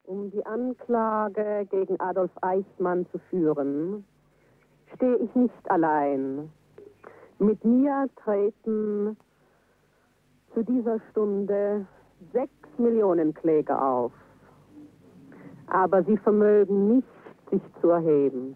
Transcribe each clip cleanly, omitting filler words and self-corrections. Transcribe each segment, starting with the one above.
Um die Anklage gegen Adolf Eichmann zu führen, stehe ich nicht allein. Mit mir treten zu dieser Stunde 6 Millionen Kläger auf. Aber sie vermögen nicht, sich zu erheben.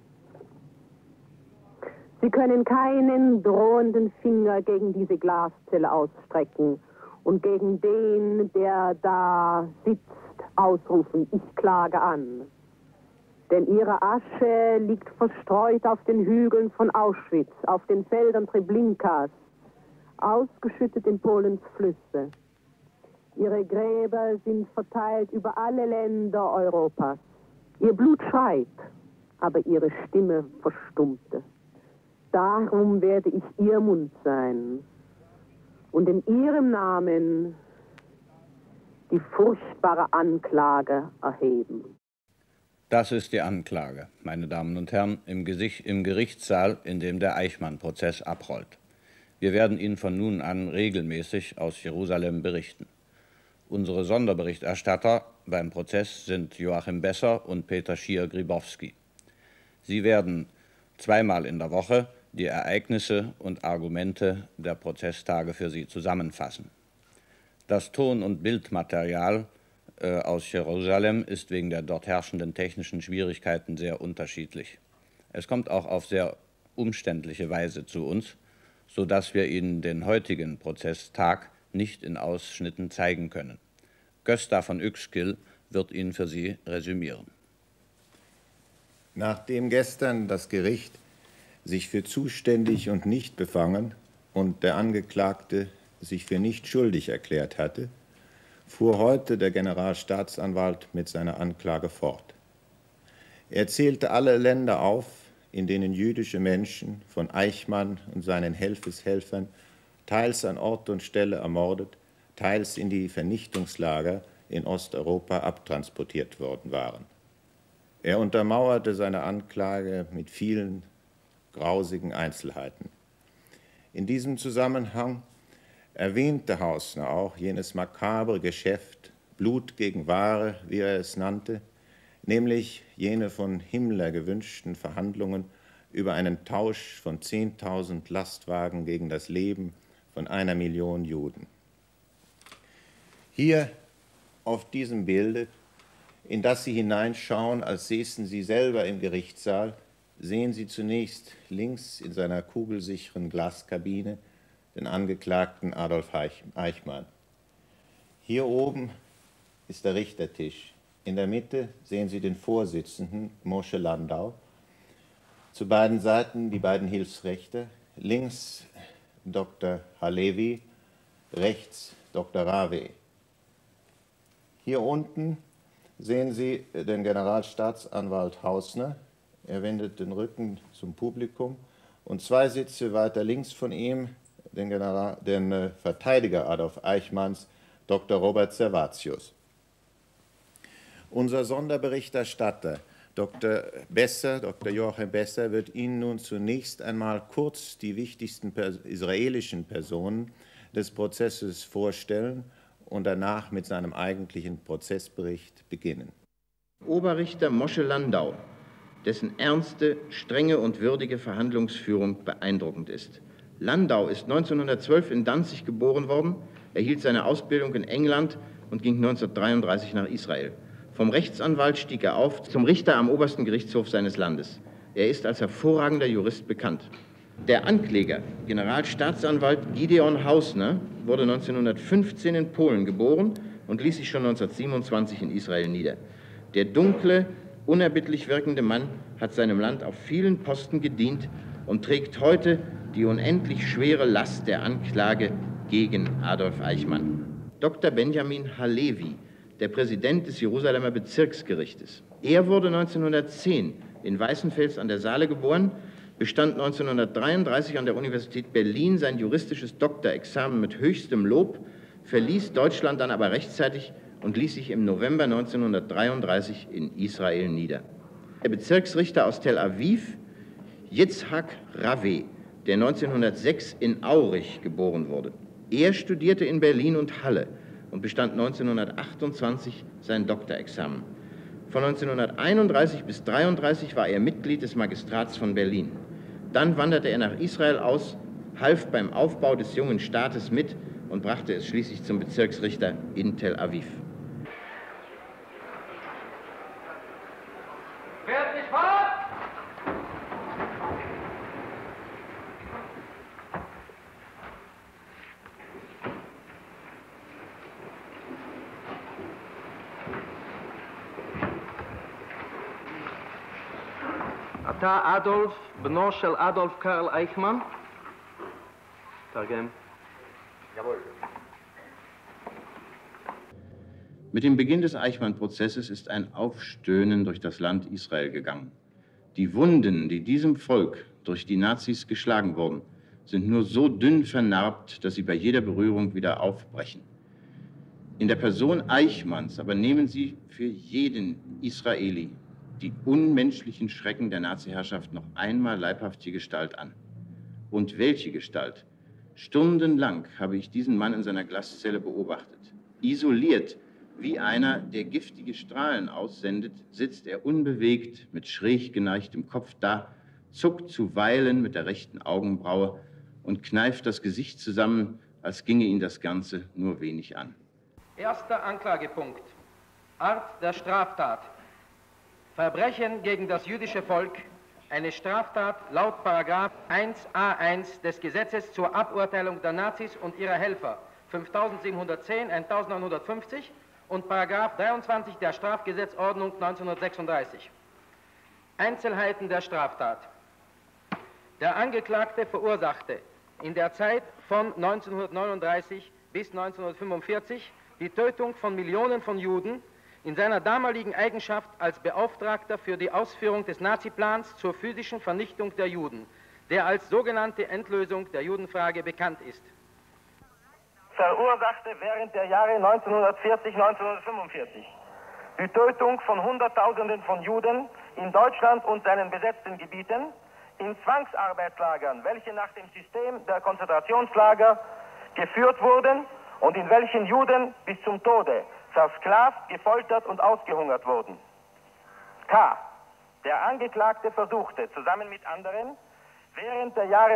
Sie können keinen drohenden Finger gegen diese Glaszelle ausstrecken und gegen den, der da sitzt, ausrufen, ich klage an. Denn ihre Asche liegt verstreut auf den Hügeln von Auschwitz, auf den Feldern Treblinkas, ausgeschüttet in Polens Flüsse. Ihre Gräber sind verteilt über alle Länder Europas. Ihr Blut schreit, aber ihre Stimme verstummte. Darum werde ich ihr Mund sein und in ihrem Namen die furchtbare Anklage erheben. Das ist die Anklage, meine Damen und Herren, im Gerichtssaal, in dem der Eichmann-Prozess abrollt. Wir werden Ihnen von nun an regelmäßig aus Jerusalem berichten. Unsere Sonderberichterstatter beim Prozess sind Joachim Besser und Peter Schier-Gribowski. Sie werden zweimal in der Woche die Ereignisse und Argumente der Prozesstage für Sie zusammenfassen. Das Ton- und Bildmaterial aus Jerusalem ist wegen der dort herrschenden technischen Schwierigkeiten sehr unterschiedlich. Es kommt auch auf sehr umständliche Weise zu uns, sodass wir Ihnen den heutigen Prozesstag nicht in Ausschnitten zeigen können. Gösta von Uexküll wird ihn für Sie resümieren. Nachdem gestern das Gericht sich für zuständig und nicht befangen und der Angeklagte sich für nicht schuldig erklärt hatte, fuhr heute der Generalstaatsanwalt mit seiner Anklage fort. Er zählte alle Länder auf, in denen jüdische Menschen von Eichmann und seinen Helfern teils an Ort und Stelle ermordet, teils in die Vernichtungslager in Osteuropa abtransportiert worden waren. Er untermauerte seine Anklage mit vielen grausigen Einzelheiten. In diesem Zusammenhang erwähnte Hausner auch jenes makabre Geschäft, Blut gegen Ware, wie er es nannte, nämlich jene von Himmler gewünschten Verhandlungen über einen Tausch von 10.000 Lastwagen gegen das Leben von 1 Million Juden. Hier auf diesem Bilde, in das Sie hineinschauen, als säßen Sie selber im Gerichtssaal, sehen Sie zunächst links in seiner kugelsicheren Glaskabine den Angeklagten Adolf Eichmann. Hier oben ist der Richtertisch. In der Mitte sehen Sie den Vorsitzenden, Moshe Landau. Zu beiden Seiten die beiden Hilfsrichter. Links Dr. Halevi, rechts Dr. Rave. Hier unten sehen Sie den Generalstaatsanwalt Hausner. Er wendet den Rücken zum Publikum. Und 2 Sitze weiter links von ihm den Verteidiger Adolf Eichmanns, Dr. Robert Servatius. Unser Sonderberichterstatter, Dr. Joachim Besser, wird Ihnen nun zunächst einmal kurz die wichtigsten israelischen Personen des Prozesses vorstellen und danach mit seinem eigentlichen Prozessbericht beginnen. Oberrichter Moshe Landau, dessen ernste, strenge und würdige Verhandlungsführung beeindruckend ist. Landau ist 1912 in Danzig geboren worden, erhielt seine Ausbildung in England und ging 1933 nach Israel. Vom Rechtsanwalt stieg er auf zum Richter am obersten Gerichtshof seines Landes. Er ist als hervorragender Jurist bekannt. Der Ankläger, Generalstaatsanwalt Gideon Hausner, wurde 1915 in Polen geboren und ließ sich schon 1927 in Israel nieder. Der dunkle, unerbittlich wirkende Mann hat seinem Land auf vielen Posten gedient und trägt heute die unendlich schwere Last der Anklage gegen Adolf Eichmann. Dr. Benjamin Halevi, der Präsident des Jerusalemer Bezirksgerichtes. Er wurde 1910 in Weißenfels an der Saale geboren, bestand 1933 an der Universität Berlin sein juristisches Doktorexamen mit höchstem Lob, verließ Deutschland dann aber rechtzeitig und ließ sich im November 1933 in Israel nieder. Der Bezirksrichter aus Tel Aviv, Yitzhak Rave, der 1906 in Aurich geboren wurde. Er studierte in Berlin und Halle und bestand 1928 sein Doktorexamen. Von 1931 bis 1933 war er Mitglied des Magistrats von Berlin. Dann wanderte er nach Israel aus, half beim Aufbau des jungen Staates mit und brachte es schließlich zum Bezirksrichter in Tel Aviv. Fertig, fort! אתה אדולף, בנו של אדולף קרל אייכמן. תרגם. Jawohl. Mit dem Beginn des Eichmann-Prozesses ist ein Aufstöhnen durch das Land Israel gegangen. Die Wunden, die diesem Volk durch die Nazis geschlagen wurden, sind nur so dünn vernarbt, dass sie bei jeder Berührung wieder aufbrechen. In der Person Eichmanns aber nehmen sie für jeden Israeli die unmenschlichen Schrecken der Nazi-Herrschaft noch einmal leibhafte Gestalt an. Und welche Gestalt? Stundenlang habe ich diesen Mann in seiner Glaszelle beobachtet. Isoliert, wie einer, der giftige Strahlen aussendet, sitzt er unbewegt mit schräg geneigtem Kopf da, zuckt zuweilen mit der rechten Augenbraue und kneift das Gesicht zusammen, als ginge ihn das Ganze nur wenig an. Erster Anklagepunkt. Art der Straftat. Verbrechen gegen das jüdische Volk. Eine Straftat laut Paragraph 1a1 des Gesetzes zur Aburteilung der Nazis und ihrer Helfer 5710, 1950 und Paragraph 23 der Strafgesetzordnung 1936. Einzelheiten der Straftat. Der Angeklagte verursachte in der Zeit von 1939 bis 1945 die Tötung von Millionen von Juden in seiner damaligen Eigenschaft als Beauftragter für die Ausführung des Naziplans zur physischen Vernichtung der Juden, der als sogenannte Endlösung der Judenfrage bekannt ist. Verursachte während der Jahre 1940-1945 die Tötung von Hunderttausenden von Juden in Deutschland und seinen besetzten Gebieten, in Zwangsarbeitslagern, welche nach dem System der Konzentrationslager geführt wurden und in welchen Juden bis zum Tode versklavt, gefoltert und ausgehungert wurden. K. Der Angeklagte versuchte, zusammen mit anderen, während der Jahre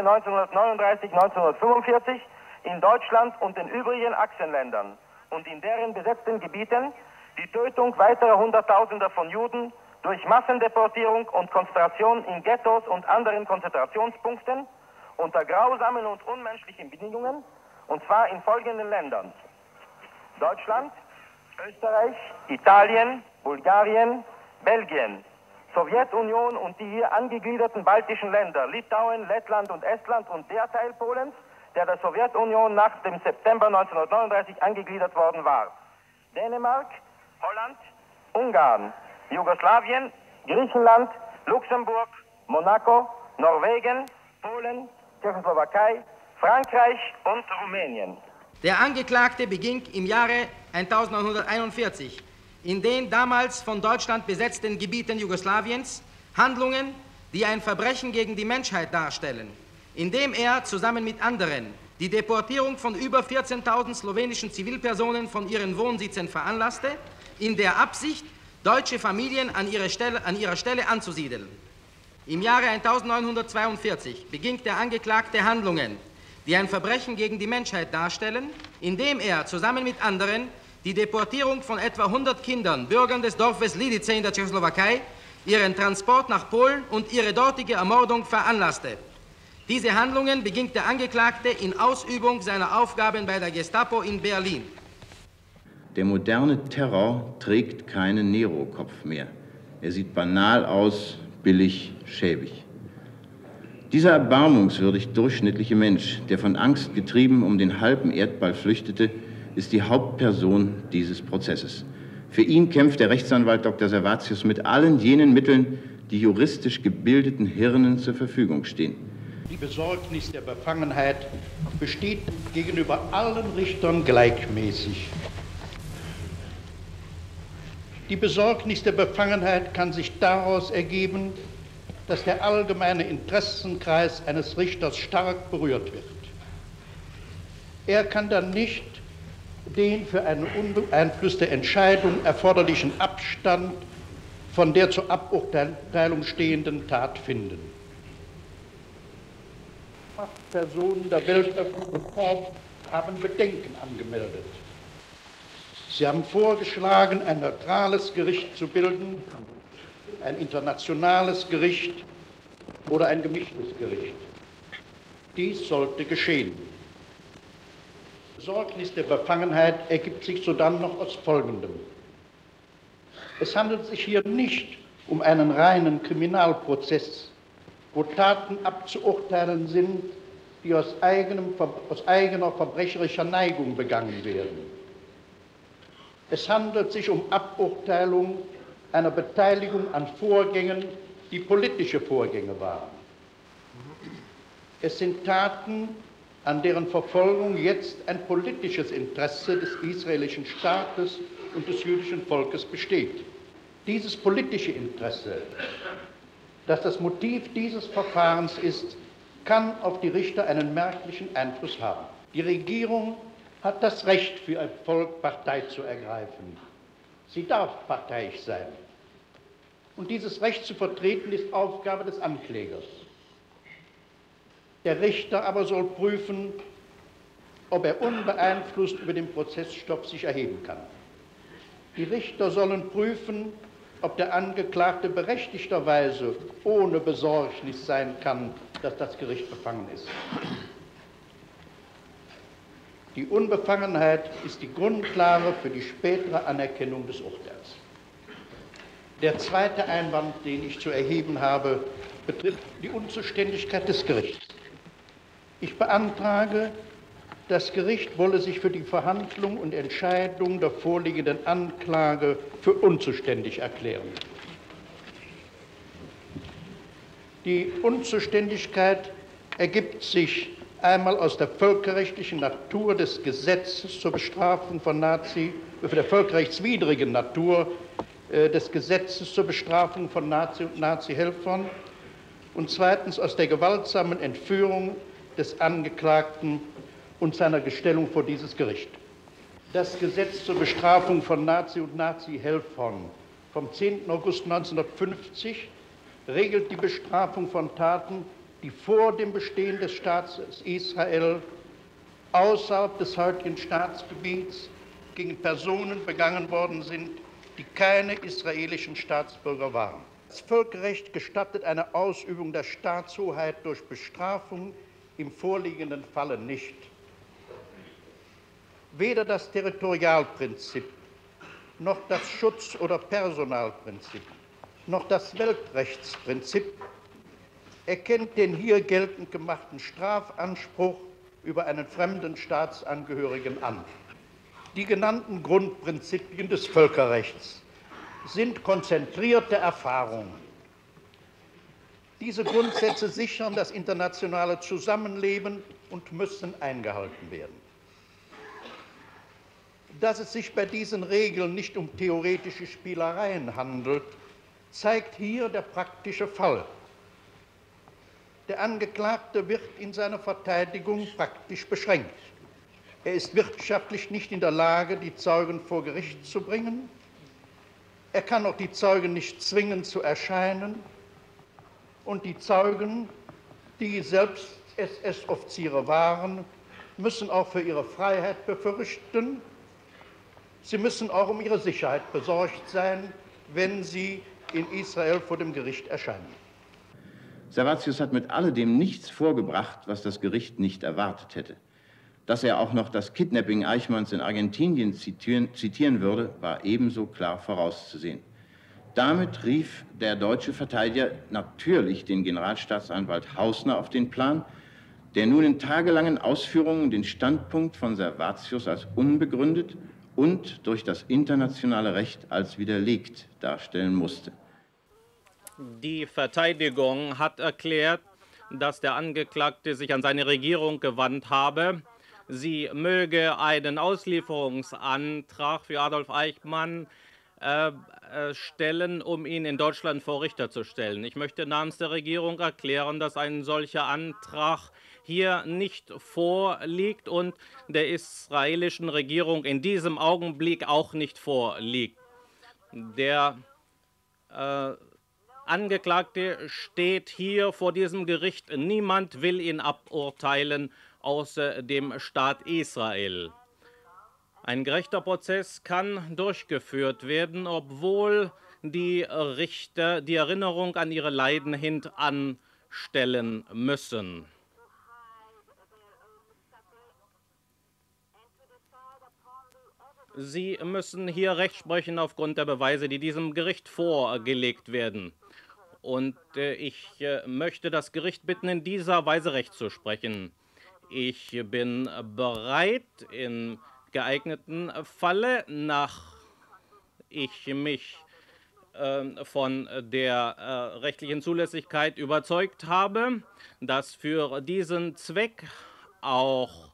1939-1945 in Deutschland und den übrigen Achsenländern und in deren besetzten Gebieten die Tötung weiterer Hunderttausender von Juden durch Massendeportierung und Konzentration in Ghettos und anderen Konzentrationspunkten unter grausamen und unmenschlichen Bedingungen, und zwar in folgenden Ländern: Deutschland, Österreich, Italien, Bulgarien, Belgien, Sowjetunion und die hier angegliederten baltischen Länder, Litauen, Lettland und Estland und der Teil Polens, der der Sowjetunion nach dem September 1939 angegliedert worden war. Dänemark, Holland, Ungarn, Jugoslawien, Griechenland, Luxemburg, Monaco, Norwegen, Polen, Tschechoslowakei, Frankreich und Rumänien. Der Angeklagte beging im Jahre 1941 in den damals von Deutschland besetzten Gebieten Jugoslawiens Handlungen, die ein Verbrechen gegen die Menschheit darstellen, indem er zusammen mit anderen die Deportierung von über 14.000 slowenischen Zivilpersonen von ihren Wohnsitzen veranlasste, in der Absicht, deutsche Familien an ihrer Stelle anzusiedeln. Im Jahre 1942 beging der Angeklagte Handlungen, die ein Verbrechen gegen die Menschheit darstellen, indem er zusammen mit anderen die Deportierung von etwa 100 Kindern, Bürgern des Dorfes Lidice in der Tschechoslowakei, ihren Transport nach Polen und ihre dortige Ermordung veranlasste. Diese Handlungen beging der Angeklagte in Ausübung seiner Aufgaben bei der Gestapo in Berlin. Der moderne Terror trägt keinen Nero-Kopf mehr. Er sieht banal aus, billig, schäbig. Dieser erbarmungswürdig durchschnittliche Mensch, der von Angst getrieben um den halben Erdball flüchtete, ist die Hauptperson dieses Prozesses. Für ihn kämpft der Rechtsanwalt Dr. Servatius mit allen jenen Mitteln, die juristisch gebildeten Hirnen zur Verfügung stehen. Die Besorgnis der Befangenheit besteht gegenüber allen Richtern gleichmäßig. Die Besorgnis der Befangenheit kann sich daraus ergeben, dass der allgemeine Interessenkreis eines Richters stark berührt wird. Er kann dann nicht den für eine unbeeinflusste Entscheidung erforderlichen Abstand von der zur Aburteilung stehenden Tat finden. Fachpersonen der Weltöffentlichkeit haben Bedenken angemeldet. Sie haben vorgeschlagen, ein neutrales Gericht zu bilden, ein internationales Gericht oder ein gemischtes Gericht. Dies sollte geschehen. Besorgnis der Befangenheit ergibt sich sodann noch aus Folgendem. Es handelt sich hier nicht um einen reinen Kriminalprozess, wo Taten abzuurteilen sind, die aus eigener verbrecherischer Neigung begangen werden. Es handelt sich um Aburteilung einer Beteiligung an Vorgängen, die politische Vorgänge waren. Es sind Taten, an deren Verfolgung jetzt ein politisches Interesse des israelischen Staates und des jüdischen Volkes besteht. Dieses politische Interesse, das das Motiv dieses Verfahrens ist, kann auf die Richter einen merklichen Einfluss haben. Die Regierung hat das Recht, für ein Volk Partei zu ergreifen. Sie darf parteiisch sein. Und dieses Recht zu vertreten ist Aufgabe des Anklägers. Der Richter aber soll prüfen, ob er unbeeinflusst über den Prozessstopp sich erheben kann. Die Richter sollen prüfen, ob der Angeklagte berechtigterweise ohne Besorgnis sein kann, dass das Gericht befangen ist. Die Unbefangenheit ist die Grundlage für die spätere Anerkennung des Urteils. Der zweite Einwand, den ich zu erheben habe, betrifft die Unzuständigkeit des Gerichts. Ich beantrage, das Gericht wolle sich für die Verhandlung und Entscheidung der vorliegenden Anklage für unzuständig erklären. Die Unzuständigkeit ergibt sich einmal aus der völkerrechtlichen Natur des Gesetzes zur Bestrafung von der völkerrechtswidrigen Natur des Gesetzes zur Bestrafung von Nazi und Nazi-Helfern und zweitens aus der gewaltsamen Entführung des Angeklagten und seiner Gestellung vor dieses Gericht. Das Gesetz zur Bestrafung von Nazi und Nazi-Helfern vom 10. August 1950 regelt die Bestrafung von Taten, die vor dem Bestehen des Staates Israel außerhalb des heutigen Staatsgebiets gegen Personen begangen worden sind, die keine israelischen Staatsbürger waren. Das Völkerrecht gestattet eine Ausübung der Staatshoheit durch Bestrafung im vorliegenden Falle nicht. Weder das Territorialprinzip, noch das Schutz- oder Personalprinzip, noch das Weltrechtsprinzip erkennt den hier geltend gemachten Strafanspruch über einen fremden Staatsangehörigen an. Die genannten Grundprinzipien des Völkerrechts sind konzentrierte Erfahrungen. Diese Grundsätze sichern das internationale Zusammenleben und müssen eingehalten werden. Dass es sich bei diesen Regeln nicht um theoretische Spielereien handelt, zeigt hier der praktische Fall. Der Angeklagte wird in seiner Verteidigung praktisch beschränkt. Er ist wirtschaftlich nicht in der Lage, die Zeugen vor Gericht zu bringen. Er kann auch die Zeugen nicht zwingen zu erscheinen. Und die Zeugen, die selbst SS-Offiziere waren, müssen auch für ihre Freiheit befürchten. Sie müssen auch um ihre Sicherheit besorgt sein, wenn sie in Israel vor dem Gericht erscheinen. Servatius hat mit alledem nichts vorgebracht, was das Gericht nicht erwartet hätte. Dass er auch noch das Kidnapping Eichmanns in Argentinien zitieren würde, war ebenso klar vorauszusehen. Damit rief der deutsche Verteidiger natürlich den Generalstaatsanwalt Hausner auf den Plan, der nun in tagelangen Ausführungen den Standpunkt von Servatius als unbegründet und durch das internationale Recht als widerlegt darstellen musste. Die Verteidigung hat erklärt, dass der Angeklagte sich an seine Regierung gewandt habe. Sie möge einen Auslieferungsantrag für Adolf Eichmann stellen, um ihn in Deutschland vor Richter zu stellen. Ich möchte namens der Regierung erklären, dass ein solcher Antrag hier nicht vorliegt und der israelischen Regierung in diesem Augenblick auch nicht vorliegt. Der Angeklagte steht hier vor diesem Gericht. Niemand will ihn aburteilen, außer dem Staat Israel. Ein gerechter Prozess kann durchgeführt werden, obwohl die Richter die Erinnerung an ihre Leiden hintanstellen müssen. Sie müssen hier Recht sprechen aufgrund der Beweise, die diesem Gericht vorgelegt werden. Und ich möchte das Gericht bitten, in dieser Weise Recht zu sprechen. Ich bin bereit, im geeigneten Falle, nach ich mich von der rechtlichen Zulässigkeit überzeugt habe, dass für diesen Zweck auch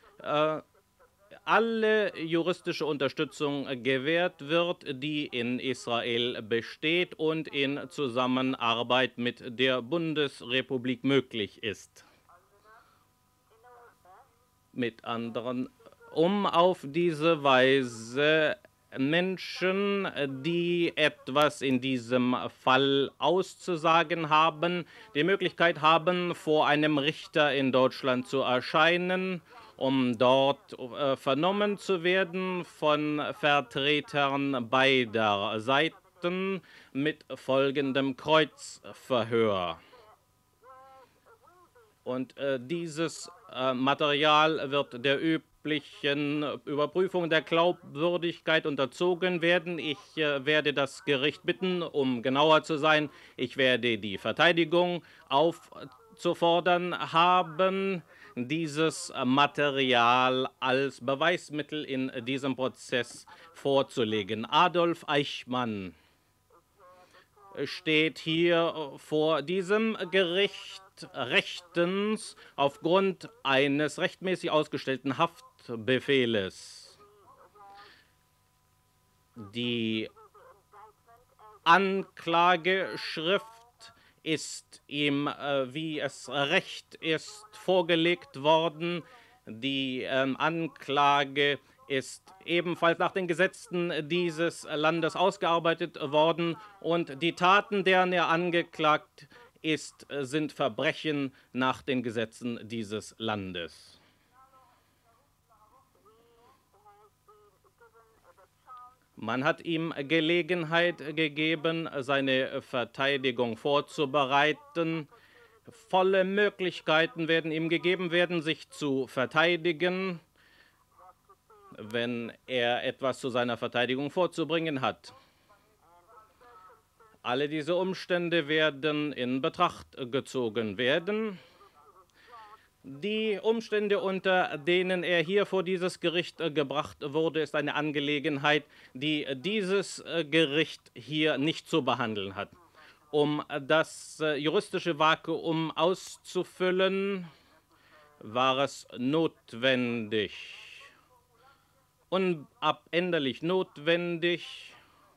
alle juristische Unterstützung gewährt wird, die in Israel besteht und in Zusammenarbeit mit der Bundesrepublik möglich ist. Mit anderen, um auf diese Weise Menschen, die etwas in diesem Fall auszusagen haben, die Möglichkeit haben, vor einem Richter in Deutschland zu erscheinen, um dort vernommen zu werden von Vertretern beider Seiten mit folgendem Kreuzverhör. Und dieses Material wird der üblichen Überprüfung der Glaubwürdigkeit unterzogen werden. Ich werde das Gericht bitten, um genauer zu sein. Ich werde die Verteidigung aufzufordern haben, dieses Material als Beweismittel in diesem Prozess vorzulegen. Adolf Eichmann steht hier vor diesem Gericht rechtens aufgrund eines rechtmäßig ausgestellten Haftbefehles. Die Anklageschrift ist ihm, wie es recht ist, vorgelegt worden. Die Anklage ist ebenfalls nach den Gesetzen dieses Landes ausgearbeitet worden und die Taten, deren er angeklagt ist, sind Verbrechen nach den Gesetzen dieses Landes. Man hat ihm Gelegenheit gegeben, seine Verteidigung vorzubereiten. Volle Möglichkeiten werden ihm gegeben werden, sich zu verteidigen, wenn er etwas zu seiner Verteidigung vorzubringen hat. Alle diese Umstände werden in Betracht gezogen werden. Die Umstände, unter denen er hier vor dieses Gericht gebracht wurde, ist eine Angelegenheit, die dieses Gericht hier nicht zu behandeln hat. Um das juristische Vakuum auszufüllen, war es notwendig, unabänderlich notwendig,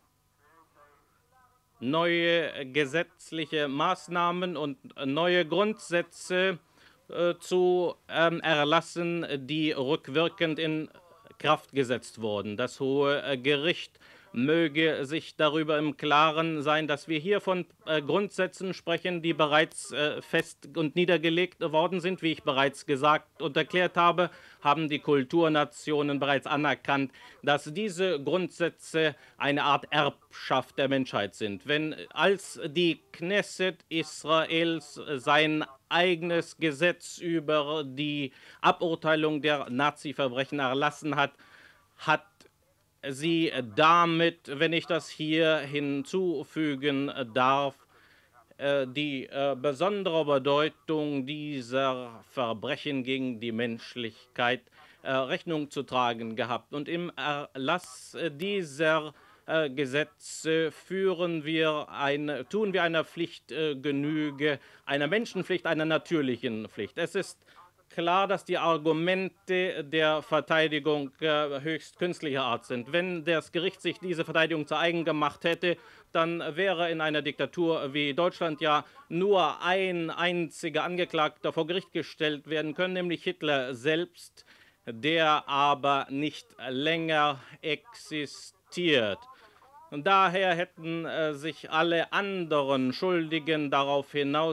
neue gesetzliche Maßnahmen und neue Grundsätze zu erlassen, die rückwirkend in Kraft gesetzt wurden. Das Hohe Gericht möge sich darüber im Klaren sein, dass wir hier von Grundsätzen sprechen, die bereits fest und niedergelegt worden sind. Wie ich bereits gesagt und erklärt habe, haben die Kulturnationen bereits anerkannt, dass diese Grundsätze eine Art Erbschaft der Menschheit sind. Wenn als die Knesset Israels sein eigenes Gesetz über die Aburteilung der Nazi-Verbrechen erlassen hat, hat sie damit, wenn ich das hier hinzufügen darf, die besondere Bedeutung dieser Verbrechen gegen die Menschlichkeit Rechnung zu tragen gehabt. Und im Erlass dieser Gesetze tun wir einer Pflicht Genüge, einer Menschenpflicht, einer natürlichen Pflicht. Es ist klar, dass die Argumente der Verteidigung höchst künstlicher Art sind. Wenn das Gericht sich diese Verteidigung zu eigen gemacht hätte, dann wäre in einer Diktatur wie Deutschland ja nur ein einziger Angeklagter vor Gericht gestellt werden können, nämlich Hitler selbst, der aber nicht länger existiert. Daher hätten sich alle anderen Schuldigen darauf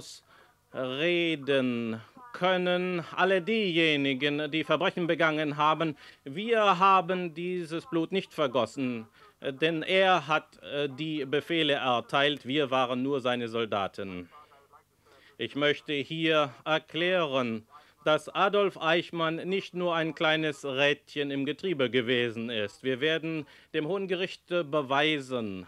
hinausreden können, alle diejenigen, die Verbrechen begangen haben, wir haben dieses Blut nicht vergossen, denn er hat die Befehle erteilt, wir waren nur seine Soldaten. Ich möchte hier erklären, dass Adolf Eichmann nicht nur ein kleines Rädchen im Getriebe gewesen ist. Wir werden dem Hohen Gericht beweisen,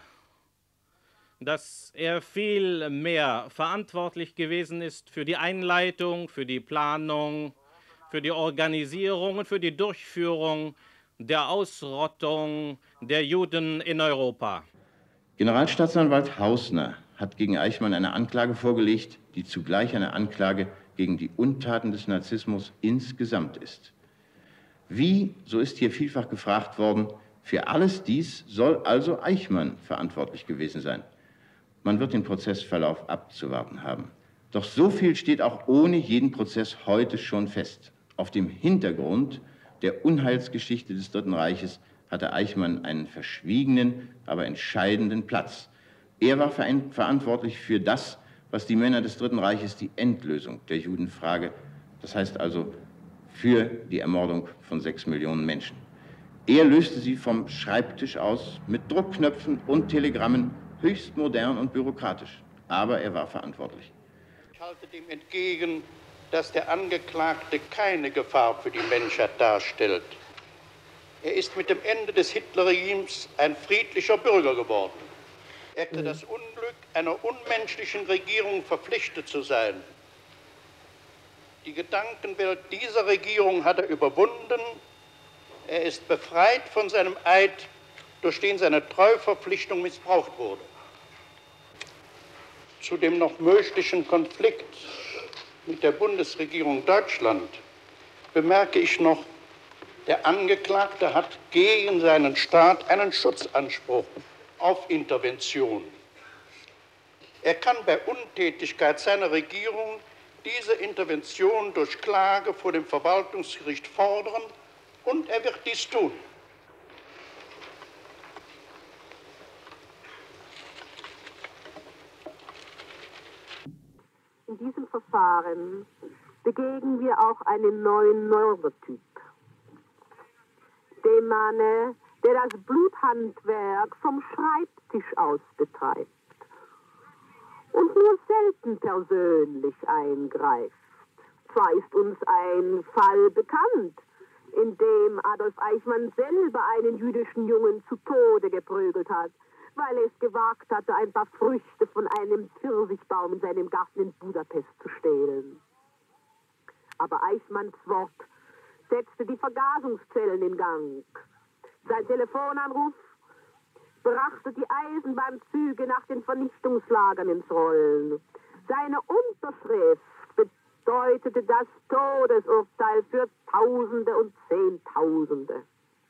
dass er viel mehr verantwortlich gewesen ist für die Einleitung, für die Planung, für die Organisierung und für die Durchführung der Ausrottung der Juden in Europa. Generalstaatsanwalt Hausner hat gegen Eichmann eine Anklage vorgelegt, die zugleich eine Anklage gegen die Untaten des Nazismus insgesamt ist. Wie, so ist hier vielfach gefragt worden, für alles dies soll also Eichmann verantwortlich gewesen sein. Man wird den Prozessverlauf abzuwarten haben. Doch so viel steht auch ohne jeden Prozess heute schon fest. Auf dem Hintergrund der Unheilsgeschichte des Dritten Reiches hatte Eichmann einen verschwiegenen, aber entscheidenden Platz. Er war verantwortlich für das, was die Männer des Dritten Reiches die Endlösung der Judenfrage, das heißt also für die Ermordung von 6 Millionen Menschen. Er löste sie vom Schreibtisch aus mit Druckknöpfen und Telegrammen, höchst modern und bürokratisch. Aber er war verantwortlich. Ich halte dem entgegen, dass der Angeklagte keine Gefahr für die Menschheit darstellt. Er ist mit dem Ende des Hitlerregimes ein friedlicher Bürger geworden. Er hatte das Unglück, einer unmenschlichen Regierung verpflichtet zu sein. Die Gedankenwelt dieser Regierung hat er überwunden. Er ist befreit von seinem Eid, durch den seine Treuverpflichtung missbraucht wurde. Zu dem noch möglichen Konflikt mit der Bundesregierung Deutschland bemerke ich noch, der Angeklagte hat gegen seinen Staat einen Schutzanspruch auf Intervention. Er kann bei Untätigkeit seiner Regierung diese Intervention durch Klage vor dem Verwaltungsgericht fordern und er wird dies tun. In diesem Verfahren begegnen wir auch einen neuen Neurotyp. Dem Manne, der das Bluthandwerk vom Schreibtisch aus betreibt und nur selten persönlich eingreift. Zwar ist uns ein Fall bekannt, in dem Adolf Eichmann selber einen jüdischen Jungen zu Tode geprügelt hat, weil er es gewagt hatte, ein paar Früchte von einem Pfirsichbaum in seinem Garten in Budapest zu stehlen. Aber Eichmanns Wort setzte die Vergasungszellen in Gang. Sein Telefonanruf brachte die Eisenbahnzüge nach den Vernichtungslagern ins Rollen. Seine Unterschrift bedeutete das Todesurteil für Tausende und Zehntausende.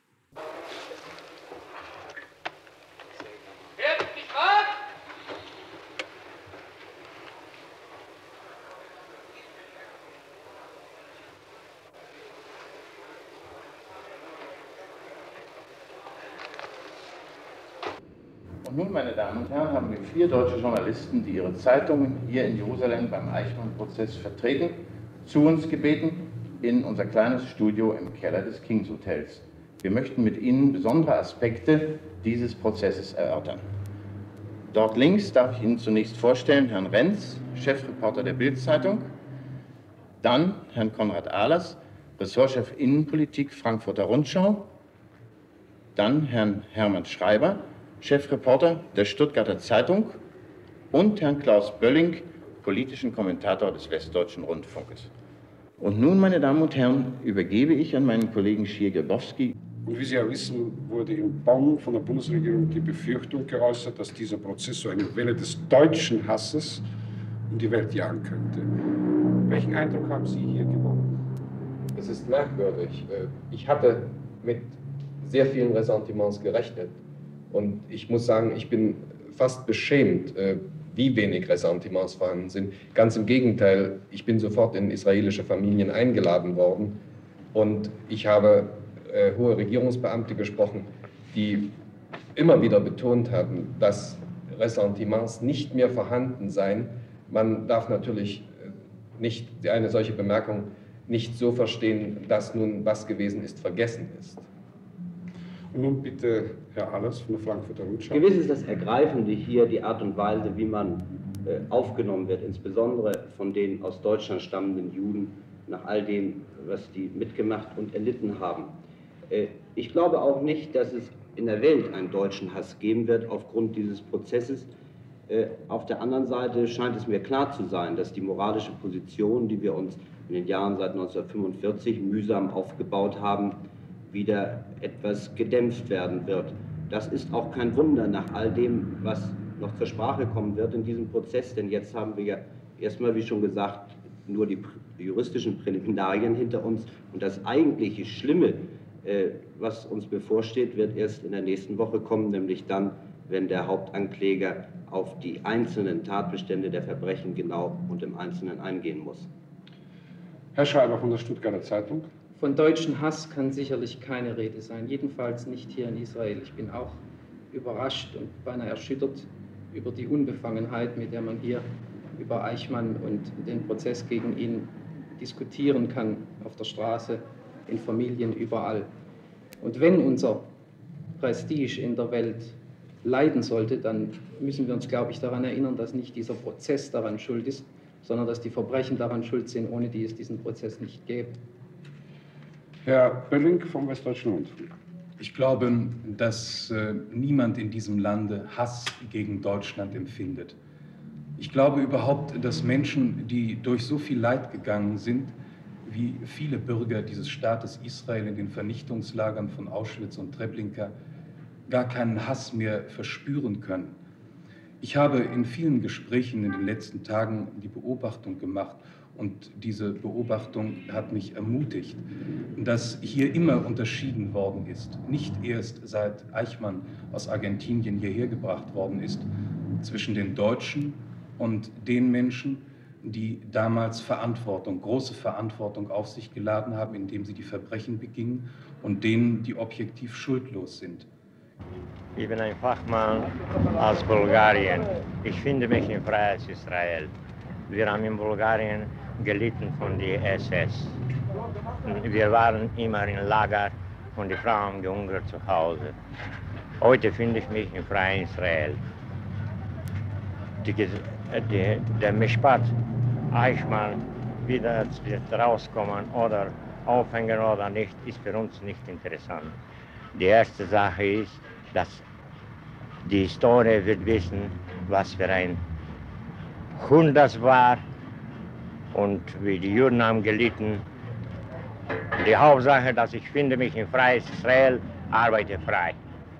Und nun, meine Damen und Herren, haben wir 4 deutsche Journalisten, die ihre Zeitungen hier in Jerusalem beim Eichmann-Prozess vertreten, zu uns gebeten in unser kleines Studio im Keller des Kings Hotels. Wir möchten mit Ihnen besondere Aspekte dieses Prozesses erörtern. Dort links darf ich Ihnen zunächst vorstellen Herrn Renz, Chefreporter der Bild-Zeitung, dann Herrn Konrad Ahlers, Ressortchef Innenpolitik Frankfurter Rundschau, dann Herrn Hermann Schreiber, Chefreporter der Stuttgarter Zeitung und Herrn Klaus Bölling, politischen Kommentator des Westdeutschen Rundfunkes. Und nun, meine Damen und Herren, übergebe ich an meinen Kollegen Schiergebowski. Und wie Sie ja wissen, wurde in Bonn von der Bundesregierung die Befürchtung geäußert, dass dieser Prozess so eine Welle des deutschen Hasses in die Welt jagen könnte. Welchen Eindruck haben Sie hier gewonnen? Es ist merkwürdig. Ich hatte mit sehr vielen Ressentiments gerechnet. Und ich muss sagen, ich bin fast beschämt, wie wenig Ressentiments vorhanden sind. Ganz im Gegenteil, ich bin sofort in israelische Familien eingeladen worden und ich habe hohe Regierungsbeamte gesprochen, die immer wieder betont haben, dass Ressentiments nicht mehr vorhanden seien. Man darf natürlich nicht eine solche Bemerkung nicht so verstehen, dass nun was gewesen ist, vergessen ist. Und nun bitte Herr Allers von der Frankfurter Rundschau. Gewiss ist das Ergreifende hier die Art und Weise, wie man aufgenommen wird, insbesondere von den aus Deutschland stammenden Juden, nach all dem, was die mitgemacht und erlitten haben. Ich glaube auch nicht, dass es in der Welt einen deutschen Hass geben wird aufgrund dieses Prozesses. Auf der anderen Seite scheint es mir klar zu sein, dass die moralische Position, die wir uns in den Jahren seit 1945 mühsam aufgebaut haben, wieder etwas gedämpft werden wird. Das ist auch kein Wunder nach all dem, was noch zur Sprache kommen wird in diesem Prozess, denn jetzt haben wir ja erstmal, wie schon gesagt, nur die juristischen Präliminarien hinter uns und das eigentliche Schlimme, was uns bevorsteht, wird erst in der nächsten Woche kommen, nämlich dann, wenn der Hauptankläger auf die einzelnen Tatbestände der Verbrechen genau und im Einzelnen eingehen muss. Herr Schreiber von der Stuttgarter Zeitung. Von deutschen Hass kann sicherlich keine Rede sein, jedenfalls nicht hier in Israel. Ich bin auch überrascht und beinahe erschüttert über die Unbefangenheit, mit der man hier über Eichmann und den Prozess gegen ihn diskutieren kann, auf der Straße, in Familien, überall. Und wenn unser Prestige in der Welt leiden sollte, dann müssen wir uns, glaube ich, daran erinnern, dass nicht dieser Prozess daran schuld ist, sondern dass die Verbrechen daran schuld sind, ohne die es diesen Prozess nicht gäbe. Herr Bölling vom Westdeutschen Rundfunk. Ich glaube, dass niemand in diesem Lande Hass gegen Deutschland empfindet. Ich glaube überhaupt, dass Menschen, die durch so viel Leid gegangen sind, wie viele Bürger dieses Staates Israel in den Vernichtungslagern von Auschwitz und Treblinka, gar keinen Hass mehr verspüren können. Ich habe in vielen Gesprächen in den letzten Tagen die Beobachtung gemacht, und diese Beobachtung hat mich ermutigt, dass hier immer unterschieden worden ist, nicht erst seit Eichmann aus Argentinien hierher gebracht worden ist, zwischen den Deutschen und den Menschen, die damals große Verantwortung auf sich geladen haben, indem sie die Verbrechen begingen, und denen, die objektiv schuldlos sind. Ich bin ein Fachmann aus Bulgarien. Ich finde mich in Freies Israel. Wir haben in Bulgarien gelitten von der SS. Wir waren immer im Lager und die Frauen gehungert zu Hause. Heute finde ich mich in freiem Israel. Der Mishpat Eichmann, wie das wird rauskommen oder aufhängen oder nicht, ist für uns nicht interessant. Die erste Sache ist, dass die Historie wird wissen, was für ein Hund das war und wie die Juden haben gelitten. Die Hauptsache, dass ich finde mich in freies Israel, arbeite frei.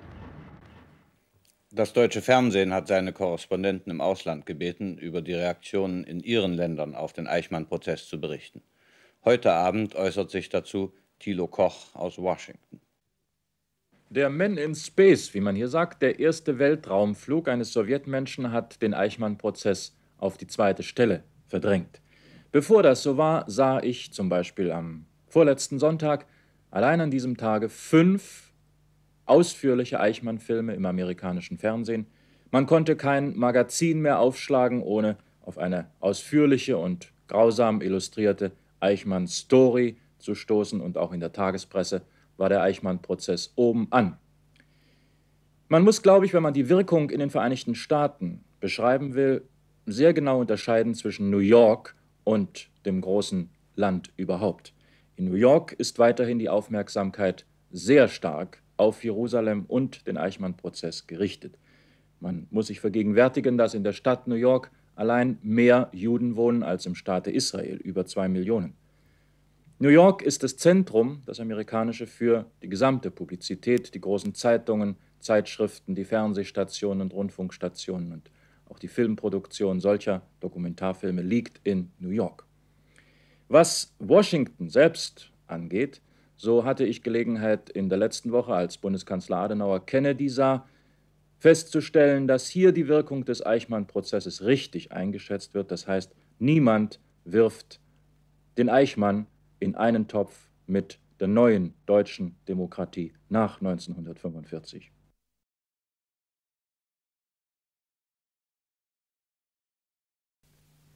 Das deutsche Fernsehen hat seine Korrespondenten im Ausland gebeten, über die Reaktionen in ihren Ländern auf den Eichmann-Prozess zu berichten. Heute Abend äußert sich dazu Thilo Koch aus Washington. Der Man in Space, wie man hier sagt, der erste Weltraumflug eines Sowjetmenschen, hat den Eichmann-Prozess auf die zweite Stelle verdrängt. Bevor das so war, sah ich zum Beispiel am vorletzten Sonntag allein an diesem Tage 5 ausführliche Eichmann-Filme im amerikanischen Fernsehen. Man konnte kein Magazin mehr aufschlagen, ohne auf eine ausführliche und grausam illustrierte Eichmann-Story zu stoßen, und auch in der Tagespresse war der Eichmann-Prozess oben an. Man muss, glaube ich, wenn man die Wirkung in den Vereinigten Staaten beschreiben will, sehr genau unterscheiden zwischen New York und dem großen Land überhaupt. In New York ist weiterhin die Aufmerksamkeit sehr stark auf Jerusalem und den Eichmann-Prozess gerichtet. Man muss sich vergegenwärtigen, dass in der Stadt New York allein mehr Juden wohnen als im Staate Israel, über 2 Millionen. New York ist das Zentrum, das amerikanische, für die gesamte Publizität, die großen Zeitungen, Zeitschriften, die Fernsehstationen und Rundfunkstationen und auch die Filmproduktion solcher Dokumentarfilme liegt in New York. Was Washington selbst angeht, so hatte ich Gelegenheit in der letzten Woche, als Bundeskanzler Adenauer Kennedy sah, festzustellen, dass hier die Wirkung des Eichmann-Prozesses richtig eingeschätzt wird. Das heißt, niemand wirft den Eichmann in einen Topf mit der neuen deutschen Demokratie nach 1945.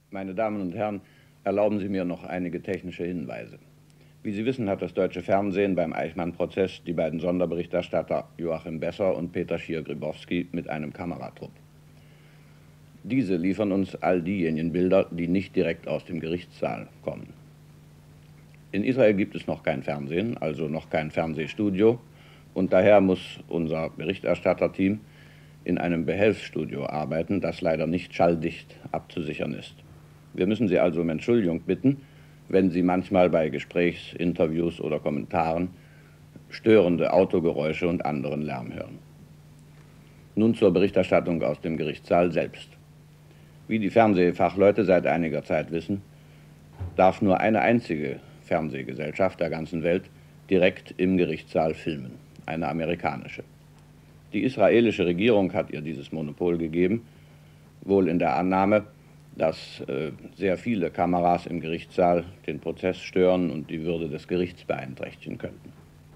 Meine Damen und Herren, erlauben Sie mir noch einige technische Hinweise. Wie Sie wissen, hat das deutsche Fernsehen beim Eichmann-Prozess die beiden Sonderberichterstatter Joachim Besser und Peter Schier-Grybowski mit einem Kameratrupp. Diese liefern uns all diejenigen Bilder, die nicht direkt aus dem Gerichtssaal kommen. In Israel gibt es noch kein Fernsehen, also noch kein Fernsehstudio, und daher muss unser Berichterstatterteam in einem Behelfsstudio arbeiten, das leider nicht schalldicht abzusichern ist. Wir müssen Sie also um Entschuldigung bitten, wenn Sie manchmal bei Gesprächsinterviews oder Kommentaren störende Autogeräusche und anderen Lärm hören. Nun zur Berichterstattung aus dem Gerichtssaal selbst. Wie die Fernsehfachleute seit einiger Zeit wissen, darf nur eine einzige Fernsehgesellschaft der ganzen Welt direkt im Gerichtssaal filmen, eine amerikanische. Die israelische Regierung hat ihr dieses Monopol gegeben, wohl in der Annahme, dass sehr viele Kameras im Gerichtssaal den Prozess stören und die Würde des Gerichts beeinträchtigen könnten.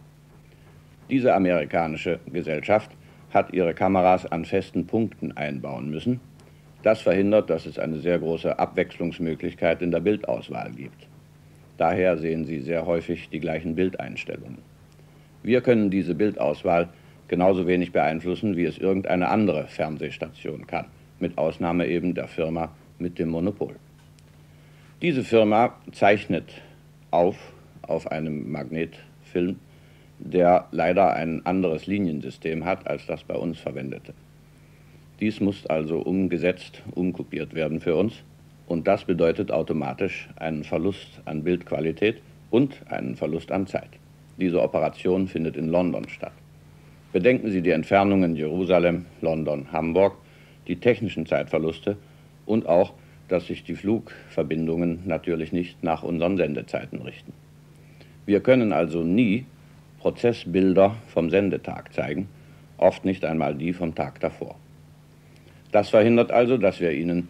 Diese amerikanische Gesellschaft hat ihre Kameras an festen Punkten einbauen müssen. Das verhindert, dass es eine sehr große Abwechslungsmöglichkeit in der Bildauswahl gibt. Daher sehen Sie sehr häufig die gleichen Bildeinstellungen. Wir können diese Bildauswahl genauso wenig beeinflussen, wie es irgendeine andere Fernsehstation kann, mit Ausnahme eben der Firma mit dem Monopol. Diese Firma zeichnet auf einem Magnetfilm, der leider ein anderes Liniensystem hat als das bei uns verwendete. Dies muss also umkopiert werden für uns, und das bedeutet automatisch einen Verlust an Bildqualität und einen Verlust an Zeit. Diese Operation findet in London statt. Bedenken Sie die Entfernungen Jerusalem, London, Hamburg, die technischen Zeitverluste und auch, dass sich die Flugverbindungen natürlich nicht nach unseren Sendezeiten richten. Wir können also nie Prozessbilder vom Sendetag zeigen, oft nicht einmal die vom Tag davor. Das verhindert also, dass wir Ihnen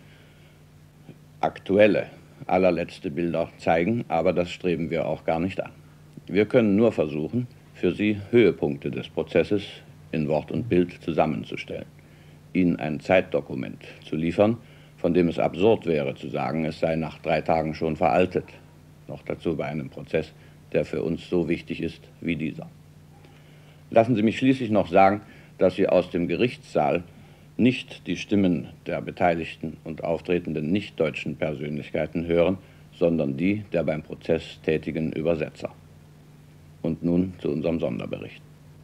aktuelle, allerletzte Bilder zeigen, aber das streben wir auch gar nicht an. Wir können nur versuchen, für Sie Höhepunkte des Prozesses in Wort und Bild zusammenzustellen, Ihnen ein Zeitdokument zu liefern, von dem es absurd wäre zu sagen, es sei nach 3 Tagen schon veraltet, noch dazu bei einem Prozess, der für uns so wichtig ist wie dieser. Lassen Sie mich schließlich noch sagen, dass Sie aus dem Gerichtssaal nicht die Stimmen der beteiligten und auftretenden nicht-deutschen Persönlichkeiten hören, sondern die der beim Prozess tätigen Übersetzer. Und nun zu unserem Sonderbericht.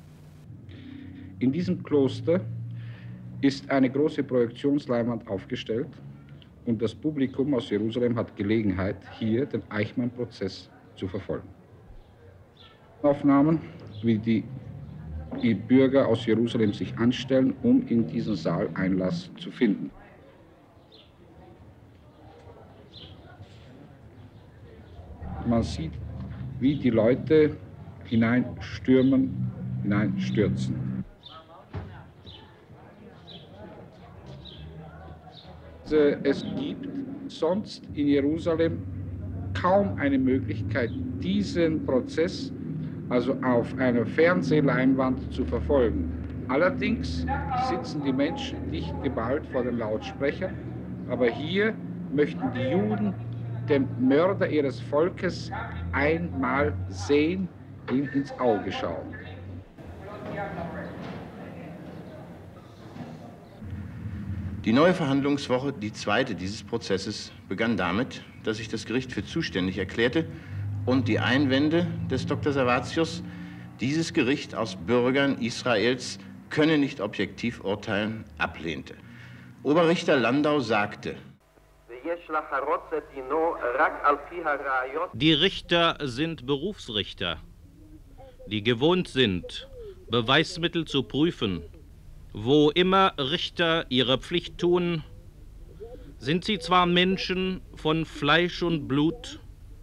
In diesem Kloster ist eine große Projektionsleinwand aufgestellt und das Publikum aus Jerusalem hat Gelegenheit, hier den Eichmann-Prozess zu verfolgen. Aufnahmen, wie die Bürger aus Jerusalem sich anstellen, um in diesen Saal Einlass zu finden. Man sieht, wie die Leute hineinstürmen, hineinstürzen. Es gibt sonst in Jerusalem kaum eine Möglichkeit, diesen Prozess also auf einer Fernsehleinwand zu verfolgen. Allerdings sitzen die Menschen dicht geballt vor den Lautsprechern, aber hier möchten die Juden den Mörder ihres Volkes einmal sehen, ihm ins Auge schauen. Die neue Verhandlungswoche, die zweite dieses Prozesses, begann damit, dass sich das Gericht für zuständig erklärte und die Einwände des Dr. Servatius, dieses Gericht aus Bürgern Israels könne nicht objektiv urteilen, ablehnte. Oberrichter Landau sagte: Die Richter sind Berufsrichter, die gewohnt sind, Beweismittel zu prüfen. Wo immer Richter ihre Pflicht tun, sind sie zwar Menschen von Fleisch und Blut,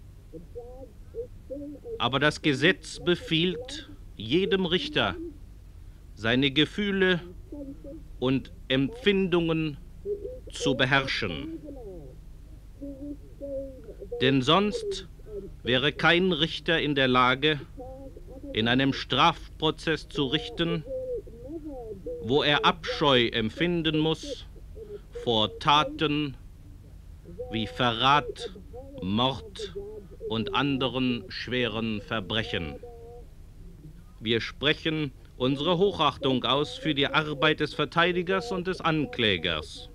aber das Gesetz befiehlt jedem Richter, seine Gefühle und Empfindungen zu beherrschen. Denn sonst wäre kein Richter in der Lage, in einem Strafprozess zu richten, wo er Abscheu empfinden muss vor Taten, wie Verrat, Mord und anderen schweren Verbrechen. Wir sprechen unsere Hochachtung aus für die Arbeit des Verteidigers und des Anklägers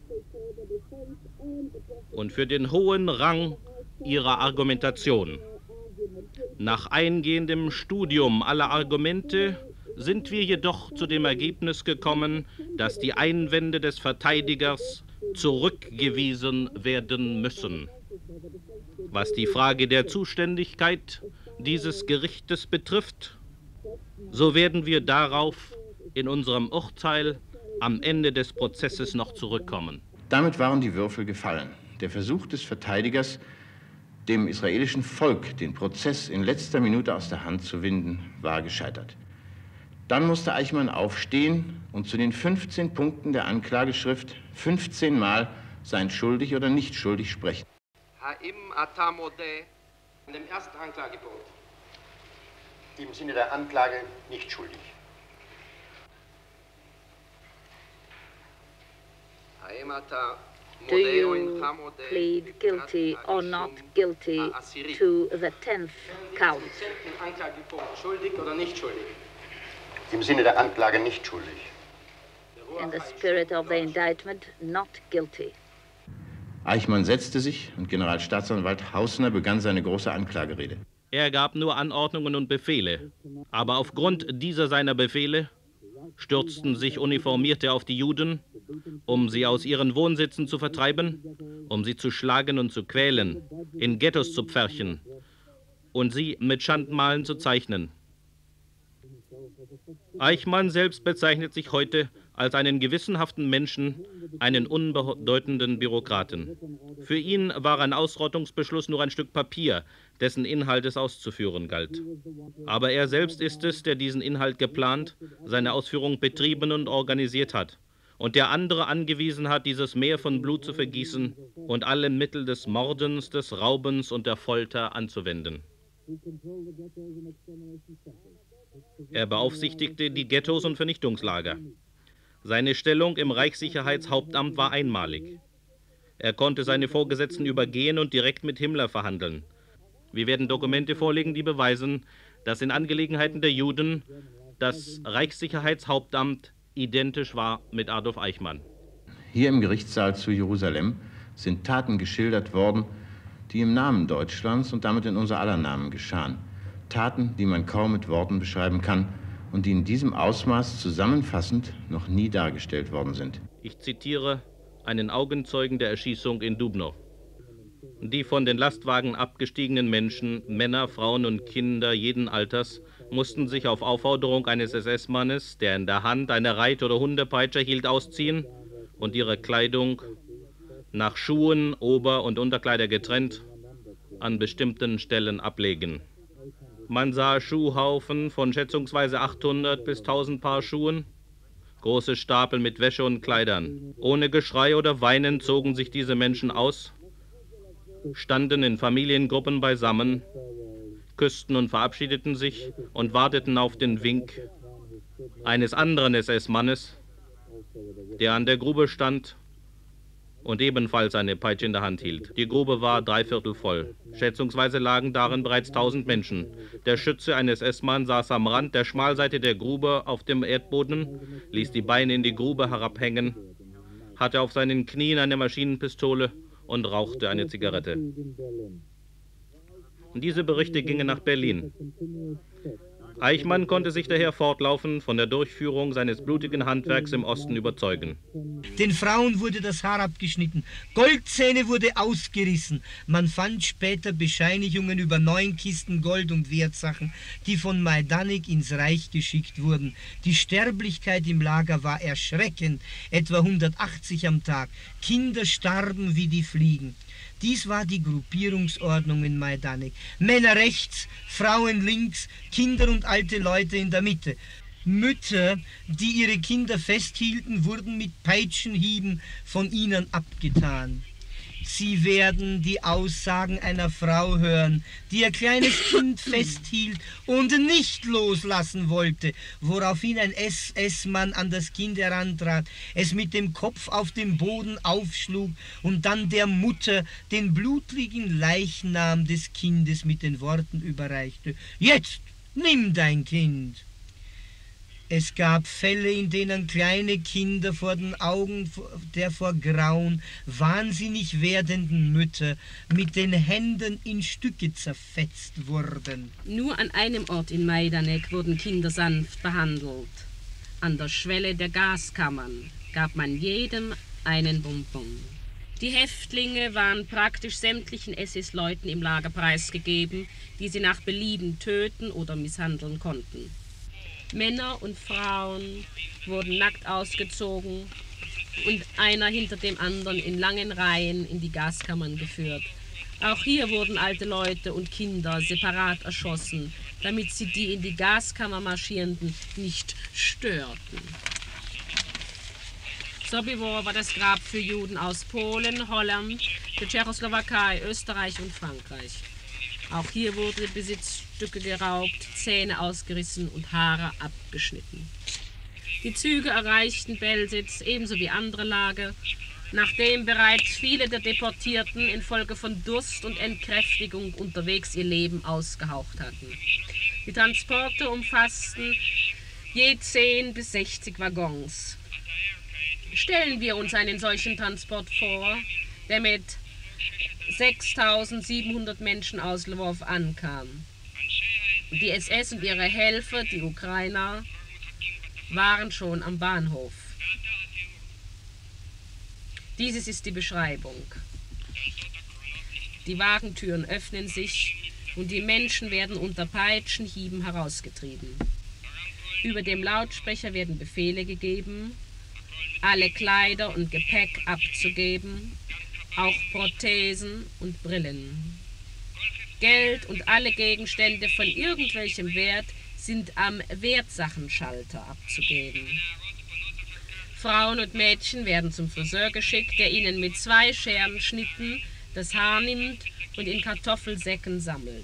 und für den hohen Rang ihrer Argumentation. Nach eingehendem Studium aller Argumente sind wir jedoch zu dem Ergebnis gekommen, dass die Einwände des Verteidigers zurückgewiesen werden müssen. Was die Frage der Zuständigkeit dieses Gerichtes betrifft, so werden wir darauf in unserem Urteil am Ende des Prozesses noch zurückkommen. Damit waren die Würfel gefallen. Der Versuch des Verteidigers, dem israelischen Volk den Prozess in letzter Minute aus der Hand zu winden, war gescheitert. Dann musste Eichmann aufstehen und zu den 15 Punkten der Anklageschrift 15 Mal sein schuldig oder nicht schuldig sprechen. Haim ata modeh, an dem ersten Anklagepunkt. Im Sinne der Anklage nicht schuldig. Haim ata Do you plead guilty or not guilty to the 10th count? Schuldig oder nicht schuldig? Im Sinne der Anklage nicht schuldig. In the spirit of the indictment, not guilty. Eichmann setzte sich und Generalstaatsanwalt Hausner begann seine große Anklagerede. Er gab nur Anordnungen und Befehle, aber aufgrund dieser seiner Befehle stürzten sich Uniformierte auf die Juden, um sie aus ihren Wohnsitzen zu vertreiben, um sie zu schlagen und zu quälen, in Ghettos zu pferchen und sie mit Schandmalen zu zeichnen. Eichmann selbst bezeichnet sich heute als einen gewissenhaften Menschen, einen unbedeutenden Bürokraten. Für ihn war ein Ausrottungsbeschluss nur ein Stück Papier, dessen Inhalt es auszuführen galt. Aber er selbst ist es, der diesen Inhalt geplant, seine Ausführung betrieben und organisiert hat und der andere angewiesen hat, dieses Meer von Blut zu vergießen und alle Mittel des Mordens, des Raubens und der Folter anzuwenden. Er beaufsichtigte die Ghettos und Vernichtungslager. Seine Stellung im Reichssicherheitshauptamt war einmalig. Er konnte seine Vorgesetzten übergehen und direkt mit Himmler verhandeln. Wir werden Dokumente vorlegen, die beweisen, dass in Angelegenheiten der Juden das Reichssicherheitshauptamt identisch war mit Adolf Eichmann. Hier im Gerichtssaal zu Jerusalem sind Taten geschildert worden, die im Namen Deutschlands und damit in unser aller Namen geschahen. Taten, die man kaum mit Worten beschreiben kann und die in diesem Ausmaß zusammenfassend noch nie dargestellt worden sind. Ich zitiere einen Augenzeugen der Erschießung in Dubno. Die von den Lastwagen abgestiegenen Menschen, Männer, Frauen und Kinder jeden Alters, mussten sich auf Aufforderung eines SS-Mannes, der in der Hand eine Reit- oder Hundepeitsche hielt, ausziehen und ihre Kleidung nach Schuhen, Ober- und Unterkleider getrennt an bestimmten Stellen ablegen. Man sah Schuhhaufen von schätzungsweise 800 bis 1000 Paar Schuhen, große Stapel mit Wäsche und Kleidern. Ohne Geschrei oder Weinen zogen sich diese Menschen aus, standen in Familiengruppen beisammen, küssten und verabschiedeten sich und warteten auf den Wink eines anderen SS-Mannes, der an der Grube stand und ebenfalls eine Peitsche in der Hand hielt. Die Grube war 3/4 voll. Schätzungsweise lagen darin bereits 1000 Menschen. Der Schütze, ein SS-Mann, saß am Rand der Schmalseite der Grube auf dem Erdboden, ließ die Beine in die Grube herabhängen, hatte auf seinen Knien eine Maschinenpistole und rauchte eine Zigarette. Und diese Berichte gingen nach Berlin. Eichmann konnte sich daher fortlaufend von der Durchführung seines blutigen Handwerks im Osten überzeugen. Den Frauen wurde das Haar abgeschnitten, Goldzähne wurde ausgerissen. Man fand später Bescheinigungen über 9 Kisten Gold und Wertsachen, die von Majdanek ins Reich geschickt wurden. Die Sterblichkeit im Lager war erschreckend, etwa 180 am Tag. Kinder starben wie die Fliegen. Dies war die Gruppierungsordnung in Majdanek. Männer rechts, Frauen links, Kinder und alte Leute in der Mitte. Mütter, die ihre Kinder festhielten, wurden mit Peitschenhieben von ihnen abgetan. Sie werden die Aussagen einer Frau hören, die ihr kleines Kind festhielt und nicht loslassen wollte, woraufhin ein SS-Mann an das Kind herantrat, es mit dem Kopf auf den Boden aufschlug und dann der Mutter den blutigen Leichnam des Kindes mit den Worten überreichte: Jetzt nimm dein Kind. Es gab Fälle, in denen kleine Kinder vor den Augen der vor Grauen wahnsinnig werdenden Mütter mit den Händen in Stücke zerfetzt wurden. Nur an einem Ort in Majdanek wurden Kinder sanft behandelt. An der Schwelle der Gaskammern gab man jedem einen Bonbon. Die Häftlinge waren praktisch sämtlichen SS-Leuten im Lager preisgegeben, die sie nach Belieben töten oder misshandeln konnten. Männer und Frauen wurden nackt ausgezogen und einer hinter dem anderen in langen Reihen in die Gaskammern geführt. Auch hier wurden alte Leute und Kinder separat erschossen, damit sie die in die Gaskammer Marschierenden nicht störten. Sobibor war das Grab für Juden aus Polen, Holland, der Tschechoslowakei, Österreich und Frankreich. Auch hier wurden Besitzstücke geraubt, Zähne ausgerissen und Haare abgeschnitten. Die Züge erreichten Belzitz ebenso wie andere Lager, nachdem bereits viele der Deportierten infolge von Durst und Entkräftigung unterwegs ihr Leben ausgehaucht hatten. Die Transporte umfassten je 10 bis 60 Waggons. Stellen wir uns einen solchen Transport vor, der mit 6.700 Menschen aus Lwow ankam. Die SS und ihre Helfer, die Ukrainer, waren schon am Bahnhof. Dieses ist die Beschreibung. Die Wagentüren öffnen sich und die Menschen werden unter Peitschenhieben herausgetrieben. Über dem Lautsprecher werden Befehle gegeben, alle Kleider und Gepäck abzugeben, auch Prothesen und Brillen. Geld und alle Gegenstände von irgendwelchem Wert sind am Wertsachenschalter abzugeben. Frauen und Mädchen werden zum Friseur geschickt, der ihnen mit 2 Scherenschnitten das Haar nimmt und in Kartoffelsäcken sammelt.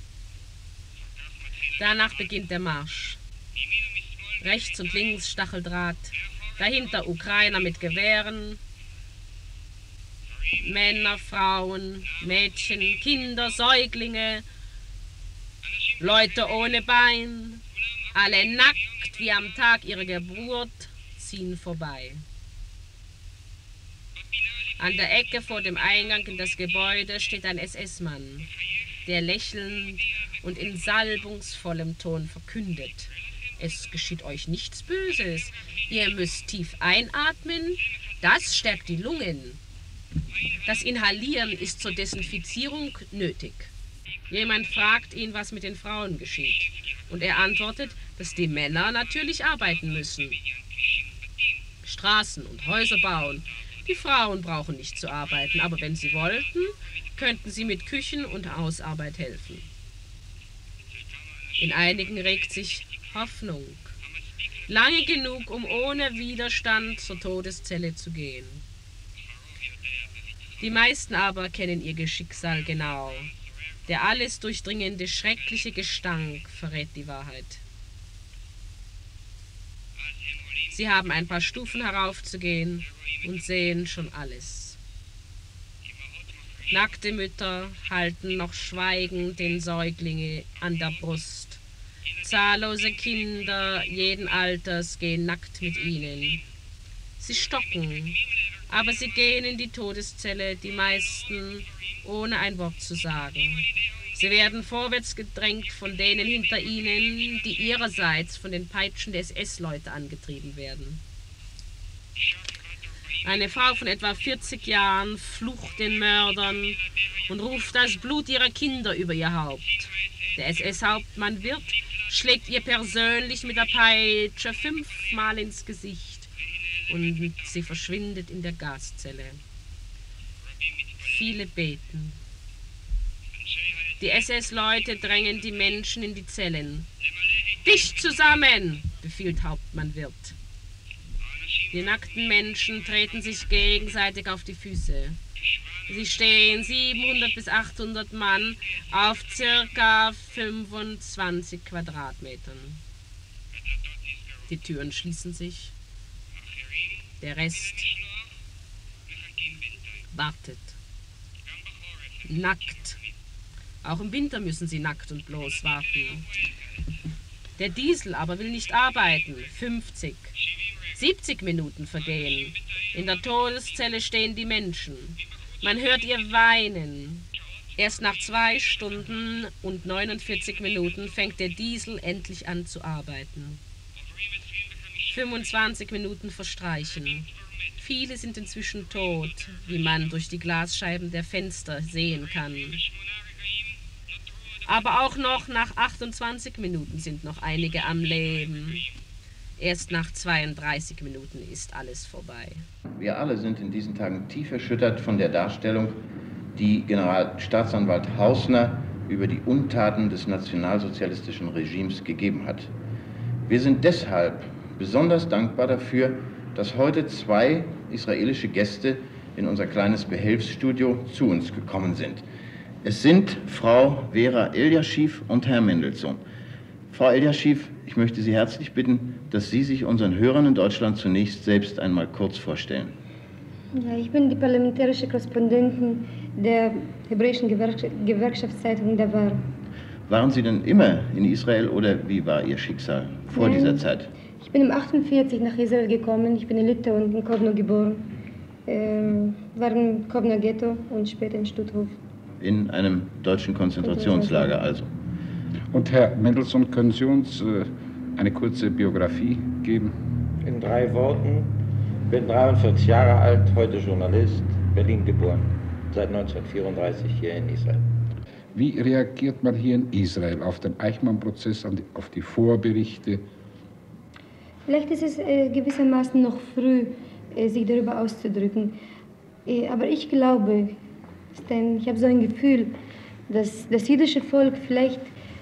Danach beginnt der Marsch. Rechts und links Stacheldraht, dahinter Ukrainer mit Gewehren, Männer, Frauen, Mädchen, Kinder, Säuglinge, Leute ohne Bein, alle nackt wie am Tag ihrer Geburt, ziehen vorbei. An der Ecke vor dem Eingang in das Gebäude steht ein SS-Mann, der lächelnd und in salbungsvollem Ton verkündet: Es geschieht euch nichts Böses, ihr müsst tief einatmen, das stärkt die Lungen. Das Inhalieren ist zur Desinfizierung nötig. Jemand fragt ihn, was mit den Frauen geschieht. Und er antwortet, dass die Männer natürlich arbeiten müssen. Straßen und Häuser bauen. Die Frauen brauchen nicht zu arbeiten, aber wenn sie wollten, könnten sie mit Küchen und Hausarbeit helfen. In einigen regt sich Hoffnung. Lange genug, um ohne Widerstand zur Todeszelle zu gehen. Die meisten aber kennen ihr Schicksal genau. Der alles durchdringende, schreckliche Gestank verrät die Wahrheit. Sie haben ein paar Stufen heraufzugehen und sehen schon alles. Nackte Mütter halten noch schweigend den Säuglinge an der Brust. Zahllose Kinder jeden Alters gehen nackt mit ihnen. Sie stocken, aber sie gehen in die Todeszelle, die meisten ohne ein Wort zu sagen. Sie werden vorwärts gedrängt von denen hinter ihnen, die ihrerseits von den Peitschen der SS-Leute angetrieben werden. Eine Frau von etwa 40 Jahren flucht den Mördern und ruft das Blut ihrer Kinder über ihr Haupt. Der SS-Hauptmann Wirth schlägt ihr persönlich mit der Peitsche 5-mal ins Gesicht und sie verschwindet in der Gaszelle. Viele beten. Die SS-Leute drängen die Menschen in die Zellen. Dicht zusammen, befiehlt Hauptmann Wirth. Die nackten Menschen treten sich gegenseitig auf die Füße. Sie stehen 700 bis 800 Mann auf circa 25 Quadratmetern. Die Türen schließen sich. Der Rest wartet. Nackt. Auch im Winter müssen sie nackt und bloß warten. Der Diesel aber will nicht arbeiten. 50, 70 Minuten vergehen. In der Todeszelle stehen die Menschen. Man hört ihr weinen. Erst nach 2 Stunden und 49 Minuten fängt der Diesel endlich an zu arbeiten. 25 Minuten verstreichen. Viele sind inzwischen tot, wie man durch die Glasscheiben der Fenster sehen kann. Aber auch noch nach 28 Minuten sind noch einige am Leben. Erst nach 32 Minuten ist alles vorbei. Wir alle sind in diesen Tagen tief erschüttert von der Darstellung, die Generalstaatsanwalt Hausner über die Untaten des nationalsozialistischen Regimes gegeben hat. Wir sind deshalb besonders dankbar dafür, dass heute 2 israelische Gäste in unser kleines Behelfsstudio zu uns gekommen sind. Es sind Frau Vera Eliaschiv und Herr Mendelssohn. Frau Eliaschiv, ich möchte Sie herzlich bitten, dass Sie sich unseren Hörern in Deutschland zunächst selbst einmal kurz vorstellen. Ja, ich bin die parlamentarische Korrespondentin der hebräischen Gewerkschaftszeitung Davar. Waren Sie denn immer in Israel oder wie war Ihr Schicksal vor dieser Zeit? Ich bin im 1948 nach Israel gekommen. Ich bin in Litauen, in Kovno geboren. War im Kovno Ghetto und später in Stutthof. In einem deutschen Konzentrationslager also. Und Herr Mendelssohn, können Sie uns eine kurze Biografie geben? In 3 Worten. Bin 43 Jahre alt, heute Journalist, Berlin geboren, seit 1934 hier in Israel. Wie reagiert man hier in Israel auf den Eichmann-Prozess, auf die Vorberichte? Vielleicht ist es gewissermaßen noch früh, sich darüber auszudrücken. Aber ich glaube, denn ich habe so ein Gefühl, dass das jüdische Volk vielleicht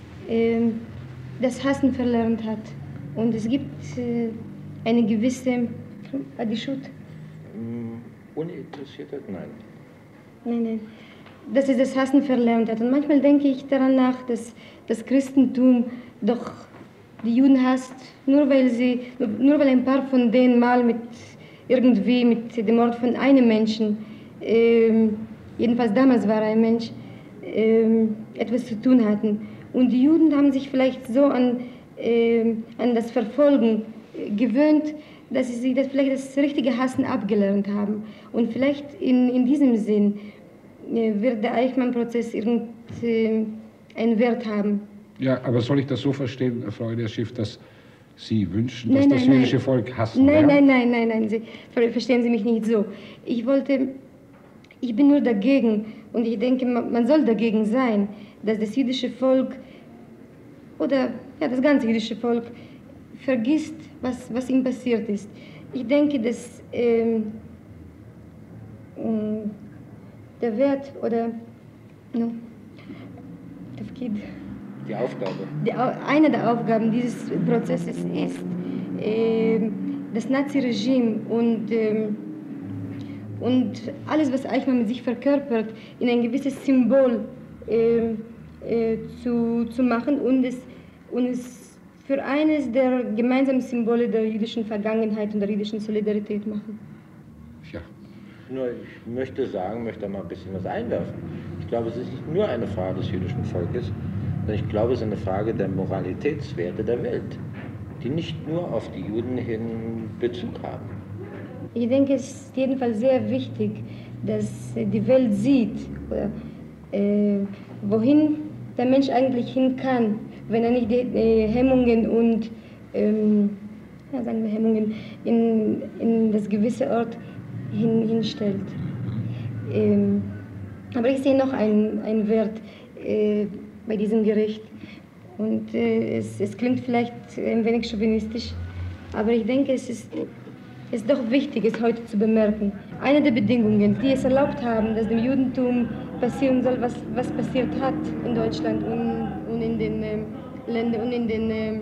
das Hassen verlernt hat. Und es gibt eine gewisse Adischut. Uninteressiert? Nein. Nein. Dass es das Hassen verlernt hat. Und manchmal denke ich daran nach, dass das Christentum doch die Juden hasst, nur weil ein paar von denen mal mit dem Mord von einem Menschen, jedenfalls damals war er ein Mensch, etwas zu tun hatten. Und die Juden haben sich vielleicht so an das Verfolgen gewöhnt, dass sie sich vielleicht das richtige Hassen abgelernt haben. Und vielleicht in diesem Sinn wird der Eichmann-Prozess irgendeinen Wert haben. Ja, aber soll ich das so verstehen, Frau Eliaschiv, dass Sie wünschen, dass das jüdische Volk hassen? Nein, verstehen Sie mich nicht so. Ich bin nur dagegen und ich denke, man soll dagegen sein, dass das jüdische Volk oder das ganze jüdische Volk vergisst, was ihm passiert ist. Ich denke, dass der Wert oder die Aufgabe. Eine der Aufgaben dieses Prozesses ist, das Nazi-Regime und alles, was Eichmann mit sich verkörpert, in ein gewisses Symbol zu machen und es für eines der gemeinsamen Symbole der jüdischen Vergangenheit und der jüdischen Solidarität machen. Ja. Nur ich möchte mal ein bisschen was einwerfen. Ich glaube, es ist nicht nur eine Frage des jüdischen Volkes, sondern ich glaube, es ist eine Frage der Moralitätswerte der Welt, die nicht nur auf die Juden hin Bezug haben. Ich denke, es ist jedenfalls sehr wichtig, dass die Welt sieht, wohin der Mensch eigentlich hin kann, wenn er nicht die Hemmungen und Hemmungen in das gewisse Ort hinstellt. Aber ich sehe noch einen Wert bei diesem Gericht. Und es klingt vielleicht ein wenig chauvinistisch, aber ich denke, es ist doch wichtig, es heute zu bemerken. Eine der Bedingungen, die es erlaubt haben, dass dem Judentum passieren soll, was passiert hat in Deutschland und in den Ländern und in den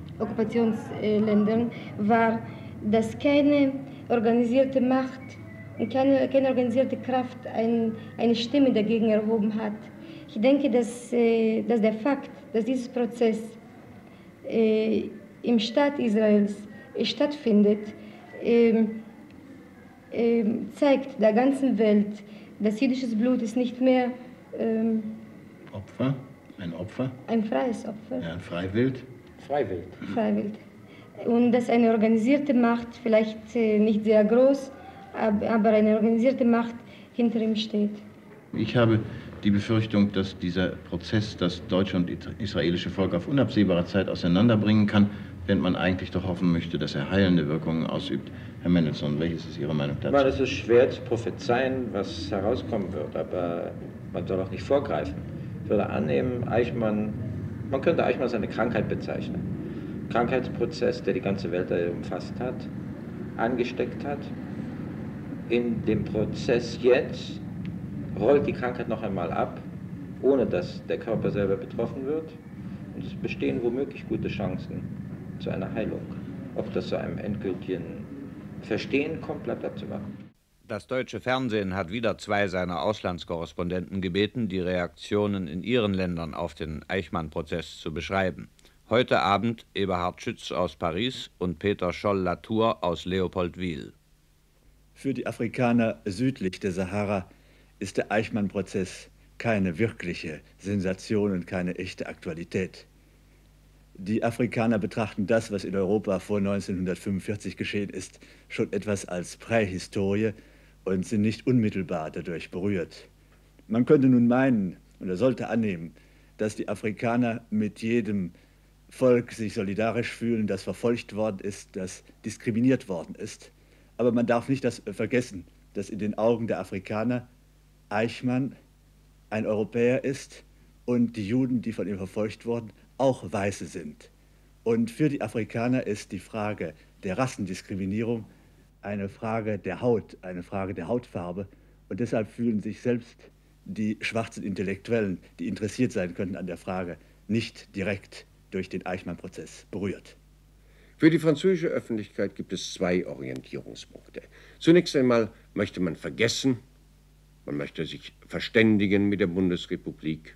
Okkupationsländern, war, dass keine organisierte Macht und keine organisierte Kraft eine Stimme dagegen erhoben hat. Ich denke, dass der Fakt, dass dieser Prozess im Staat Israels stattfindet, zeigt der ganzen Welt, dass jüdisches Blut ist nicht mehr Opfer? Ein Opfer? Ein freies Opfer. Ja, ein Freiwild? Freiwild. Und dass eine organisierte Macht, vielleicht nicht sehr groß, aber eine organisierte Macht hinter ihm steht. Ich habe die Befürchtung, dass dieser Prozess das deutsche und israelische Volk auf unabsehbare Zeit auseinanderbringen kann, während man eigentlich doch hoffen möchte, dass er heilende Wirkungen ausübt. Herr Mendelssohn, welches ist Ihre Meinung dazu? Es ist schwer zu prophezeien, was herauskommen wird, aber man soll auch nicht vorgreifen. Ich würde annehmen, man könnte Eichmann als eine Krankheit bezeichnen. Krankheitsprozess, der die ganze Welt umfasst hat, angesteckt hat. In dem Prozess jetzt rollt die Krankheit noch einmal ab, ohne dass der Körper selber betroffen wird. Und es bestehen womöglich gute Chancen zu einer Heilung. Ob das zu einem endgültigen Verstehen kommt, bleibt abzuwarten. Das deutsche Fernsehen hat wieder 2 seiner Auslandskorrespondenten gebeten, die Reaktionen in ihren Ländern auf den Eichmann-Prozess zu beschreiben. Heute Abend Eberhard Schütz aus Paris und Peter Scholl-Latour aus Leopoldwil. Für die Afrikaner südlich der Sahara ist der Eichmann-Prozess keine wirkliche Sensation und keine echte Aktualität. Die Afrikaner betrachten das, was in Europa vor 1945 geschehen ist, schon etwas als Prähistorie und sind nicht unmittelbar dadurch berührt. Man könnte nun meinen, oder sollte annehmen, dass die Afrikaner mit jedem Volk sich solidarisch fühlen, das verfolgt worden ist, das diskriminiert worden ist. Aber man darf nicht vergessen, dass in den Augen der Afrikaner Eichmann ein Europäer ist und die Juden, die von ihm verfolgt wurden, auch Weiße sind. Und für die Afrikaner ist die Frage der Rassendiskriminierung eine Frage der Haut, eine Frage der Hautfarbe. Und deshalb fühlen sich selbst die schwarzen Intellektuellen, die interessiert sein könnten an der Frage, nicht direkt durch den Eichmann-Prozess berührt. Für die französische Öffentlichkeit gibt es 2 Orientierungspunkte. Zunächst einmal möchte man vergessen, man möchte sich verständigen mit der Bundesrepublik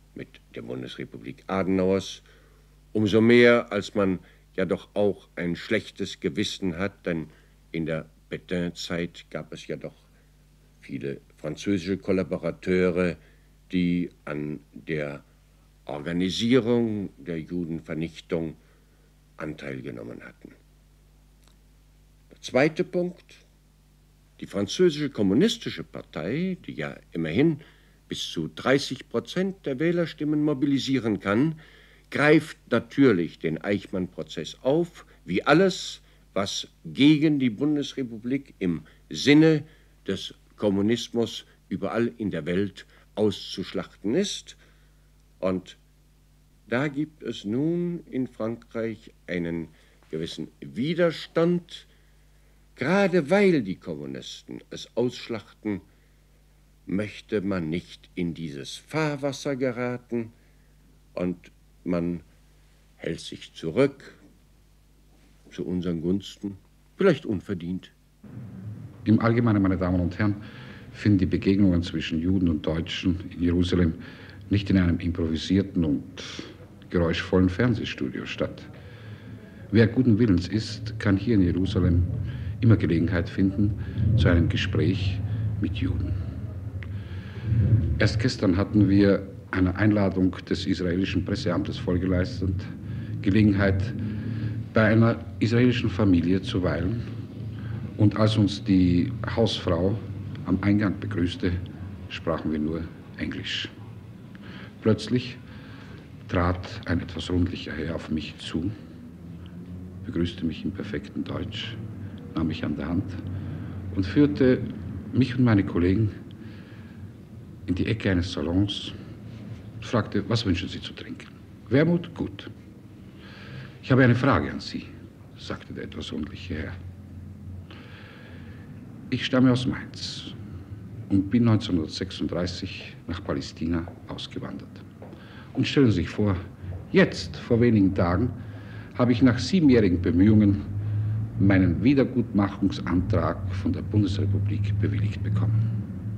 Adenauers, umso mehr, als man ja doch auch ein schlechtes Gewissen hat, denn in der Pétain-Zeit gab es ja doch viele französische Kollaborateure, die an der Organisierung der Judenvernichtung Anteil genommen hatten. Der zweite Punkt: Die französische kommunistische Partei, die ja immerhin bis zu 30% der Wählerstimmen mobilisieren kann, greift natürlich den Eichmann-Prozess auf, wie alles, was gegen die Bundesrepublik im Sinne des Kommunismus überall in der Welt auszuschlachten ist. Und da gibt es nun in Frankreich einen gewissen Widerstand, gerade weil die Kommunisten es ausschlachten, möchte man nicht in dieses Fahrwasser geraten und man hält sich zurück, zu unseren Gunsten, vielleicht unverdient. Im Allgemeinen, meine Damen und Herren, finden die Begegnungen zwischen Juden und Deutschen in Jerusalem nicht in einem improvisierten und geräuschvollen Fernsehstudio statt. Wer guten Willens ist, kann hier in Jerusalem immer Gelegenheit finden zu einem Gespräch mit Juden. Erst gestern hatten wir einer Einladung des israelischen Presseamtes Folge leistend Gelegenheit, bei einer israelischen Familie zu weilen. Und als uns die Hausfrau am Eingang begrüßte, sprachen wir nur Englisch. Plötzlich trat ein etwas rundlicher Herr auf mich zu, begrüßte mich im perfekten Deutsch, nahm mich an der Hand und führte mich und meine Kollegen in die Ecke eines Salons und fragte, was wünschen Sie zu trinken? Wermut? Gut. Ich habe eine Frage an Sie, sagte der etwas rundliche Herr. Ich stamme aus Mainz und bin 1936 nach Palästina ausgewandert. Und stellen Sie sich vor, jetzt, vor wenigen Tagen, habe ich nach 7-jährigen Bemühungen meinen Wiedergutmachungsantrag von der Bundesrepublik bewilligt bekommen.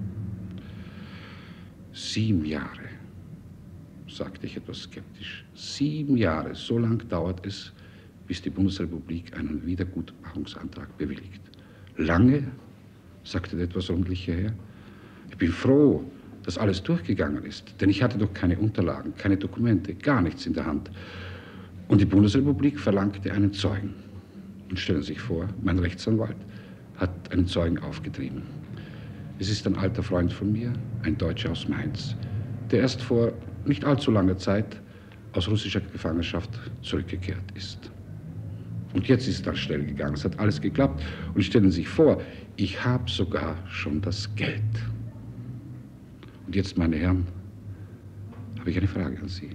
7 Jahre, sagte ich etwas skeptisch. 7 Jahre, so lang dauert es, bis die Bundesrepublik einen Wiedergutmachungsantrag bewilligt. Lange, sagte der etwas rundliche Herr. Ich bin froh, dass alles durchgegangen ist, denn ich hatte doch keine Unterlagen, keine Dokumente, gar nichts in der Hand. Und die Bundesrepublik verlangte einen Zeugen. Und stellen Sie sich vor, mein Rechtsanwalt hat einen Zeugen aufgetrieben. Es ist ein alter Freund von mir, ein Deutscher aus Mainz, der erst vor nicht allzu langer Zeit aus russischer Gefangenschaft zurückgekehrt ist. Und jetzt ist das schnell gegangen, es hat alles geklappt. Und stellen Sie sich vor, ich habe sogar schon das Geld. Und jetzt, meine Herren, habe ich eine Frage an Sie.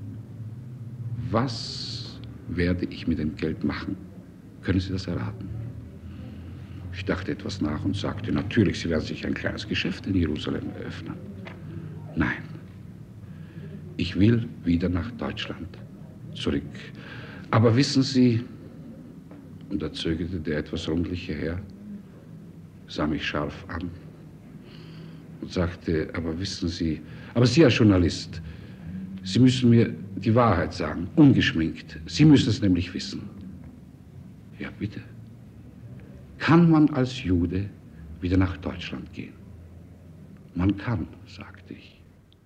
Was werde ich mit dem Geld machen? Können Sie das erraten? Ich dachte etwas nach und sagte, natürlich, Sie werden sich ein kleines Geschäft in Jerusalem eröffnen. Nein, ich will wieder nach Deutschland zurück. Aber wissen Sie, und da zögerte der etwas rundliche Herr, sah mich scharf an und sagte, aber wissen Sie, aber Sie als Journalist, Sie müssen mir die Wahrheit sagen, ungeschminkt. Sie müssen es nämlich wissen. Ja, bitte. Kann man als Jude wieder nach Deutschland gehen? Man kann, sagte ich.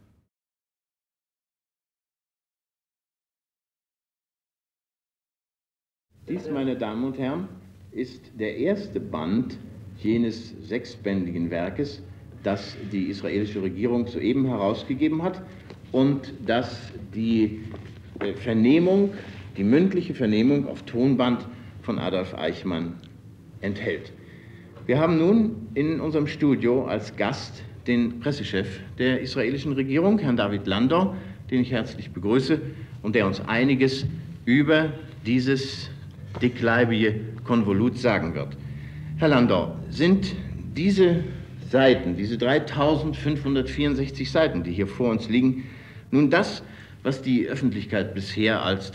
Dies, meine Damen und Herren, ist der erste Band jenes 6-bändigen Werkes, das die israelische Regierung soeben herausgegeben hat und das die Vernehmung, die mündliche Vernehmung auf Tonband von Adolf Eichmann enthält. Wir haben nun in unserem Studio als Gast den Pressechef der israelischen Regierung, Herrn David Landau, den ich herzlich begrüße und der uns einiges über dieses dickleibige Konvolut sagen wird. Herr Landau, sind diese Seiten, diese 3564 Seiten, die hier vor uns liegen, nun das, was die Öffentlichkeit bisher als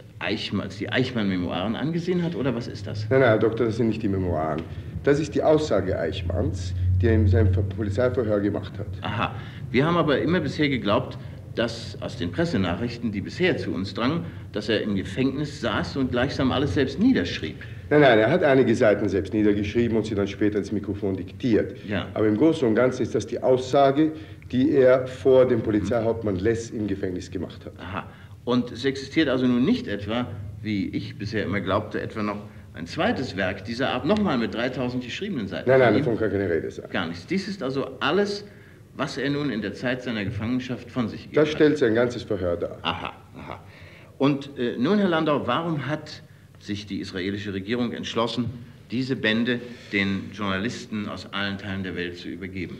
die Eichmann-Memoiren angesehen hat, oder was ist das? Nein, Herr Doktor, das sind nicht die Memoiren. Das ist die Aussage Eichmanns, die er in seinem Polizeiverhör gemacht hat. Aha. Wir haben aber immer bisher geglaubt, dass aus den Pressenachrichten, die bisher zu uns drangen, dass er im Gefängnis saß und gleichsam alles selbst niederschrieb. Nein, er hat einige Seiten selbst niedergeschrieben und sie dann später ins Mikrofon diktiert. Ja. Aber im Großen und Ganzen ist das die Aussage, die er vor dem Polizeihauptmann Less im Gefängnis gemacht hat. Aha. Und es existiert also nun nicht etwa, wie ich bisher immer glaubte, etwa noch ein zweites Werk dieser Art, nochmal mit 3000 geschriebenen Seiten. Nein, davon kann keine Rede sein. Gar nichts. Dies ist also alles, was er nun in der Zeit seiner Gefangenschaft von sich gegeben hat. Das stellt sein ganzes Verhör dar. Aha, aha. Und nun, Herr Landau, warum hat sich die israelische Regierung entschlossen, diese Bände den Journalisten aus allen Teilen der Welt zu übergeben?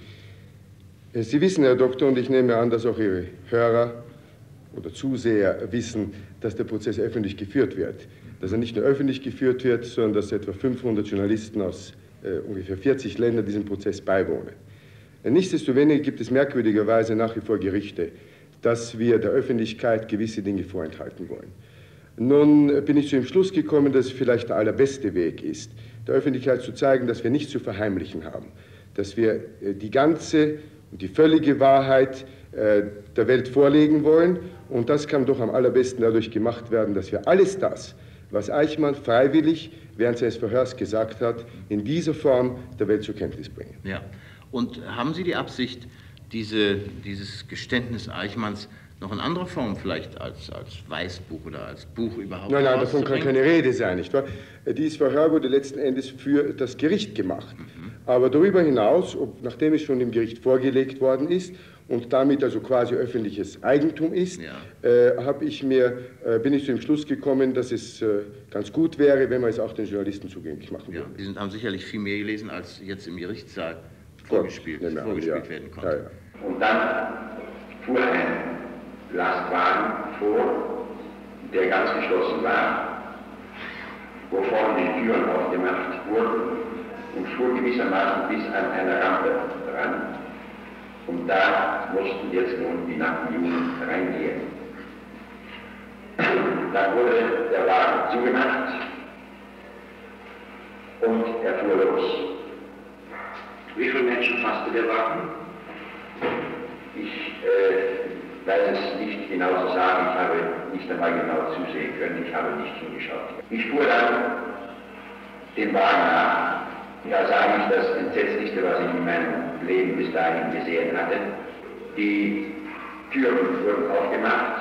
Sie wissen, Herr Doktor, und ich nehme an, dass auch Ihre Hörer oder Zuseher wissen, dass der Prozess öffentlich geführt wird. Dass er nicht nur öffentlich geführt wird, sondern dass etwa 500 Journalisten aus ungefähr 40 Ländern diesem Prozess beiwohnen. Nichtsdestoweniger gibt es merkwürdigerweise nach wie vor Gerüchte, dass wir der Öffentlichkeit gewisse Dinge vorenthalten wollen. Nun bin ich zu dem Schluss gekommen, dass es vielleicht der allerbeste Weg ist, der Öffentlichkeit zu zeigen, dass wir nichts zu verheimlichen haben, dass wir die ganze und die völlige Wahrheit der Welt vorlegen wollen. Und das kann doch am allerbesten dadurch gemacht werden, dass wir alles das, was Eichmann freiwillig während seines Verhörs gesagt hat, in dieser Form der Welt zur Kenntnis bringen. Ja. Und haben Sie die Absicht, dieses Geständnis Eichmanns noch in anderer Form vielleicht als Weißbuch oder als Buch überhaupt Nein, davon kann keine Rede sein, nicht wahr? Dieses Verhör wurde letzten Endes für das Gericht gemacht. Aber darüber hinaus, nachdem es schon dem Gericht vorgelegt worden ist und damit also quasi öffentliches Eigentum ist, bin ich zu dem Schluss gekommen, dass es ganz gut wäre, wenn man es auch den Journalisten zugänglich machen würde. Ja, die haben sicherlich viel mehr gelesen, als jetzt im Gerichtssaal vorgespielt werden konnte. Ja. Und dann fuhr ein Lastwagen vor, der ganz geschlossen war, wovon die Türen aufgemacht wurden und fuhr gewissermaßen bis an eine Rampe ran. Und da mussten jetzt nun die nackten Juden reingehen. Dann wurde der Wagen zugemacht fuhr los. Wie viele Menschen fasste der Wagen? Ich weiß es nicht genau zu sagen, ich habe nicht einmal genau zusehen können, ich habe nicht hingeschaut. Ich fuhr dann den Wagen nach. Ja, sage ich das Entsetzlichste, was ich in meinem Leben bis dahin gesehen hatte. Die Türen wurden aufgemacht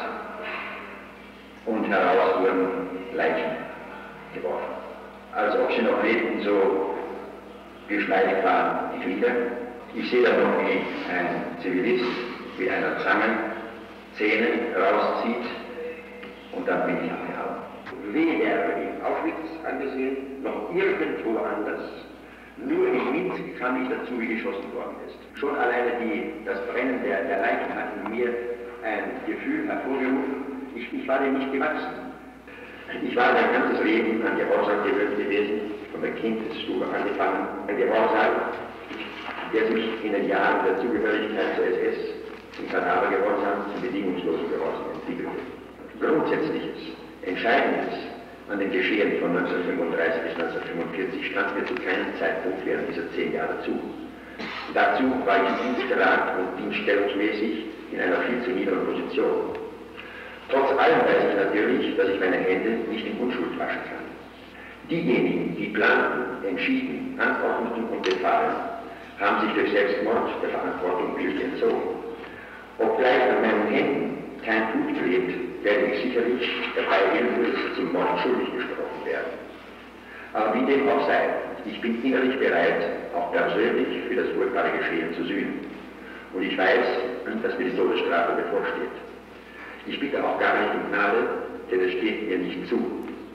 und heraus wurden Leichen geworfen. Als ob sie noch lebten, so geschmeidig waren die Glieder. Ich sehe dann noch, wie ein Zivilist mit einer Zange Zähne rauszieht und dann bin ich abgehauen. Weder in Auschwitz angesehen, noch irgendwo anders. Nur in Minsk kam ich dazu, wie geschossen worden ist. Schon alleine das Brennen der Leichen hat in mir ein Gefühl hervorgerufen. Ich war dem nicht gewachsen. Ich war mein ganzes Leben an Gehorsam gewöhnt gewesen, von der Kindesstube angefangen. Ein Gehorsam, der sich in den Jahren der Zugehörigkeit zur SS im Kadavergehorsam zum bedingungslosen Gehorsam entwickelte. Grundsätzliches, Entscheidendes an den Geschehen von 1935 bis 1945 stand mir zu keinem Zeitpunkt während dieser 10 Jahre zu. Dazu war ich dienstgelangt und dienststellungsmäßig in einer viel zu niederen Position. Trotz allem weiß ich natürlich, dass ich meine Hände nicht in Unschuld waschen kann. Diejenigen, die planten, entschieden, anordneten und befahlen, haben sich durch Selbstmord der Verantwortung glücklich entzogen. Obgleich an meinen Händen kein Blut klebt, werde ich sicherlich der Beihilfe zum Mord schuldig gesprochen werden. Aber wie dem auch sei, ich bin innerlich bereit, auch persönlich für das furchtbare Geschehen zu sühnen. Und ich weiß, dass mir die Todesstrafe bevorsteht. Ich bitte auch gar nicht um Gnade, denn es steht mir nicht zu.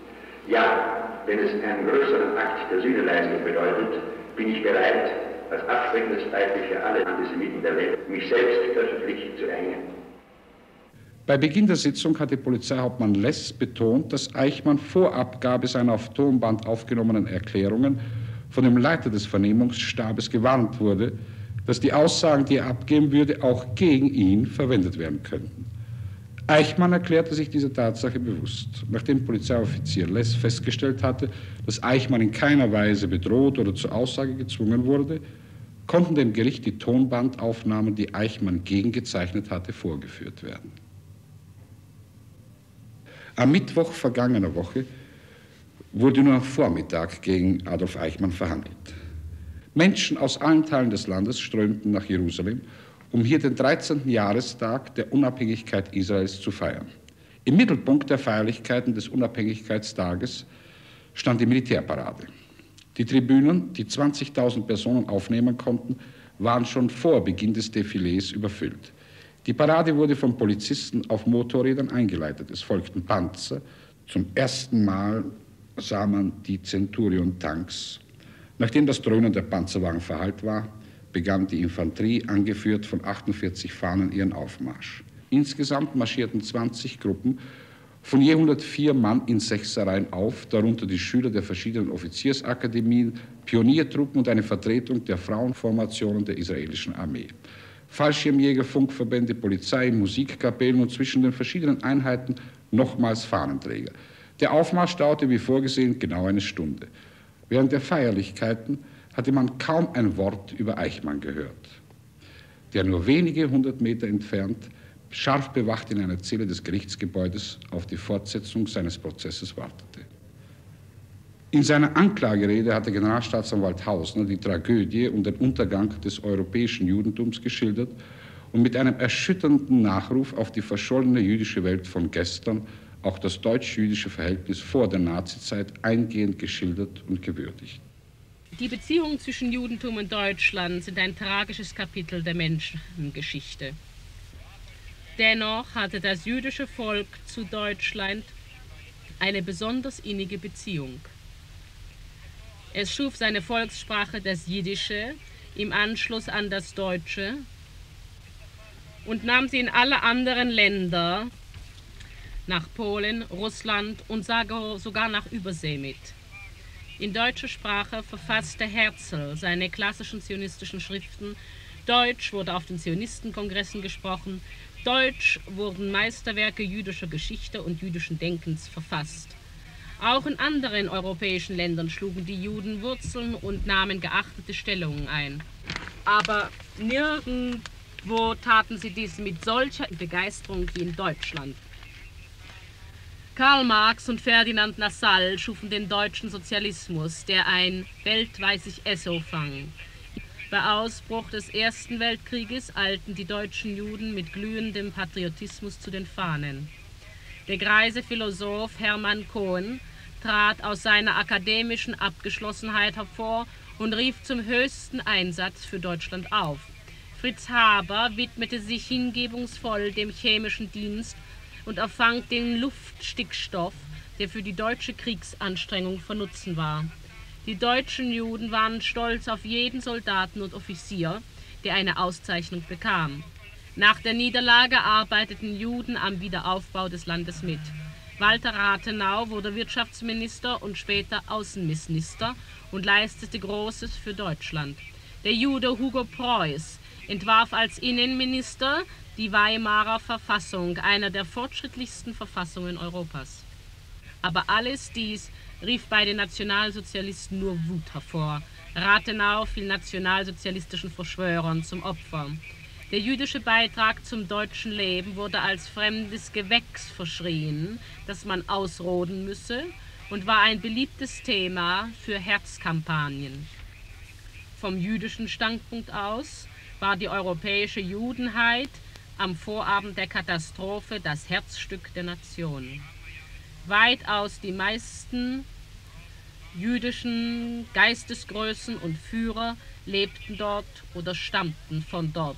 Ja, wenn es einen größeren Akt der Sühneleistung bedeutet, bin ich bereit, als abschreckendes Beispiel für alle Antisemiten der Welt, mich selbst öffentlich zu erhängen. Bei Beginn der Sitzung hatte Polizeihauptmann Less betont, dass Eichmann vor Abgabe seiner auf Tonband aufgenommenen Erklärungen von dem Leiter des Vernehmungsstabes gewarnt wurde, dass die Aussagen, die er abgeben würde, auch gegen ihn verwendet werden könnten. Eichmann erklärte sich dieser Tatsache bewusst. Nachdem Polizeioffizier Less festgestellt hatte, dass Eichmann in keiner Weise bedroht oder zur Aussage gezwungen wurde, konnten dem Gericht die Tonbandaufnahmen, die Eichmann gegengezeichnet hatte, vorgeführt werden. Am Mittwoch vergangener Woche wurde nur am Vormittag gegen Adolf Eichmann verhandelt. Menschen aus allen Teilen des Landes strömten nach Jerusalem, um hier den 13. Jahrestag der Unabhängigkeit Israels zu feiern. Im Mittelpunkt der Feierlichkeiten des Unabhängigkeitstages stand die Militärparade. Die Tribünen, die 20.000 Personen aufnehmen konnten, waren schon vor Beginn des Defilés überfüllt. Die Parade wurde von Polizisten auf Motorrädern eingeleitet. Es folgten Panzer. Zum ersten Mal sah man die Centurion-Tanks. Nachdem das Dröhnen der Panzerwagen verhallt war, begann die Infanterie, angeführt von 48 Fahnen, ihren Aufmarsch. Insgesamt marschierten 20 Gruppen von je 104 Mann in Sechserreihen auf, darunter die Schüler der verschiedenen Offiziersakademien, Pioniertruppen und eine Vertretung der Frauenformationen der israelischen Armee. Fallschirmjäger, Funkverbände, Polizei, Musikkapellen und zwischen den verschiedenen Einheiten nochmals Fahnenträger. Der Aufmarsch dauerte wie vorgesehen genau eine Stunde. Während der Feierlichkeiten hatte man kaum ein Wort über Eichmann gehört, der nur wenige 100 Meter entfernt, scharf bewacht in einer Zelle des Gerichtsgebäudes, auf die Fortsetzung seines Prozesses wartete. In seiner Anklagerede hatte Generalstaatsanwalt Hausner die Tragödie und den Untergang des europäischen Judentums geschildert und mit einem erschütternden Nachruf auf die verschollene jüdische Welt von gestern auch das deutsch-jüdische Verhältnis vor der Nazizeit eingehend geschildert und gewürdigt. Die Beziehungen zwischen Judentum und Deutschland sind ein tragisches Kapitel der Menschengeschichte. Dennoch hatte das jüdische Volk zu Deutschland eine besonders innige Beziehung. Es schuf seine Volkssprache, das Jiddische, im Anschluss an das Deutsche und nahm sie in alle anderen Länder, nach Polen, Russland und sogar nach Übersee mit. In deutscher Sprache verfasste Herzl seine klassischen zionistischen Schriften, Deutsch wurde auf den Zionistenkongressen gesprochen, Deutsch wurden Meisterwerke jüdischer Geschichte und jüdischen Denkens verfasst. Auch in anderen europäischen Ländern schlugen die Juden Wurzeln und nahmen geachtete Stellungen ein. Aber nirgendwo taten sie dies mit solcher Begeisterung wie in Deutschland. Karl Marx und Ferdinand Lassalle schufen den deutschen Sozialismus, der ein weltweites Esso fang. Bei Ausbruch des Ersten Weltkrieges eilten die deutschen Juden mit glühendem Patriotismus zu den Fahnen. Der greise Philosoph Hermann Cohen trat aus seiner akademischen Abgeschlossenheit hervor und rief zum höchsten Einsatz für Deutschland auf. Fritz Haber widmete sich hingebungsvoll dem chemischen Dienst und erfand den Luftstickstoff, der für die deutsche Kriegsanstrengung von Nutzen war. Die deutschen Juden waren stolz auf jeden Soldaten und Offizier, der eine Auszeichnung bekam. Nach der Niederlage arbeiteten Juden am Wiederaufbau des Landes mit. Walter Rathenau wurde Wirtschaftsminister und später Außenminister und leistete Großes für Deutschland. Der Jude Hugo Preuß entwarf als Innenminister die Weimarer Verfassung, einer der fortschrittlichsten Verfassungen Europas. Aber alles dies rief bei den Nationalsozialisten nur Wut hervor. Rathenau fiel nationalsozialistischen Verschwörern zum Opfer. Der jüdische Beitrag zum deutschen Leben wurde als fremdes Gewächs verschrien, das man ausroden müsse, und war ein beliebtes Thema für Herzkampagnen. Vom jüdischen Standpunkt aus war die europäische Judenheit am Vorabend der Katastrophe das Herzstück der Nation. Weitaus die meisten jüdischen Geistesgrößen und Führer lebten dort oder stammten von dort.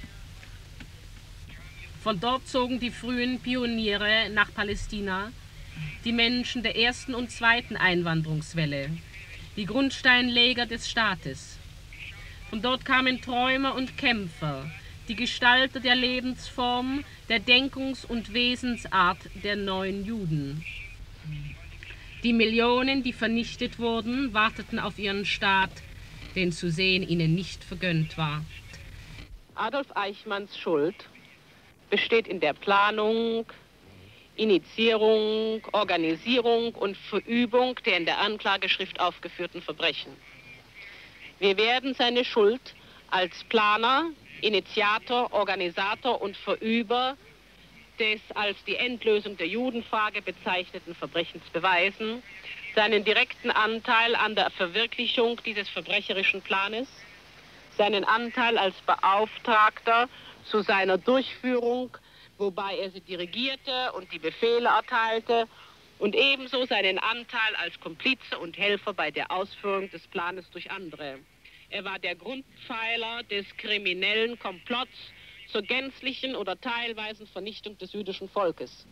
Von dort zogen die frühen Pioniere nach Palästina, die Menschen der ersten und zweiten Einwanderungswelle, die Grundsteinleger des Staates. Von dort kamen Träumer und Kämpfer, die Gestalter der Lebensform, der Denkungs- und Wesensart der neuen Juden. Die Millionen, die vernichtet wurden, warteten auf ihren Staat, den zu sehen ihnen nicht vergönnt war. Adolf Eichmanns Schuld besteht in der Planung, Initiierung, Organisierung und Verübung der in der Anklageschrift aufgeführten Verbrechen. Wir werden seine Schuld als Planer, Initiator, Organisator und Verüber des als die Endlösung der Judenfrage bezeichneten Verbrechens beweisen, seinen direkten Anteil an der Verwirklichung dieses verbrecherischen Planes, seinen Anteil als Beauftragter zu seiner Durchführung, wobei er sie dirigierte und die Befehle erteilte, und ebenso seinen Anteil als Komplize und Helfer bei der Ausführung des Planes durch andere. Er war der Grundpfeiler des kriminellen Komplotts zur gänzlichen oder teilweisen Vernichtung des jüdischen Volkes.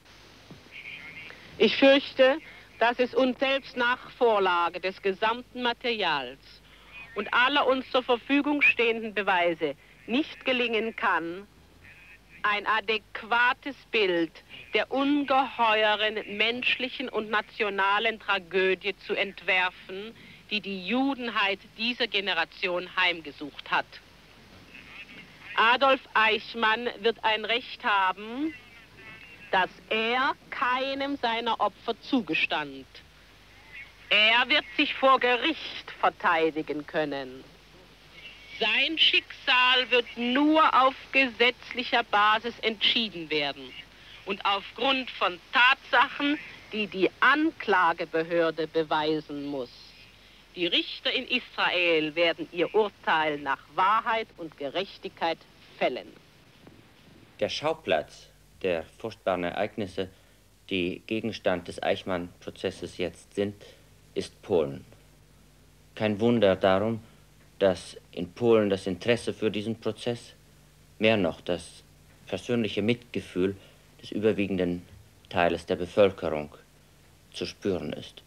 Ich fürchte, dass es uns selbst nach Vorlage des gesamten Materials und aller uns zur Verfügung stehenden Beweise nicht gelingen kann, ein adäquates Bild der ungeheuren menschlichen und nationalen Tragödie zu entwerfen, die die Judenheit dieser Generation heimgesucht hat. Adolf Eichmann wird ein Recht haben, das er keinem seiner Opfer zugestand. Er wird sich vor Gericht verteidigen können. Sein Schicksal wird nur auf gesetzlicher Basis entschieden werden und aufgrund von Tatsachen, die die Anklagebehörde beweisen muss. Die Richter in Israel werden ihr Urteil nach Wahrheit und Gerechtigkeit fällen. Der Schauplatz der furchtbaren Ereignisse, die Gegenstand des Eichmann-Prozesses jetzt sind, ist Polen. Kein Wunder darum, dass in Polen das Interesse für diesen Prozess, mehr noch das persönliche Mitgefühl des überwiegenden Teiles der Bevölkerung zu spüren ist.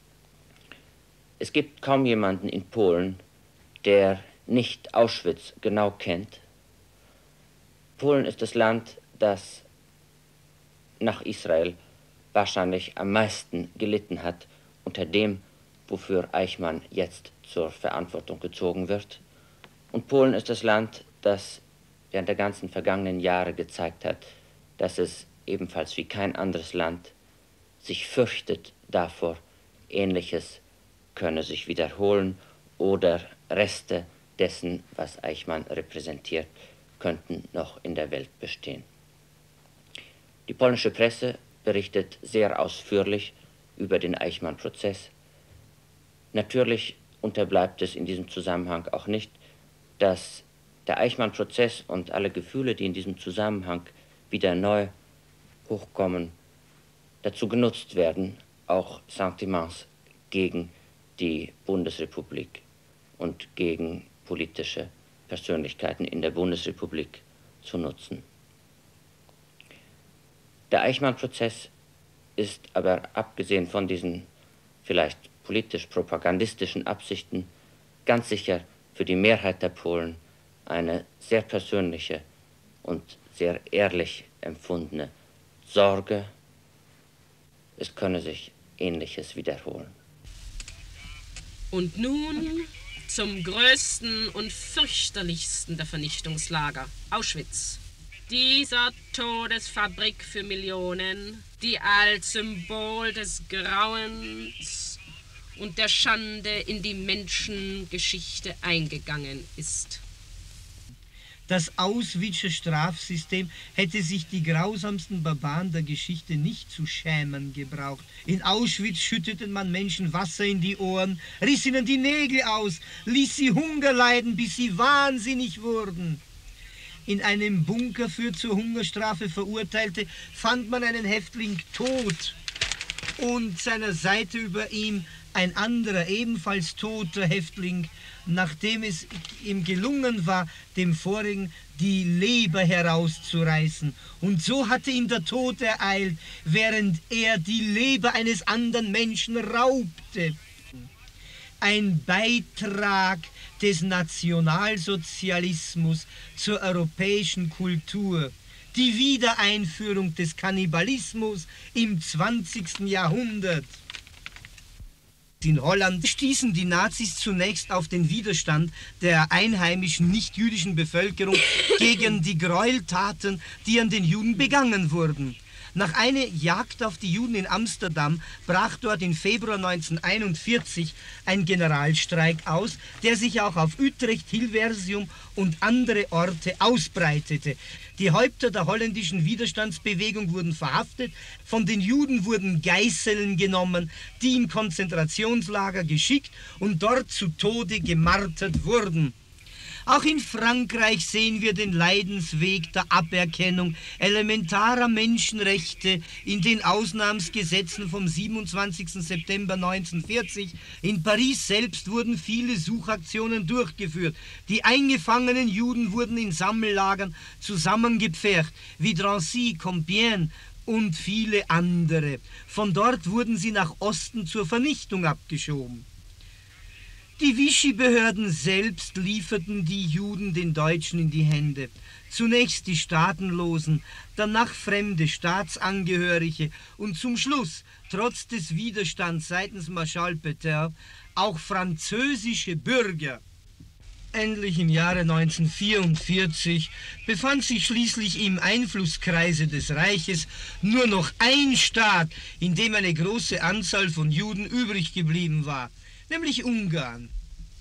Es gibt kaum jemanden in Polen, der nicht Auschwitz genau kennt. Polen ist das Land, das nach Israel wahrscheinlich am meisten gelitten hat unter dem, wofür Eichmann jetzt zur Verantwortung gezogen wird. Und Polen ist das Land, das während der ganzen vergangenen Jahre gezeigt hat, dass es ebenfalls wie kein anderes Land sich fürchtet, davor, Ähnliches könne sich wiederholen oder Reste dessen, was Eichmann repräsentiert, könnten noch in der Welt bestehen. Die polnische Presse berichtet sehr ausführlich über den Eichmann-Prozess. Natürlich unterbleibt es in diesem Zusammenhang auch nicht, dass der Eichmann-Prozess und alle Gefühle, die in diesem Zusammenhang wieder neu hochkommen, dazu genutzt werden, auch Sentiments gegen die Bundesrepublik und gegen politische Persönlichkeiten in der Bundesrepublik zu nutzen. Der Eichmann-Prozess ist aber, abgesehen von diesen vielleicht politisch-propagandistischen Absichten, ganz sicher für die Mehrheit der Polen eine sehr persönliche und sehr ehrlich empfundene Sorge. Es könne sich Ähnliches wiederholen. Und nun zum größten und fürchterlichsten der Vernichtungslager, Auschwitz. Dieser Todesfabrik für Millionen, die als Symbol des Grauens und der Schande in die Menschengeschichte eingegangen ist. Das Auschwitzer Strafsystem hätte sich die grausamsten Barbaren der Geschichte nicht zu schämen gebraucht. In Auschwitz schüttete man Menschen Wasser in die Ohren, riss ihnen die Nägel aus, ließ sie Hunger leiden, bis sie wahnsinnig wurden. In einem Bunker für zur Hungerstrafe Verurteilte fand man einen Häftling tot und seiner Seite über ihm ein anderer, ebenfalls toter Häftling, nachdem es ihm gelungen war, dem vorigen die Leber herauszureißen. Und so hatte ihn der Tod ereilt, während er die Leber eines anderen Menschen raubte. Ein Beitrag des Nationalsozialismus zur europäischen Kultur. Die Wiedereinführung des Kannibalismus im 20. Jahrhundert. In Holland stießen die Nazis zunächst auf den Widerstand der einheimischen nicht-jüdischen Bevölkerung gegen die Gräueltaten, die an den Juden begangen wurden. Nach einer Jagd auf die Juden in Amsterdam brach dort im Februar 1941 ein Generalstreik aus, der sich auch auf Utrecht, Hilversum und andere Orte ausbreitete. Die Häupter der holländischen Widerstandsbewegung wurden verhaftet, von den Juden wurden Geiseln genommen, die in Konzentrationslager geschickt und dort zu Tode gemartert wurden. Auch in Frankreich sehen wir den Leidensweg der Aberkennung elementarer Menschenrechte in den Ausnahmsgesetzen vom 27. September 1940. In Paris selbst wurden viele Suchaktionen durchgeführt. Die eingefangenen Juden wurden in Sammellagern zusammengepfercht, wie Drancy, Compiègne und viele andere. Von dort wurden sie nach Osten zur Vernichtung abgeschoben. Die Vichy-Behörden selbst lieferten die Juden den Deutschen in die Hände. Zunächst die Staatenlosen, danach fremde Staatsangehörige und zum Schluss, trotz des Widerstands seitens Marschall Pétain, auch französische Bürger. Endlich im Jahre 1944 befand sich schließlich im Einflusskreise des Reiches nur noch ein Staat, in dem eine große Anzahl von Juden übrig geblieben war, nämlich Ungarn.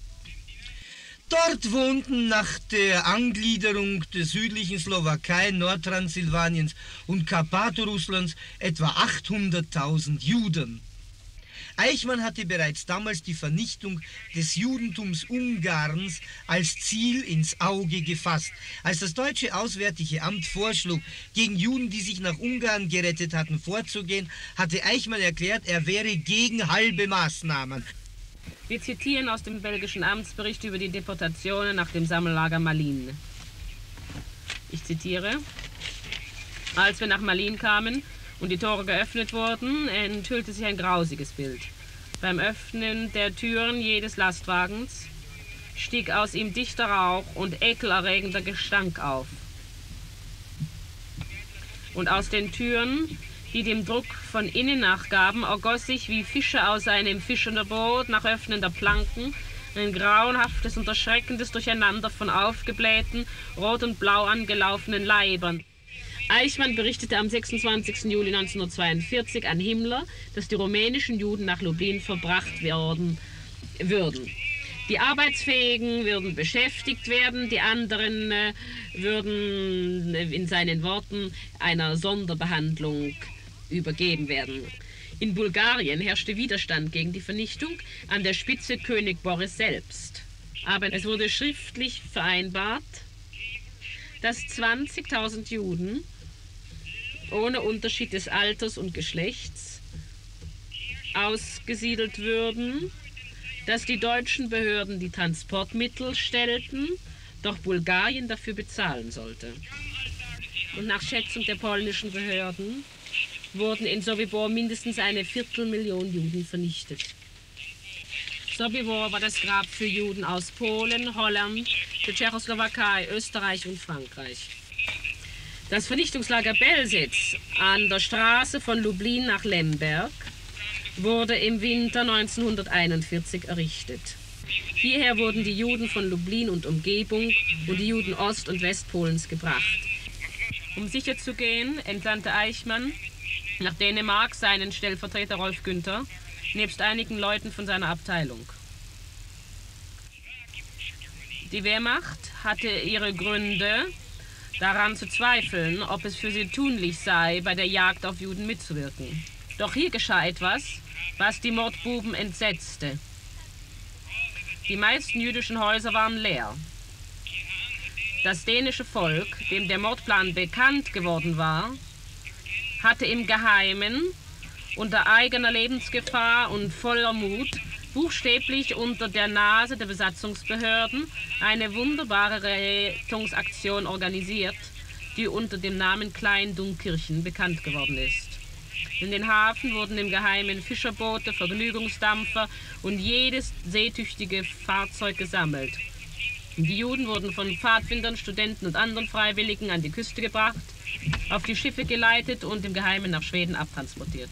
Dort wohnten nach der Angliederung der südlichen Slowakei, Nordtranssilvaniens und Karpato-Russlands etwa 800.000 Juden. Eichmann hatte bereits damals die Vernichtung des Judentums Ungarns als Ziel ins Auge gefasst. Als das deutsche Auswärtige Amt vorschlug, gegen Juden, die sich nach Ungarn gerettet hatten, vorzugehen, hatte Eichmann erklärt, er wäre gegen halbe Maßnahmen. Wir zitieren aus dem belgischen Amtsbericht über die Deportationen nach dem Sammellager Malines. Ich zitiere: Als wir nach Malines kamen und die Tore geöffnet wurden, enthüllte sich ein grausiges Bild. Beim Öffnen der Türen jedes Lastwagens stieg aus ihm dichter Rauch und ekelerregender Gestank auf. Und aus den Türen, die dem Druck von innen nachgaben, ergoss sich wie Fische aus einem Fischenderboot nach öffnender Planken ein grauenhaftes und erschreckendes Durcheinander von aufgeblähten, rot und blau angelaufenen Leibern. Eichmann berichtete am 26. Juli 1942 an Himmler, dass die rumänischen Juden nach Lublin verbracht werden würden. Die Arbeitsfähigen würden beschäftigt werden, die anderen würden in seinen Worten einer Sonderbehandlung übergeben werden. In Bulgarien herrschte Widerstand gegen die Vernichtung, an der Spitze König Boris selbst. Aber es wurde schriftlich vereinbart, dass 20.000 Juden ohne Unterschied des Alters und Geschlechts ausgesiedelt würden, dass die deutschen Behörden die Transportmittel stellten, doch Bulgarien dafür bezahlen sollte. Und nach Schätzung der polnischen Behörden wurden in Sobibor mindestens 250.000 Juden vernichtet. Sobibor war das Grab für Juden aus Polen, Holland, der Tschechoslowakei, Österreich und Frankreich. Das Vernichtungslager Belzec an der Straße von Lublin nach Lemberg wurde im Winter 1941 errichtet. Hierher wurden die Juden von Lublin und Umgebung und die Juden Ost- und Westpolens gebracht. Um sicherzugehen, entsandte Eichmann nach Dänemark seinen Stellvertreter Rolf Günther, nebst einigen Leuten von seiner Abteilung. Die Wehrmacht hatte ihre Gründe, daran zu zweifeln, ob es für sie tunlich sei, bei der Jagd auf Juden mitzuwirken. Doch hier geschah etwas, was die Mordbuben entsetzte. Die meisten jüdischen Häuser waren leer. Das dänische Volk, dem der Mordplan bekannt geworden war, hatte im Geheimen, unter eigener Lebensgefahr und voller Mut, buchstäblich unter der Nase der Besatzungsbehörden eine wunderbare Rettungsaktion organisiert, die unter dem Namen Klein-Dunkirchen bekannt geworden ist. In den Hafen wurden im Geheimen Fischerboote, Vergnügungsdampfer und jedes seetüchtige Fahrzeug gesammelt. Die Juden wurden von Pfadfindern, Studenten und anderen Freiwilligen an die Küste gebracht, auf die Schiffe geleitet und im Geheimen nach Schweden abtransportiert.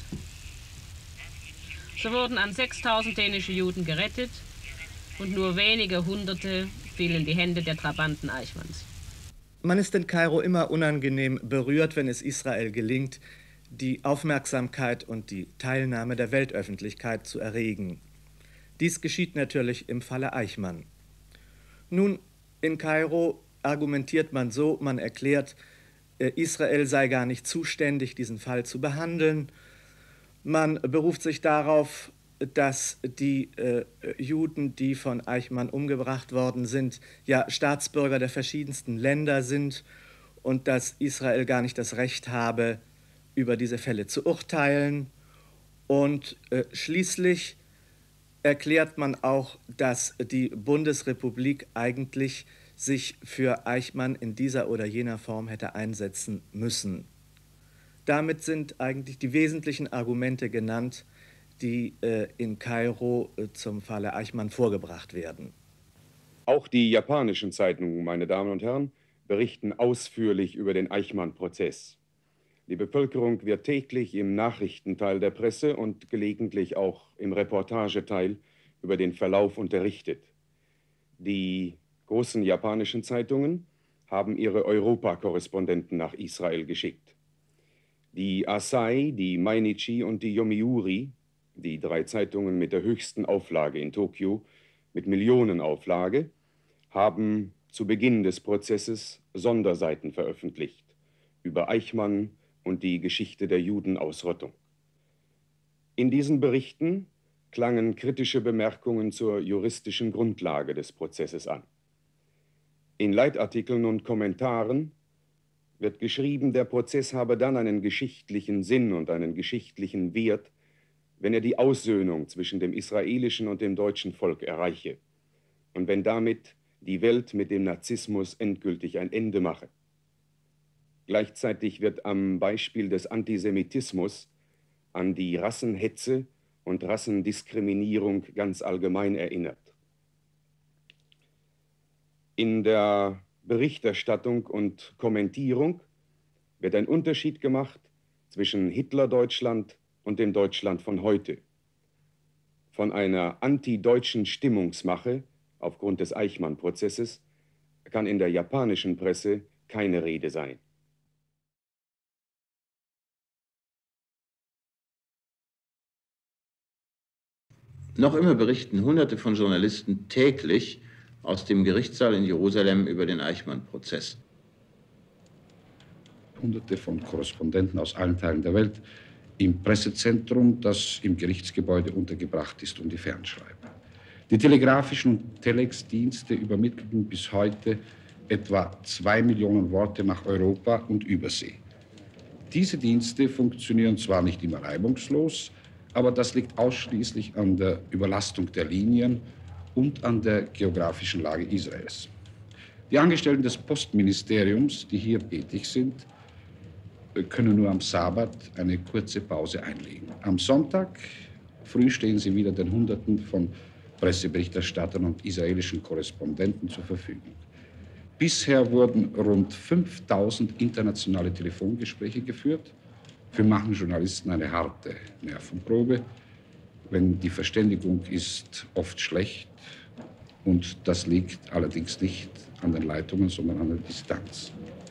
So wurden an 6.000 dänische Juden gerettet und nur wenige Hunderte fielen in die Hände der Trabanten Eichmanns. Man ist in Kairo immer unangenehm berührt, wenn es Israel gelingt, die Aufmerksamkeit und die Teilnahme der Weltöffentlichkeit zu erregen. Dies geschieht natürlich im Falle Eichmann. Nun, in Kairo argumentiert man so, man erklärt, Israel sei gar nicht zuständig, diesen Fall zu behandeln. Man beruft sich darauf, dass die Juden, die von Eichmann umgebracht worden sind, ja Staatsbürger der verschiedensten Länder sind und dass Israel gar nicht das Recht habe, über diese Fälle zu urteilen. Und schließlich erklärt man auch, dass die Bundesrepublik eigentlich sich für Eichmann in dieser oder jener Form hätte einsetzen müssen. Damit sind eigentlich die wesentlichen Argumente genannt, die in Kairo zum Falle Eichmann vorgebracht werden. Auch die japanischen Zeitungen, meine Damen und Herren, berichten ausführlich über den Eichmann-Prozess. Die Bevölkerung wird täglich im Nachrichtenteil der Presse und gelegentlich auch im Reportageteil über den Verlauf unterrichtet. Die großen japanischen Zeitungen haben ihre Europakorrespondenten nach Israel geschickt. Die Asahi, die Mainichi und die Yomiuri, die 3 Zeitungen mit der höchsten Auflage in Tokio, mit Millionenauflage, haben zu Beginn des Prozesses Sonderseiten veröffentlicht über Eichmann und die Geschichte der Judenausrottung. In diesen Berichten klangen kritische Bemerkungen zur juristischen Grundlage des Prozesses an. In Leitartikeln und Kommentaren wird geschrieben, der Prozess habe dann einen geschichtlichen Sinn und einen geschichtlichen Wert, wenn er die Aussöhnung zwischen dem israelischen und dem deutschen Volk erreiche und wenn damit die Welt mit dem Nazismus endgültig ein Ende mache. Gleichzeitig wird am Beispiel des Antisemitismus an die Rassenhetze und Rassendiskriminierung ganz allgemein erinnert. In der Berichterstattung und Kommentierung wird ein Unterschied gemacht zwischen Hitler-Deutschland und dem Deutschland von heute. Von einer antideutschen Stimmungsmache aufgrund des Eichmann-Prozesses kann in der japanischen Presse keine Rede sein. Noch immer berichten Hunderte von Journalisten täglich aus dem Gerichtssaal in Jerusalem über den Eichmann-Prozess. Hunderte von Korrespondenten aus allen Teilen der Welt im Pressezentrum, das im Gerichtsgebäude untergebracht ist, um die Fernschreiber. Die telegrafischen und Telexdienste übermittelten bis heute etwa 2 Millionen Worte nach Europa und Übersee. Diese Dienste funktionieren zwar nicht immer reibungslos, aber das liegt ausschließlich an der Überlastung der Linien und an der geografischen Lage Israels. Die Angestellten des Postministeriums, die hier tätig sind, können nur am Sabbat eine kurze Pause einlegen. Am Sonntag früh stehen sie wieder den Hunderten von Presseberichterstattern und israelischen Korrespondenten zur Verfügung. Bisher wurden rund 5000 internationale Telefongespräche geführt. Für manchen Journalisten eine harte Nervenprobe. Wenn die Verständigung ist oft schlecht, und das liegt allerdings nicht an den Leitungen, sondern an der Distanz.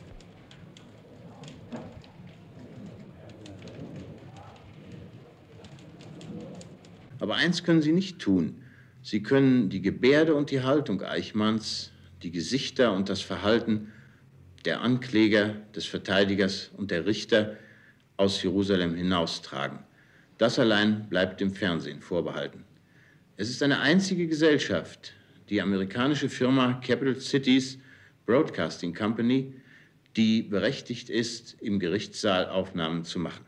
Aber eins können Sie nicht tun. Sie können die Gebärde und die Haltung Eichmanns, die Gesichter und das Verhalten der Ankläger, des Verteidigers und der Richter aus Jerusalem hinaustragen. Das allein bleibt dem Fernsehen vorbehalten. Es ist eine einzige Gesellschaft, die amerikanische Firma Capital Cities Broadcasting Company, die berechtigt ist, im Gerichtssaal Aufnahmen zu machen.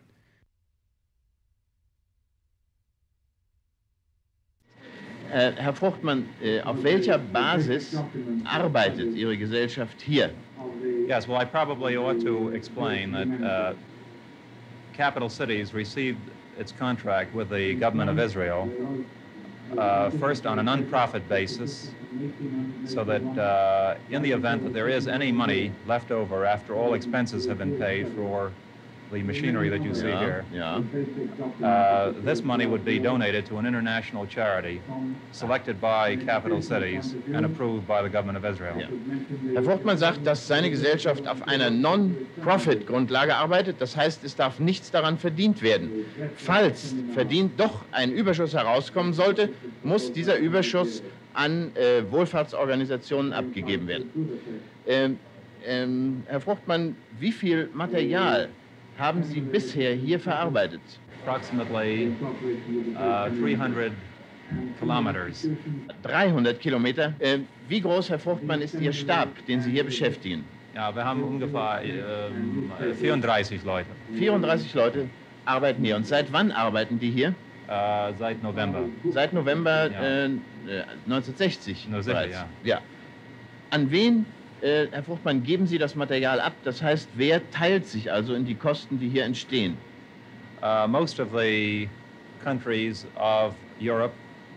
Herr Fruchtmann, auf welcher Basis arbeitet Ihre Gesellschaft hier? Yes, well, I probably ought to explain that Capital Cities received its contract with the government of Israel first on a non-profit basis, so that in the event that there is any money left over after all expenses have been paid for the machinery that you see here, this money would be donated to an international charity selected by Capital Cities and approved by the government of Israel. Herr Fruchtmann sagt, dass seine Gesellschaft auf einer Non-Profit-Grundlage arbeitet. Das heißt, es darf nichts daran verdient werden. Falls verdient doch ein Überschuss herauskommen sollte, muss dieser Überschuss an Wohlfahrtsorganisationen abgegeben werden. Herr Fruchtmann, wie viel Material haben Sie bisher hier verarbeitet? Approximately 300 kilometers. 300 Kilometer. Wie groß, Herr Fruchtmann, ist Ihr Stab, den Sie hier beschäftigen? Ja, wir haben ungefähr 34 Leute. 34 Leute arbeiten hier. Und seit wann arbeiten die hier? Seit November. Seit November 1960 bereits. Ja. Ja. An wen, Herr Fruchtmann, geben Sie das Material ab? Das heißt, wer teilt sich also in die Kosten, die hier entstehen? Most of the countries of Europe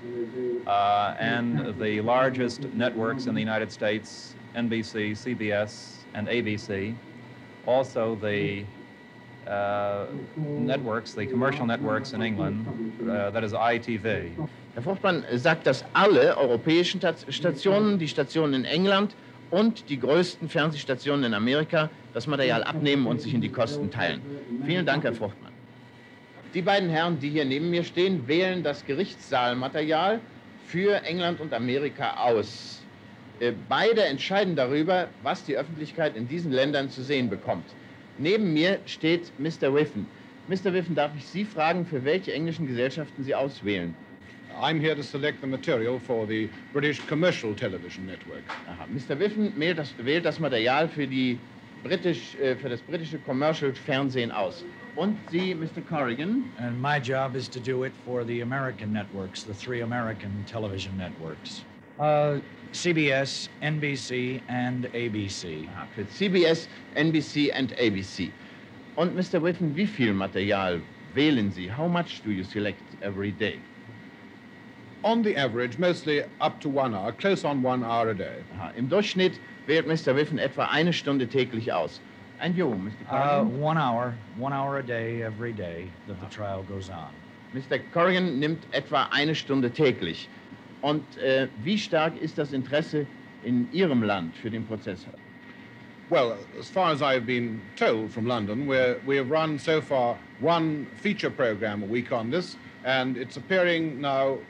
and the largest networks in the United States, NBC, CBS, and ABC. Also the networks, the commercial networks in England, that is ITV. Herr Fruchtmann sagt, dass alle europäischen Stationen, die Stationen in England und die größten Fernsehstationen in Amerika das Material abnehmen und sich in die Kosten teilen. Vielen Dank, Herr Fruchtmann. Die beiden Herren, die hier neben mir stehen, wählen das Gerichtssaalmaterial für England und Amerika aus. Beide entscheiden darüber, was die Öffentlichkeit in diesen Ländern zu sehen bekommt. Neben mir steht Mr. Whiffen. Mr. Whiffen, darf ich Sie fragen, für welche englischen Gesellschaften Sie auswählen? I'm here to select the material for the British Commercial Television Network. Aha. Mr. Whiffen wählt das Material für das britische Commercial Fernsehen aus. Und Sie, Mr. Corrigan? And my job is to do it for the American networks, the 3 American television networks. CBS, NBC and ABC. Aha, für CBS, NBC and ABC. Und Mr. Whiffen, wie viel Material wählen Sie? How much do you select every day? On the average, mostly up to 1 hour, close on 1 hour a day. Aha, im Durchschnitt wählt Mr. Whiffen etwa 1 Stunde täglich aus. And you, Mr. Corrigan? 1 hour a day, every day that the trial goes on. Mr. Corrigan nimmt etwa 1 Stunde täglich. Und wie stark ist das Interesse in Ihrem Land für den Prozess? Well, as far as I've been told from London, we have run so far 1 feature program a week on this, and it's appearing now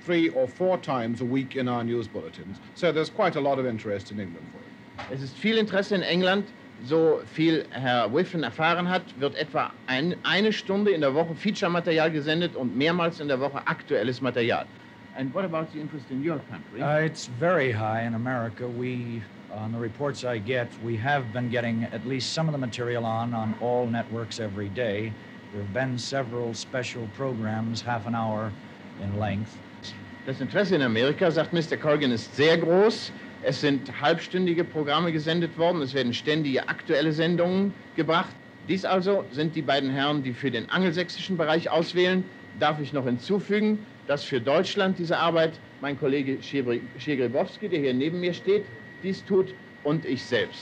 3 or 4 times a week in our news bulletins. So there's quite a lot of interest in England for it. Es ist viel Interesse in England. So viel Herr Whiffen erfahren hat, wird etwa eine Stunde in der Woche Feature-Material gesendet und mehrmals in der Woche aktuelles Material. And what about the interest in your country? It's very high in America. We, on the reports I get, we have been getting at least some of the material on all networks every day. There have been several special programs, half an hour in length. Das Interesse in Amerika, sagt Mr. Corrigan, ist sehr groß. Es sind halbstündige Programme gesendet worden. Es werden ständige aktuelle Sendungen gebracht. Dies also sind die beiden Herren, die für den angelsächsischen Bereich auswählen. Darf ich noch hinzufügen, dass für Deutschland diese Arbeit mein Kollege Schegribowski, der hier neben mir steht, dies tut, und ich selbst.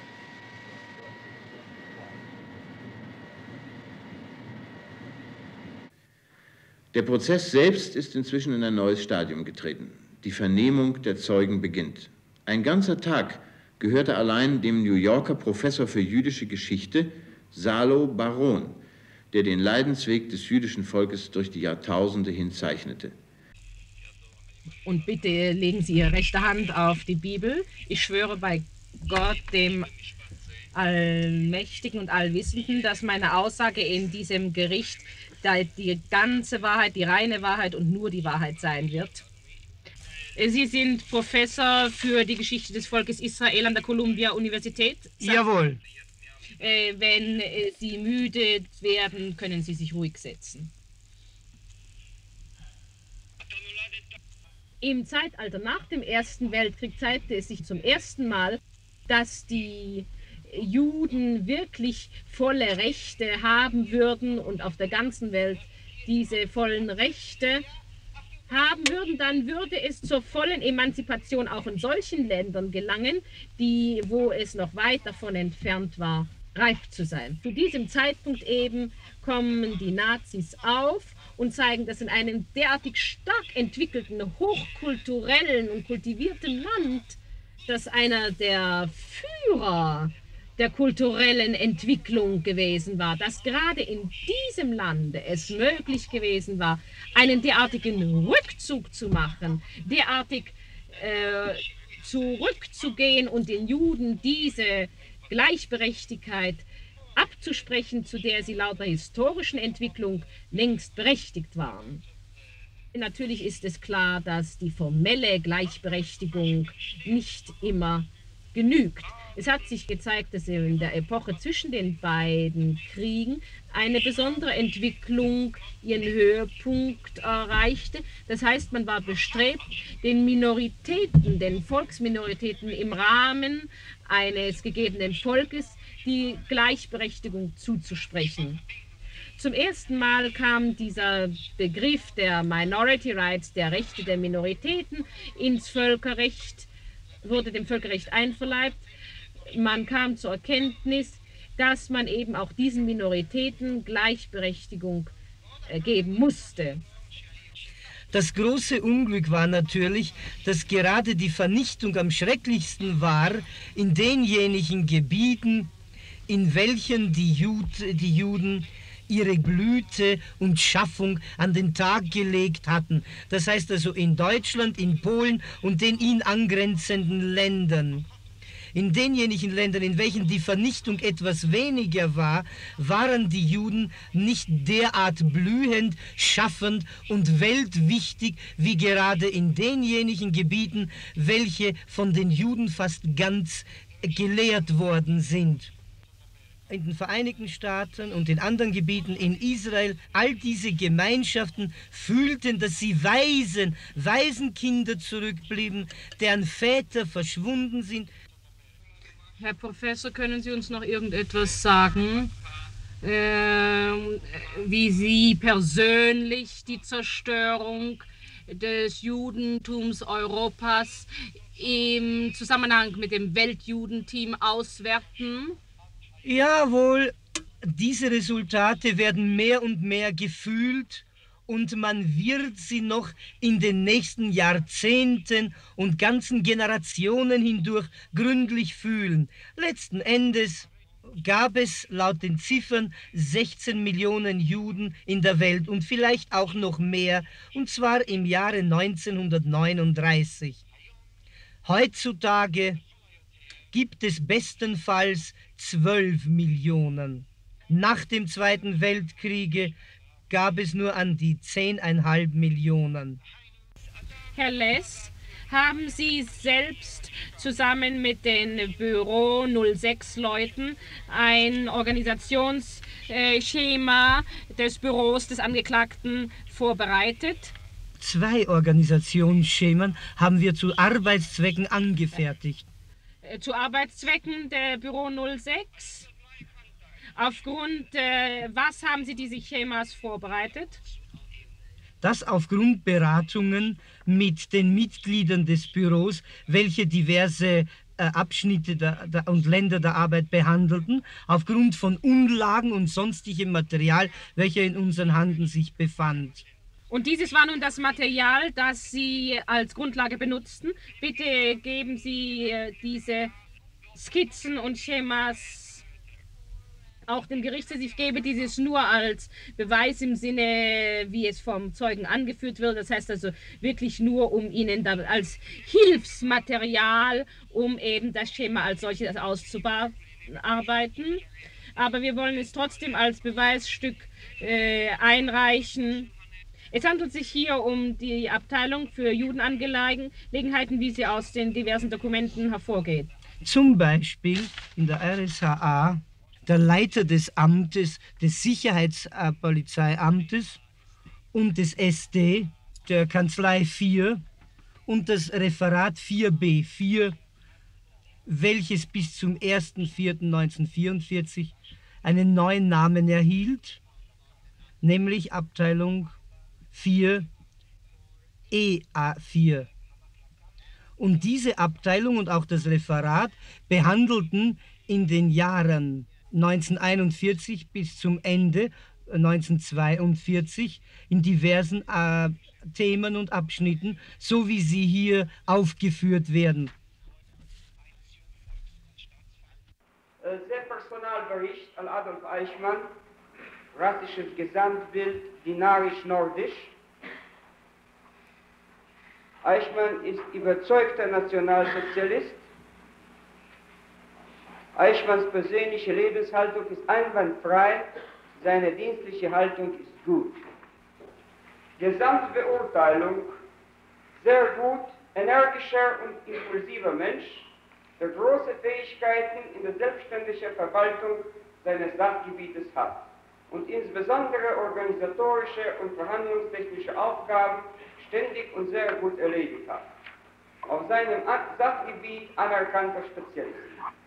Der Prozess selbst ist inzwischen in ein neues Stadium getreten. Die Vernehmung der Zeugen beginnt. Ein ganzer Tag gehörte allein dem New Yorker Professor für jüdische Geschichte, Salo Baron, der den Leidensweg des jüdischen Volkes durch die Jahrtausende hinzeichnete. Und bitte legen Sie Ihre rechte Hand auf die Bibel. Ich schwöre bei Gott, dem Allmächtigen und Allwissenden, dass meine Aussage in diesem Gericht die ganze Wahrheit, die reine Wahrheit und nur die Wahrheit sein wird. Sie sind Professor für die Geschichte des Volkes Israel an der Columbia-Universität? Jawohl. Wenn Sie müde werden, können Sie sich ruhig setzen. Im Zeitalter nach dem Ersten Weltkrieg zeigte es sich zum ersten Mal, dass die Juden wirklich volle Rechte haben würden und auf der ganzen Welt diese vollen Rechte haben würden, dann würde es zur vollen Emanzipation auch in solchen Ländern gelangen, wo es noch weit davon entfernt war, reif zu sein. Zu diesem Zeitpunkt eben kommen die Nazis auf und zeigen, dass in einem derartig stark entwickelten, hochkulturellen und kultivierten Land, dass einer der Führer der kulturellen Entwicklung gewesen war, dass gerade in diesem Lande es möglich gewesen war, einen derartigen Rückzug zu machen, derartig zurückzugehen und den Juden diese Gleichberechtigkeit abzusprechen, zu der sie laut der historischen Entwicklung längst berechtigt waren. Natürlich ist es klar, dass die formelle Gleichberechtigung nicht immer genügt. Es hat sich gezeigt, dass in der Epoche zwischen den beiden Kriegen eine besondere Entwicklung ihren Höhepunkt erreichte. Das heißt, man war bestrebt, den Minoritäten, den Volksminoritäten im Rahmen eines gegebenen Volkes die Gleichberechtigung zuzusprechen. Zum ersten Mal kam dieser Begriff der Minority Rights, der Rechte der Minoritäten, ins Völkerrecht, wurde dem Völkerrecht einverleibt. Man kam zur Erkenntnis, dass man eben auch diesen Minoritäten Gleichberechtigung geben musste. Das große Unglück war natürlich, dass gerade die Vernichtung am schrecklichsten war in denjenigen Gebieten, in welchen die Juden ihre Blüte und Schaffung an den Tag gelegt hatten. Das heißt also in Deutschland, in Polen und den ihnen angrenzenden Ländern. In denjenigen Ländern, in welchen die Vernichtung etwas weniger war, waren die Juden nicht derart blühend, schaffend und weltwichtig wie gerade in denjenigen Gebieten, welche von den Juden fast ganz gelehrt worden sind. In den Vereinigten Staaten und in anderen Gebieten in Israel, all diese Gemeinschaften fühlten, dass sie Waisenkinder zurückblieben, deren Väter verschwunden sind. Herr Professor, können Sie uns noch irgendetwas sagen, wie Sie persönlich die Zerstörung des Judentums Europas im Zusammenhang mit dem Weltjudentum auswerten? Jawohl, diese Resultate werden mehr und mehr gefühlt und man wird sie noch in den nächsten Jahrzehnten und ganzen Generationen hindurch gründlich fühlen. Letzten Endes gab es laut den Ziffern 16 Millionen Juden in der Welt und vielleicht auch noch mehr, und zwar im Jahre 1939. Heutzutage gibt es bestenfalls 12 Millionen. Nach dem Zweiten Weltkrieg gab es nur an die 10,5 Millionen. Herr Less, haben Sie selbst zusammen mit den Büro 06 Leuten ein Organisationsschema des Büros des Angeklagten vorbereitet? 2 Organisationsschemen haben wir zu Arbeitszwecken angefertigt. Zu Arbeitszwecken der Büro 06? Aufgrund was haben Sie diese Schemas vorbereitet? Das aufgrund Beratungen mit den Mitgliedern des Büros, welche diverse Abschnitte und Länder der Arbeit behandelten, aufgrund von Unterlagen und sonstigem Material, welcher in unseren Händen sich befand. Und dieses war nun das Material, das Sie als Grundlage benutzten. Bitte geben Sie diese Skizzen und Schemas auch dem Gerichtshof. Ich gebe dieses nur als Beweis im Sinne, wie es vom Zeugen angeführt wird. Das heißt also wirklich nur, um Ihnen da als Hilfsmaterial, um eben das Schema als solches auszuarbeiten. Aber wir wollen es trotzdem als Beweisstück einreichen. Es handelt sich hier um die Abteilung für Judenangelegenheiten, wie sie aus den diversen Dokumenten hervorgeht. Zum Beispiel in der RSHA der Leiter des Amtes, des Sicherheitspolizeiamtes und des SD, der Kanzlei 4 und das Referat 4b4, welches bis zum 1.4.1944 einen neuen Namen erhielt, nämlich Abteilung 4 EA4. Und diese Abteilung und auch das Referat behandelten in den Jahren 1941 bis zum Ende 1942 in diversen Themen und Abschnitten, so wie sie hier aufgeführt werden. Der Personalbericht an Adolf Eichmann, rassisches Gesamtbild, dinarisch-nordisch. Eichmann ist überzeugter Nationalsozialist. Eichmanns persönliche Lebenshaltung ist einwandfrei, seine dienstliche Haltung ist gut. Gesamtbeurteilung, sehr gut, energischer und impulsiver Mensch, der große Fähigkeiten in der selbstständigen Verwaltung seines Sachgebietes hat und insbesondere organisatorische und verhandlungstechnische Aufgaben ständig und sehr gut erledigt hat. Auf seinem Sachgebiet anerkannter Spezialist.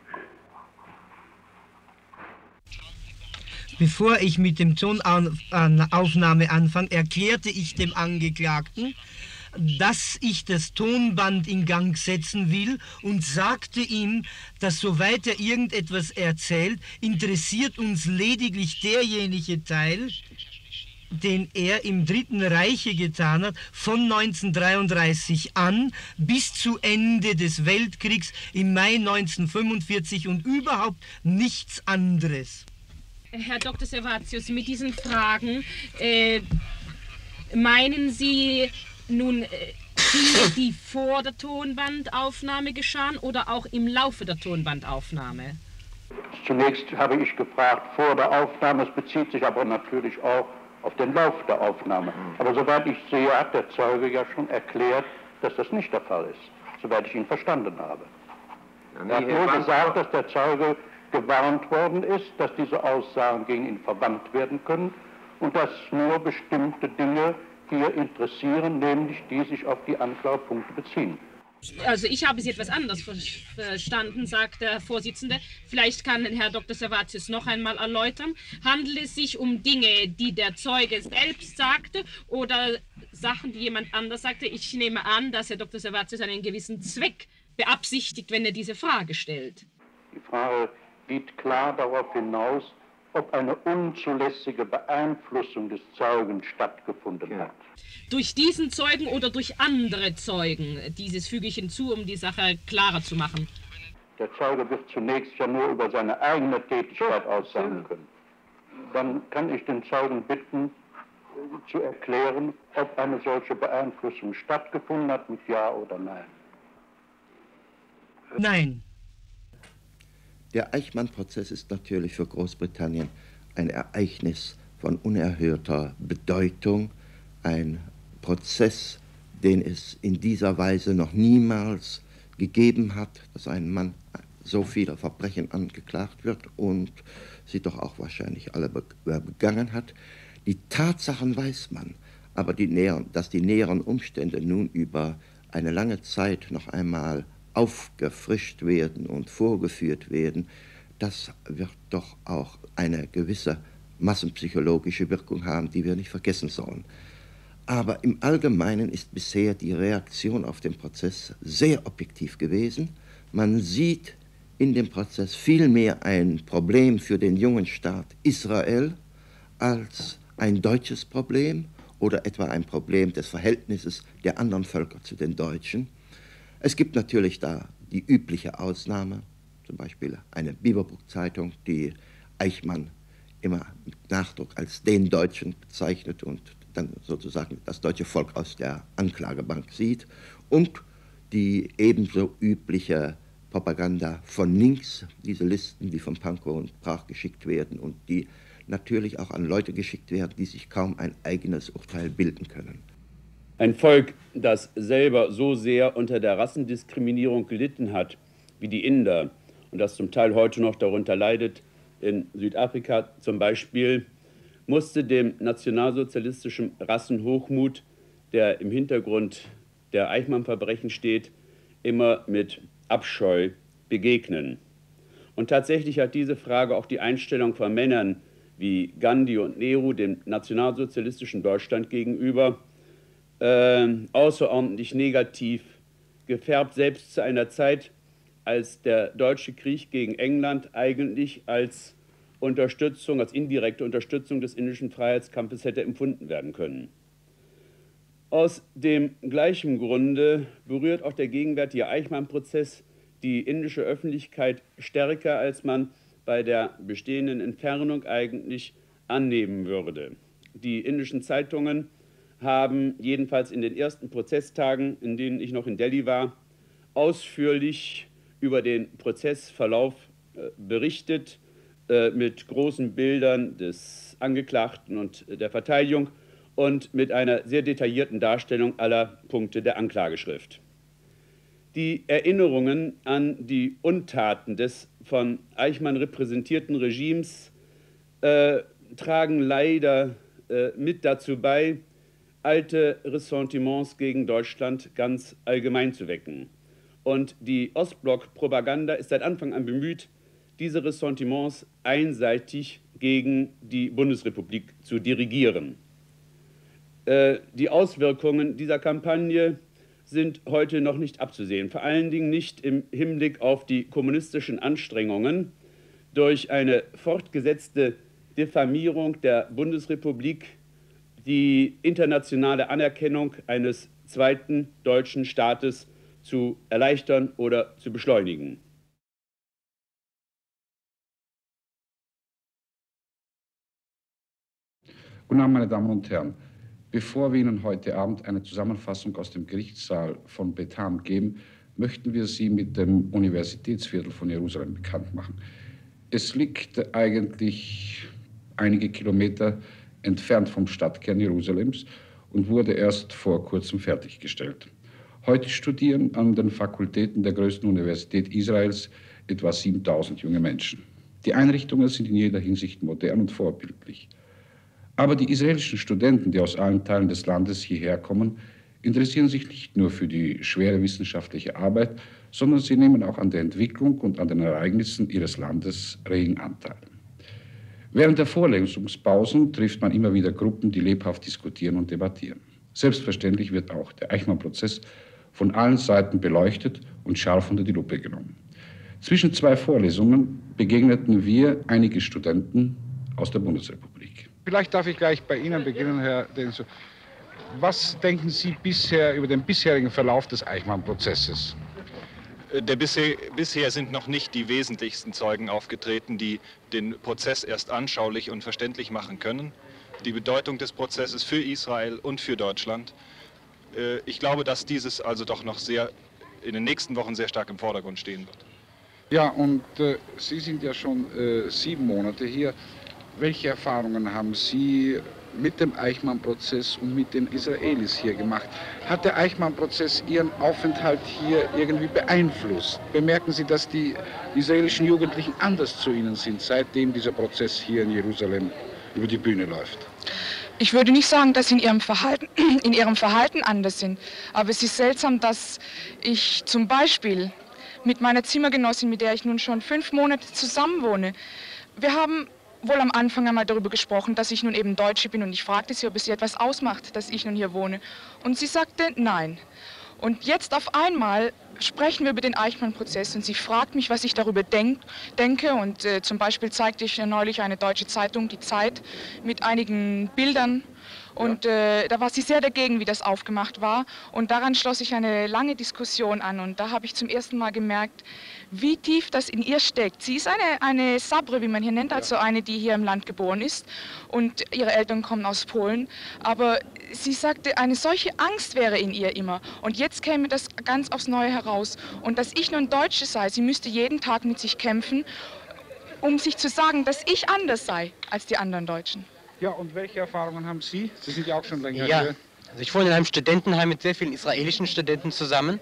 Bevor ich mit dem Tonaufnahme anfange, erklärte ich dem Angeklagten, dass ich das Tonband in Gang setzen will und sagte ihm, dass soweit er irgendetwas erzählt, interessiert uns lediglich derjenige Teil, den er im Dritten Reiche getan hat, von 1933 an bis zu Ende des Weltkriegs im Mai 1945 und überhaupt nichts anderes. Herr Dr. Servatius, mit diesen Fragen, meinen Sie nun Dinge, die vor der Tonbandaufnahme geschahen oder auch im Laufe der Tonbandaufnahme? Zunächst habe ich gefragt vor der Aufnahme, es bezieht sich aber natürlich auch auf den Lauf der Aufnahme. Aber soweit ich sehe, hat der Zeuge ja schon erklärt, dass das nicht der Fall ist, soweit ich ihn verstanden habe. Er hat nur gesagt, dass der Zeuge gewarnt worden ist, dass diese Aussagen gegen ihn verwandt werden können und dass nur bestimmte Dinge hier interessieren, nämlich die sich auf die Anklagepunkte beziehen. Also ich habe es etwas anders verstanden, sagt der Vorsitzende. Vielleicht kann Herr Dr. Servatius noch einmal erläutern. Handelt es sich um Dinge, die der Zeuge selbst sagte oder Sachen, die jemand anders sagte? Ich nehme an, dass Herr Dr. Servatius einen gewissen Zweck beabsichtigt, wenn er diese Frage stellt. Die Frage geht klar darauf hinaus, ob eine unzulässige Beeinflussung des Zeugen stattgefunden hat. Durch diesen Zeugen oder durch andere Zeugen? Dieses füge ich hinzu, um die Sache klarer zu machen. Der Zeuge wird zunächst ja nur über seine eigene Tätigkeit aussagen können. Dann kann ich den Zeugen bitten, zu erklären, ob eine solche Beeinflussung stattgefunden hat, mit Ja oder Nein. Nein. Der Eichmann-Prozess ist natürlich für Großbritannien ein Ereignis von unerhörter Bedeutung, ein Prozess, den es in dieser Weise noch niemals gegeben hat, dass ein Mann so vieler Verbrechen angeklagt wird und sie doch auch wahrscheinlich alle begangen hat. Die Tatsachen weiß man, aber dass die näheren Umstände nun über eine lange Zeit noch einmal aufgefrischt werden und vorgeführt werden, das wird doch auch eine gewisse massenpsychologische Wirkung haben, die wir nicht vergessen sollen. Aber im Allgemeinen ist bisher die Reaktion auf den Prozess sehr objektiv gewesen. Man sieht in dem Prozess vielmehr ein Problem für den jungen Staat Israel als ein deutsches Problem oder etwa ein Problem des Verhältnisses der anderen Völker zu den Deutschen. Es gibt natürlich da die übliche Ausnahme, zum Beispiel eine Biberbrück-Zeitung, die Eichmann immer mit Nachdruck als den Deutschen bezeichnet und dann sozusagen das deutsche Volk aus der Anklagebank sieht, und die ebenso übliche Propaganda von links, diese Listen, die von Pankow und Brach geschickt werden und die natürlich auch an Leute geschickt werden, die sich kaum ein eigenes Urteil bilden können. Ein Volk, das selber so sehr unter der Rassendiskriminierung gelitten hat wie die Inder und das zum Teil heute noch darunter leidet, in Südafrika zum Beispiel, musste dem nationalsozialistischen Rassenhochmut, der im Hintergrund der Eichmann-Verbrechen steht, immer mit Abscheu begegnen. Und tatsächlich hat diese Frage auch die Einstellung von Männern wie Gandhi und Nehru dem nationalsozialistischen Deutschland gegenüber außerordentlich negativ gefärbt, selbst zu einer Zeit, als der deutsche Krieg gegen England eigentlich als Unterstützung, als indirekte Unterstützung des indischen Freiheitskampfes hätte empfunden werden können. Aus dem gleichen Grunde berührt auch der gegenwärtige Eichmann-Prozess die indische Öffentlichkeit stärker, als man bei der bestehenden Entfernung eigentlich annehmen würde. Die indischen Zeitungen haben jedenfalls in den ersten Prozesstagen, in denen ich noch in Delhi war, ausführlich über den Prozessverlauf berichtet, mit großen Bildern des Angeklagten und der Verteidigung und mit einer sehr detaillierten Darstellung aller Punkte der Anklageschrift. Die Erinnerungen an die Untaten des von Eichmann repräsentierten Regimes tragen leider mit dazu bei, alte Ressentiments gegen Deutschland ganz allgemein zu wecken. Und die Ostblock-Propaganda ist seit Anfang an bemüht, diese Ressentiments einseitig gegen die Bundesrepublik zu dirigieren. Die Auswirkungen dieser Kampagne sind heute noch nicht abzusehen, vor allen Dingen nicht im Hinblick auf die kommunistischen Anstrengungen, durch eine fortgesetzte Diffamierung der Bundesrepublik die internationale Anerkennung eines zweiten deutschen Staates zu erleichtern oder zu beschleunigen. Guten Abend, meine Damen und Herren. Bevor wir Ihnen heute Abend eine Zusammenfassung aus dem Gerichtssaal von Beth Am geben, möchten wir Sie mit dem Universitätsviertel von Jerusalem bekannt machen. Es liegt eigentlich einige Kilometer entfernt vom Stadtkern Jerusalems und wurde erst vor kurzem fertiggestellt. Heute studieren an den Fakultäten der größten Universität Israels etwa 7000 junge Menschen. Die Einrichtungen sind in jeder Hinsicht modern und vorbildlich. Aber die israelischen Studenten, die aus allen Teilen des Landes hierher kommen, interessieren sich nicht nur für die schwere wissenschaftliche Arbeit, sondern sie nehmen auch an der Entwicklung und an den Ereignissen ihres Landes regen Anteil. Während der Vorlesungspausen trifft man immer wieder Gruppen, die lebhaft diskutieren und debattieren. Selbstverständlich wird auch der Eichmann-Prozess von allen Seiten beleuchtet und scharf unter die Lupe genommen. Zwischen zwei Vorlesungen begegneten wir einige Studenten aus der Bundesrepublik. Vielleicht darf ich gleich bei Ihnen beginnen, Herr Denso. Was denken Sie bisher über den bisherigen Verlauf des Eichmann-Prozesses? Bisher sind noch nicht die wesentlichsten Zeugen aufgetreten, die den Prozess erst anschaulich und verständlich machen können. Die Bedeutung des Prozesses für Israel und für Deutschland. Ich glaube, dass dieses also doch noch in den nächsten Wochen sehr stark im Vordergrund stehen wird. Ja, und Sie sind ja schon 7 Monate hier. Welche Erfahrungen haben Sie mit dem Eichmann-Prozess und mit den Israelis hier gemacht? Hat der Eichmann-Prozess Ihren Aufenthalt hier irgendwie beeinflusst? Bemerken Sie, dass die israelischen Jugendlichen anders zu Ihnen sind, seitdem dieser Prozess hier in Jerusalem über die Bühne läuft? Ich würde nicht sagen, dass sie in ihrem Verhalten anders sind, aber es ist seltsam, dass ich zum Beispiel mit meiner Zimmergenossin, mit der ich nun schon 5 Monate zusammenwohne, wir haben wohl am Anfang einmal darüber gesprochen, dass ich nun eben Deutsche bin, und ich fragte sie, ob es ihr etwas ausmacht, dass ich nun hier wohne, und sie sagte nein. Und jetzt auf einmal sprechen wir über den Eichmann-Prozess und sie fragt mich, was ich darüber denke. Und zum Beispiel zeigte ich neulich eine deutsche Zeitung, die Zeit, mit einigen Bildern. Und da war sie sehr dagegen, wie das aufgemacht war. Und daran schloss sich eine lange Diskussion an. Und da habe ich zum ersten Mal gemerkt, wie tief das in ihr steckt. Sie ist eine Sabre, wie man hier nennt, also eine, die hier im Land geboren ist. Und ihre Eltern kommen aus Polen. Aber sie sagte, eine solche Angst wäre in ihr immer. Und jetzt käme das ganz aufs Neue heraus. Und dass ich nun Deutsche sei, sie müsste jeden Tag mit sich kämpfen, um sich zu sagen, dass ich anders sei als die anderen Deutschen. Ja, und welche Erfahrungen haben Sie? Sie sind ja auch schon länger hier. hier. Also ich wohne in einem Studentenheim mit sehr vielen israelischen Studenten zusammen.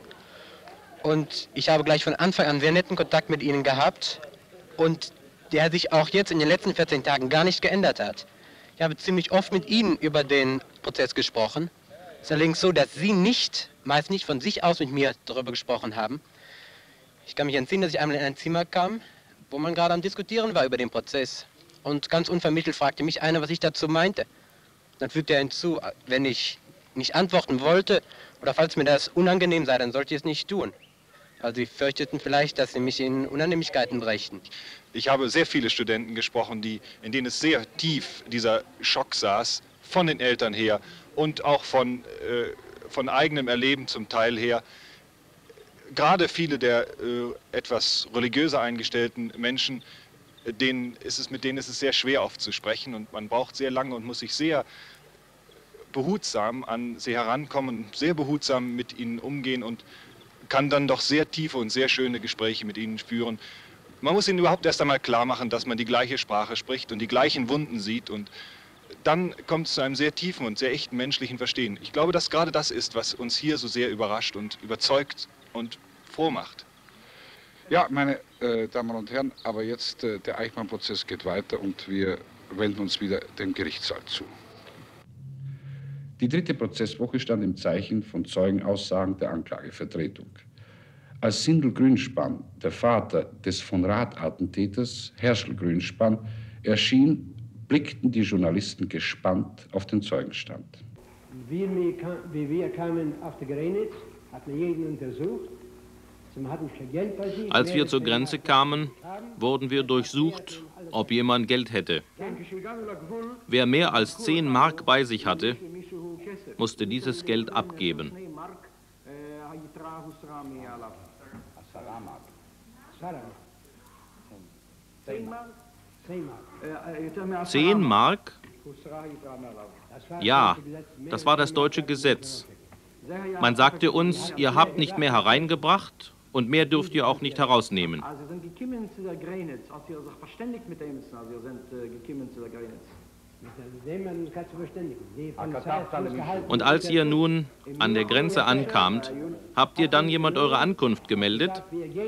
Und ich habe gleich von Anfang an sehr netten Kontakt mit ihnen gehabt. Und der sich auch jetzt in den letzten 14 Tagen gar nicht geändert hat. Ich habe ziemlich oft mit ihnen über den Prozess gesprochen. Es ist allerdings so, dass sie meist nicht von sich aus mit mir darüber gesprochen haben. Ich kann mich entsinnen, dass ich einmal in ein Zimmer kam, wo man gerade am Diskutieren war über den Prozess. Und ganz unvermittelt fragte mich einer, was ich dazu meinte. Dann fügte er hinzu, wenn ich nicht antworten wollte oder falls mir das unangenehm sei, dann sollte ich es nicht tun. Also sie fürchteten vielleicht, dass sie mich in Unannehmlichkeiten brächten. Ich habe sehr viele Studenten gesprochen, in denen es sehr tief dieser Schock saß, von den Eltern her und auch von eigenem Erleben zum Teil her. Gerade viele der etwas religiöser eingestellten Menschen, mit denen ist es sehr schwer oft zu sprechen und man braucht sehr lange und muss sich sehr behutsam an sie herankommen und sehr behutsam mit ihnen umgehen und kann dann doch sehr tiefe und sehr schöne Gespräche mit ihnen führen. Man muss ihnen überhaupt erst einmal klar machen, dass man die gleiche Sprache spricht und die gleichen Wunden sieht, und dann kommt es zu einem sehr tiefen und sehr echten menschlichen Verstehen. Ich glaube, dass gerade das ist, was uns hier so sehr überrascht und überzeugt und froh macht. Ja, meine Damen und Herren, aber jetzt der Eichmann-Prozess geht weiter und wir wenden uns wieder dem Gerichtssaal zu. Die 3. Prozesswoche stand im Zeichen von Zeugenaussagen der Anklagevertretung. Als Sindel Grünspan, der Vater des von Rath-Attentäters Herschel Grünspan, erschien, blickten die Journalisten gespannt auf den Zeugenstand. Wie wir kamen auf die Grenze, hat man jeden untersucht. Als wir zur Grenze kamen, wurden wir durchsucht, ob jemand Geld hätte. Wer mehr als 10 Mark bei sich hatte, musste dieses Geld abgeben. 10 Mark? Ja, das war das deutsche Gesetz. Man sagte uns, ihr habt nicht mehr hereingebracht und mehr dürft ihr auch nicht herausnehmen. Also sind gekommen zu der Grenze, als ihr sich verständigt mit dem, also ihr sind gekommen zu der Grenze. Und als ihr nun an der Grenze ankamt, habt ihr dann jemand eure Ankunft gemeldet?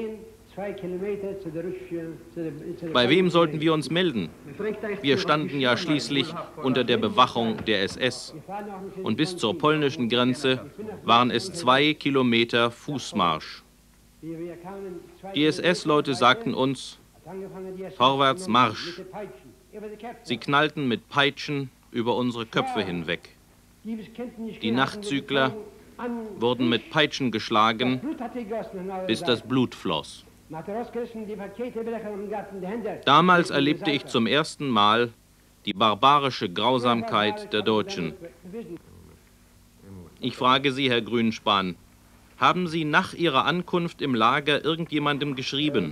Bei wem sollten wir uns melden? Wir standen ja schließlich unter der Bewachung der SS. Und bis zur polnischen Grenze waren es 2 Kilometer Fußmarsch. Die SS-Leute sagten uns, vorwärts Marsch. Sie knallten mit Peitschen über unsere Köpfe hinweg. Die Nachtzügler wurden mit Peitschen geschlagen, bis das Blut floss. Damals erlebte ich zum ersten Mal die barbarische Grausamkeit der Deutschen. Ich frage Sie, Herr Grünspan, Haben Sie nach Ihrer Ankunft im Lager irgendjemandem geschrieben?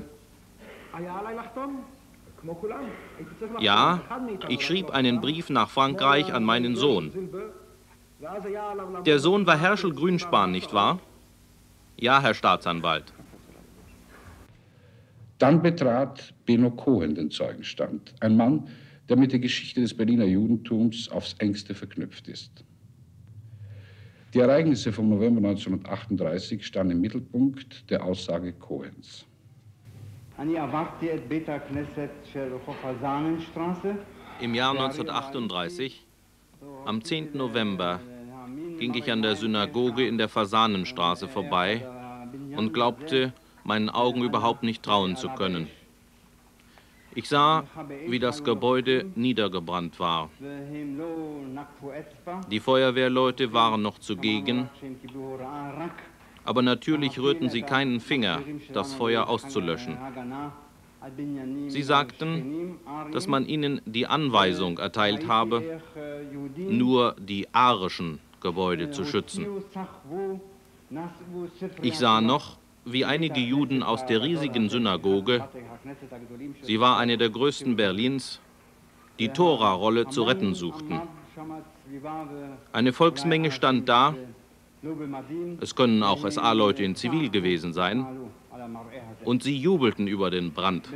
Ja, ich schrieb einen Brief nach Frankreich an meinen Sohn. Der Sohn war Herschel Grünspan, nicht wahr? Ja, Herr Staatsanwalt. Dann betrat Benno Cohen den Zeugenstand, ein Mann, der mit der Geschichte des Berliner Judentums aufs engste verknüpft ist. Die Ereignisse vom November 1938 standen im Mittelpunkt der Aussage Cohens. Im Jahr 1938, am 10. November, ging ich an der Synagoge in der Fasanenstraße vorbei und glaubte, meinen Augen überhaupt nicht trauen zu können. Ich sah, wie das Gebäude niedergebrannt war. Die Feuerwehrleute waren noch zugegen, aber natürlich rührten sie keinen Finger, das Feuer auszulöschen. Sie sagten, dass man ihnen die Anweisung erteilt habe, nur die arischen Gebäude zu schützen. Ich sah noch, wie einige Juden aus der riesigen Synagoge, sie war eine der größten Berlins, die Tora-Rolle zu retten suchten. Eine Volksmenge stand da, es können auch SA-Leute in Zivil gewesen sein, und sie jubelten über den Brand.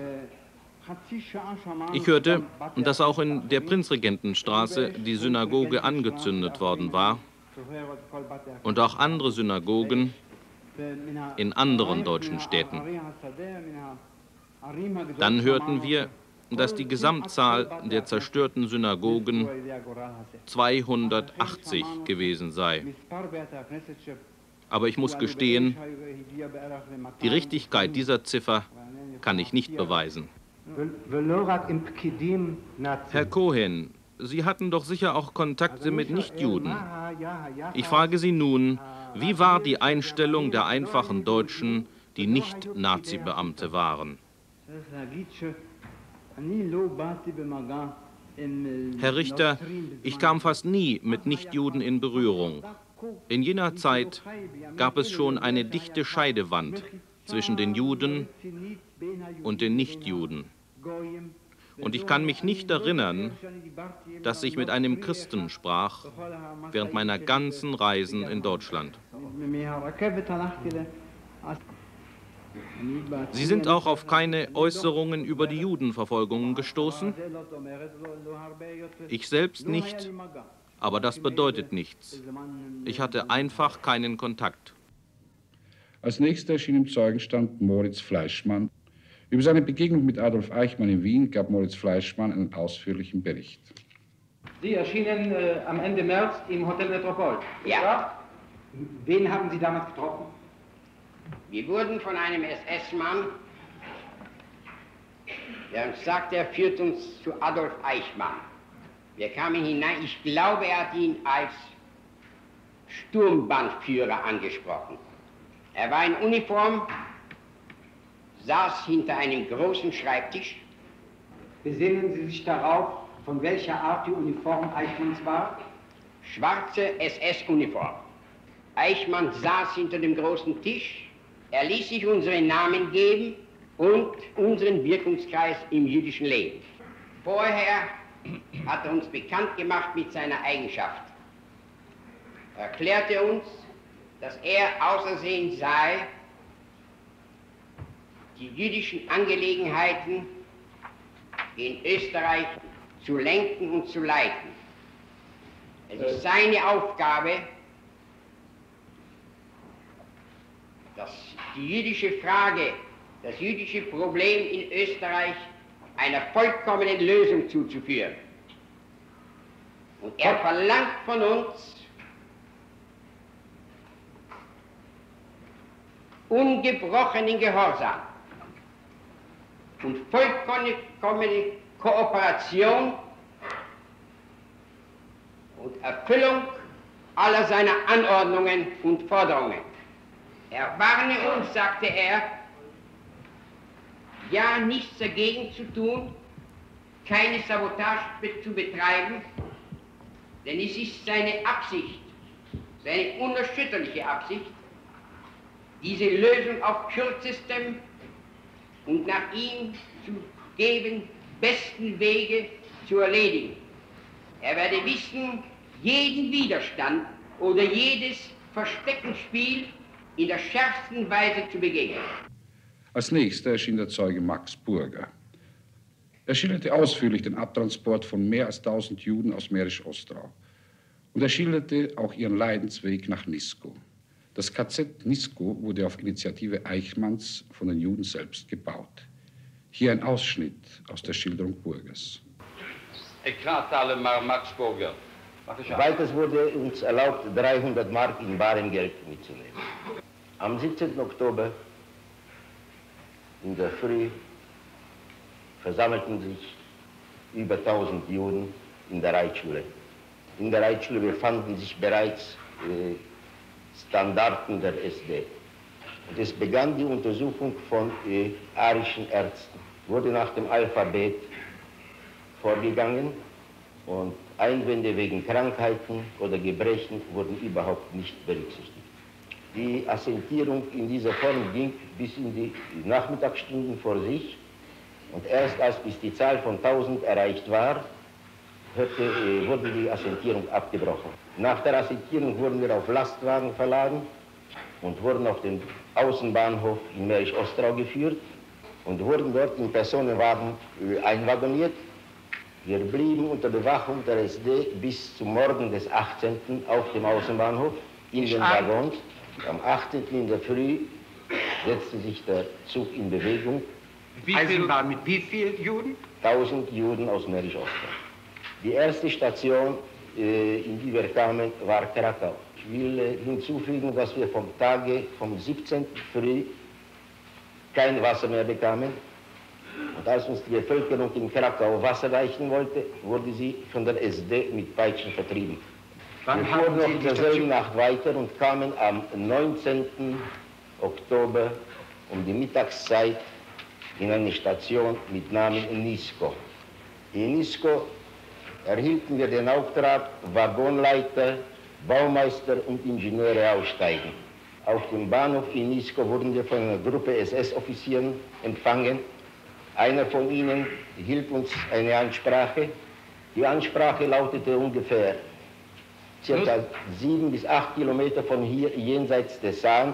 Ich hörte, dass auch in der Prinzregentenstraße die Synagoge angezündet worden war und auch andere Synagogen in anderen deutschen Städten. Dann hörten wir, dass die Gesamtzahl der zerstörten Synagogen 280 gewesen sei. Aber ich muss gestehen, die Richtigkeit dieser Ziffer kann ich nicht beweisen. Herr Cohen, Sie hatten doch sicher auch Kontakte mit Nichtjuden. Ich frage Sie nun, wie war die Einstellung der einfachen Deutschen, die nicht Nazi-Beamte waren? Herr Richter, ich kam fast nie mit Nichtjuden in Berührung. In jener Zeit gab es schon eine dichte Scheidewand zwischen den Juden und den Nichtjuden. Und ich kann mich nicht erinnern, dass ich mit einem Christen sprach während meiner ganzen Reisen in Deutschland. Sie sind auch auf keine Äußerungen über die Judenverfolgungen gestoßen? Ich selbst nicht, aber das bedeutet nichts. Ich hatte einfach keinen Kontakt. Als nächster erschien im Zeugenstand Moritz Fleischmann. Über seine Begegnung mit Adolf Eichmann in Wien gab Moritz Fleischmann einen ausführlichen Bericht. Sie erschienen am Ende März im Hotel Metropol. Ja. Wen haben Sie damals getroffen? Wir wurden von einem SS-Mann, der uns sagte, er führt uns zu Adolf Eichmann. Wir kamen hinein, ich glaube, er hat ihn als Sturmbannführer angesprochen. Er war in Uniform, saß hinter einem großen Schreibtisch. Besinnen Sie sich darauf, von welcher Art die Uniform Eichmanns war? Schwarze SS-Uniform. Eichmann saß hinter dem großen Tisch. Er ließ sich unsere Namen geben und unseren Wirkungskreis im jüdischen Leben. Vorher hat er uns bekannt gemacht mit seiner Eigenschaft. Er erklärte uns, dass er ausersehen sei, die jüdischen Angelegenheiten in Österreich zu lenken und zu leiten. Es ist seine Aufgabe, dass die jüdische Frage, das jüdische Problem in Österreich einer vollkommenen Lösung zuzuführen. Und er verlangt von uns ungebrochenen Gehorsam und vollkommene Kooperation und Erfüllung aller seiner Anordnungen und Forderungen. Er warne uns, sagte er, ja nichts dagegen zu tun, keine Sabotage zu betreiben, denn es ist seine Absicht, seine unerschütterliche Absicht, diese Lösung auf kürzestem und nach ihm zu geben besten Wege zu erledigen. Er werde wissen, jeden Widerstand oder jedes Versteckenspiel in der schärfsten Weise zu begegnen. Als nächster erschien der Zeuge Max Burger. Er schilderte ausführlich den Abtransport von mehr als 1000 Juden aus Mährisch-Ostrau. Und er schilderte auch ihren Leidensweg nach Nisko. Das KZ Nisko wurde auf Initiative Eichmanns von den Juden selbst gebaut. Hier ein Ausschnitt aus der Schilderung Burgers. Ich zahle mal Max Burger. Weiters wurde uns erlaubt, 300 Mark in barem Geld mitzunehmen. Am 17. Oktober in der Früh versammelten sich über 1000 Juden in der Reitschule. In der Reitschule befanden sich bereits Standarten der SD. Und es begann die Untersuchung von arischen Ärzten. Wurde nach dem Alphabet vorgegangen und Einwände wegen Krankheiten oder Gebrechen wurden überhaupt nicht berücksichtigt. Die Assentierung in dieser Form ging bis in die Nachmittagsstunden vor sich und erst als bis die Zahl von 1000 erreicht war, wurde die Assentierung abgebrochen. Nach der Assentierung wurden wir auf Lastwagen verladen und wurden auf den Außenbahnhof in Mährisch-Ostrau geführt und wurden dort in Personenwagen einwagoniert. Wir blieben unter Bewachung der SD bis zum Morgen des 18. auf dem Außenbahnhof in den Waggons. Am 18. in der Früh setzte sich der Zug in Bewegung. Eisenbahn mit wie vielen Juden? 1000 Juden aus Mährisch-Ostrau. Die erste Station, in die wir kamen, war Krakau. Ich will hinzufügen, dass wir vom 17. früh kein Wasser mehr bekamen. Und als uns die Bevölkerung in Krakau Wasser reichen wollte, wurde sie von der SD mit Peitschen vertrieben. Wir fuhren noch in derselben Nacht weiter und kamen am 19. Oktober um die Mittagszeit in eine Station mit Namen Nisko. In Nisko erhielten wir den Auftrag, Waggonleiter, Baumeister und Ingenieure aussteigen. Auf dem Bahnhof in Nisko wurden wir von einer Gruppe SS-Offizieren empfangen. Einer von ihnen hielt uns eine Ansprache. Die Ansprache lautete ungefähr: circa 7 bis 8 Kilometer von hier jenseits des Saan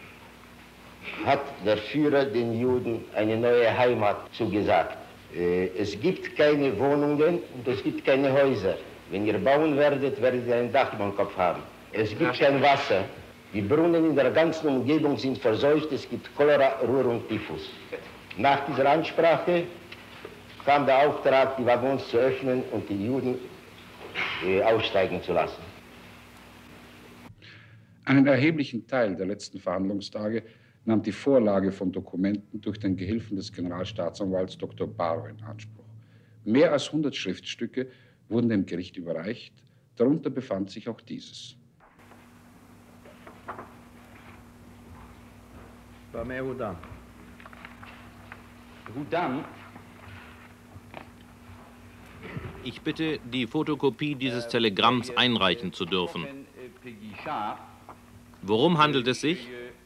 hat der Führer den Juden eine neue Heimat zugesagt. Es gibt keine Wohnungen und es gibt keine Häuser. Wenn ihr bauen werdet, werdet ihr ein Dach über dem Kopf haben. Es gibt kein Wasser. Die Brunnen in der ganzen Umgebung sind verseucht. Es gibt Cholera, Ruhr und Typhus. Nach dieser Ansprache kam der Auftrag, die Waggons zu öffnen und die Juden aussteigen zu lassen. Einen erheblichen Teil der letzten Verhandlungstage nahm die Vorlage von Dokumenten durch den Gehilfen des Generalstaatsanwalts Dr. Barrow in Anspruch. Mehr als 100 Schriftstücke wurden dem Gericht überreicht, darunter befand sich auch dieses. Ich bitte, die Fotokopie dieses Telegramms einreichen zu dürfen. Worum handelt es sich?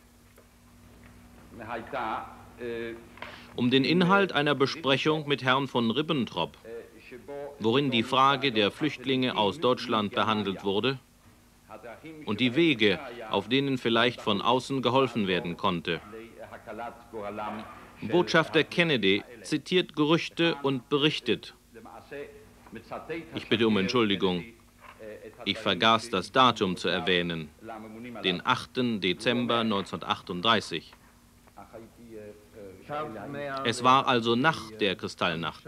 Um den Inhalt einer Besprechung mit Herrn von Ribbentrop, worin die Frage der Flüchtlinge aus Deutschland behandelt wurde und die Wege, auf denen vielleicht von außen geholfen werden konnte. Botschafter Kennedy zitiert Gerüchte und berichtet. Ich bitte um Entschuldigung. Ich vergaß das Datum zu erwähnen, den 8. Dezember 1938. Es war also nach der Kristallnacht.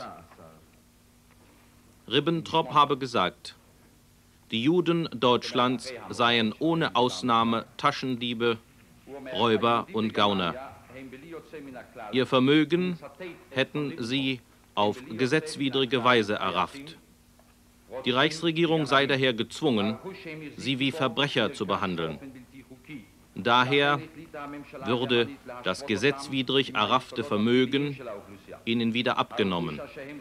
Ribbentrop habe gesagt, die Juden Deutschlands seien ohne Ausnahme Taschendiebe, Räuber und Gauner. Ihr Vermögen hätten sie auf gesetzwidrige Weise errafft. Die Reichsregierung sei daher gezwungen, sie wie Verbrecher zu behandeln. Daher würde das gesetzwidrig erraffte Vermögen ihnen wieder abgenommen.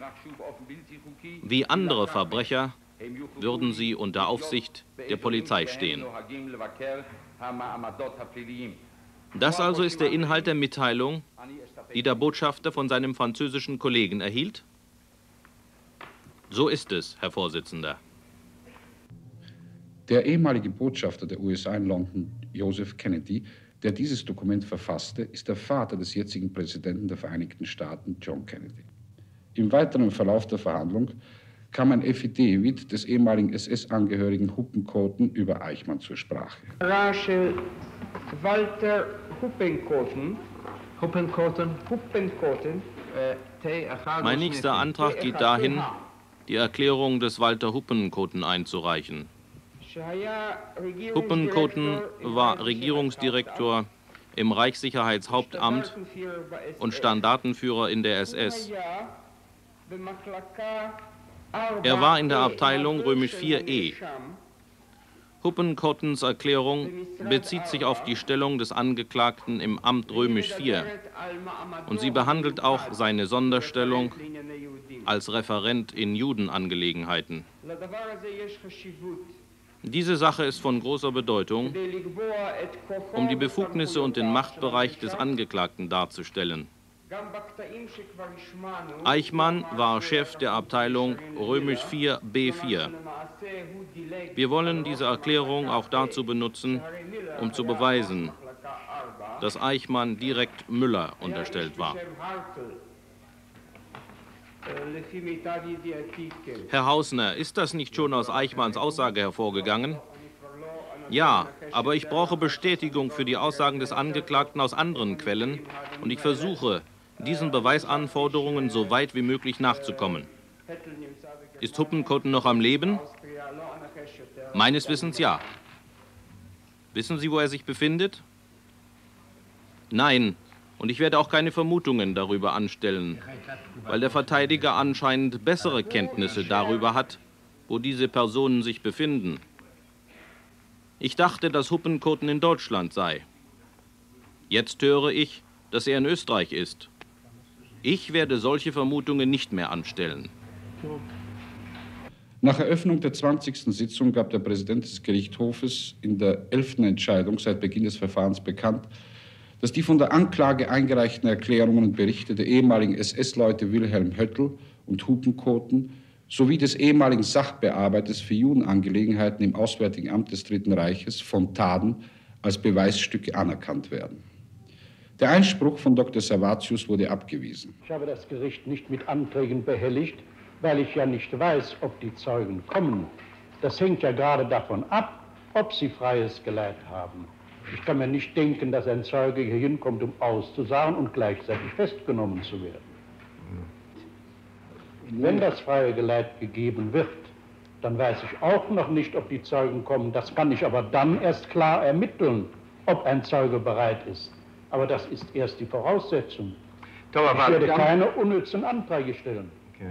Wie andere Verbrecher würden sie unter Aufsicht der Polizei stehen. Das also ist der Inhalt der Mitteilung, die der Botschafter von seinem französischen Kollegen erhielt? So ist es, Herr Vorsitzender. Der ehemalige Botschafter der USA in London, Joseph Kennedy, der dieses Dokument verfasste, ist der Vater des jetzigen Präsidenten der Vereinigten Staaten, John Kennedy. Im weiteren Verlauf der Verhandlung kam ein Affidavit des ehemaligen SS-Angehörigen Huppenkoten über Eichmann zur Sprache. Rachel Walter Huppenkoten. Mein nächster Antrag geht dahin, die Erklärung des Walter Huppenkoten einzureichen. Huppenkoten war Regierungsdirektor im Reichssicherheitshauptamt und Standartenführer in der SS. Er war in der Abteilung römisch 4e. Huppenkotens Erklärung bezieht sich auf die Stellung des Angeklagten im Amt römisch 4 und sie behandelt auch seine Sonderstellung als Referent in Judenangelegenheiten. Diese Sache ist von großer Bedeutung, um die Befugnisse und den Machtbereich des Angeklagten darzustellen. Eichmann war Chef der Abteilung römisch 4 B4. Wir wollen diese Erklärung auch dazu benutzen, um zu beweisen, dass Eichmann direkt Müller unterstellt war. Herr Hausner, ist das nicht schon aus Eichmanns Aussage hervorgegangen? Ja, aber ich brauche Bestätigung für die Aussagen des Angeklagten aus anderen Quellen und ich versuche, diesen Beweisanforderungen so weit wie möglich nachzukommen. Ist Huppenkoten noch am Leben? Meines Wissens ja. Wissen Sie, wo er sich befindet? Nein, und ich werde auch keine Vermutungen darüber anstellen, weil der Verteidiger anscheinend bessere Kenntnisse darüber hat, wo diese Personen sich befinden. Ich dachte, dass Huppenkoten in Deutschland sei. Jetzt höre ich, dass er in Österreich ist. Ich werde solche Vermutungen nicht mehr anstellen. Nach Eröffnung der 20. Sitzung gab der Präsident des Gerichtshofes in der 11. Entscheidung seit Beginn des Verfahrens bekannt, dass die von der Anklage eingereichten Erklärungen und Berichte der ehemaligen SS-Leute Wilhelm Höttl und Huppenkoten sowie des ehemaligen Sachbearbeiters für Judenangelegenheiten im Auswärtigen Amt des Dritten Reiches von Taden als Beweisstücke anerkannt werden. Der Einspruch von Dr. Servatius wurde abgewiesen. Ich habe das Gericht nicht mit Anträgen behelligt, weil ich ja nicht weiß, ob die Zeugen kommen. Das hängt ja gerade davon ab, ob sie freies Geleit haben. Ich kann mir nicht denken, dass ein Zeuge hier hinkommt, um auszusagen und gleichzeitig festgenommen zu werden. Wenn das freie Geleit gegeben wird, dann weiß ich auch noch nicht, ob die Zeugen kommen. Das kann ich aber dann erst klar ermitteln, ob ein Zeuge bereit ist. Aber das ist erst die Voraussetzung. Ich werde keine unnützen Anträge stellen.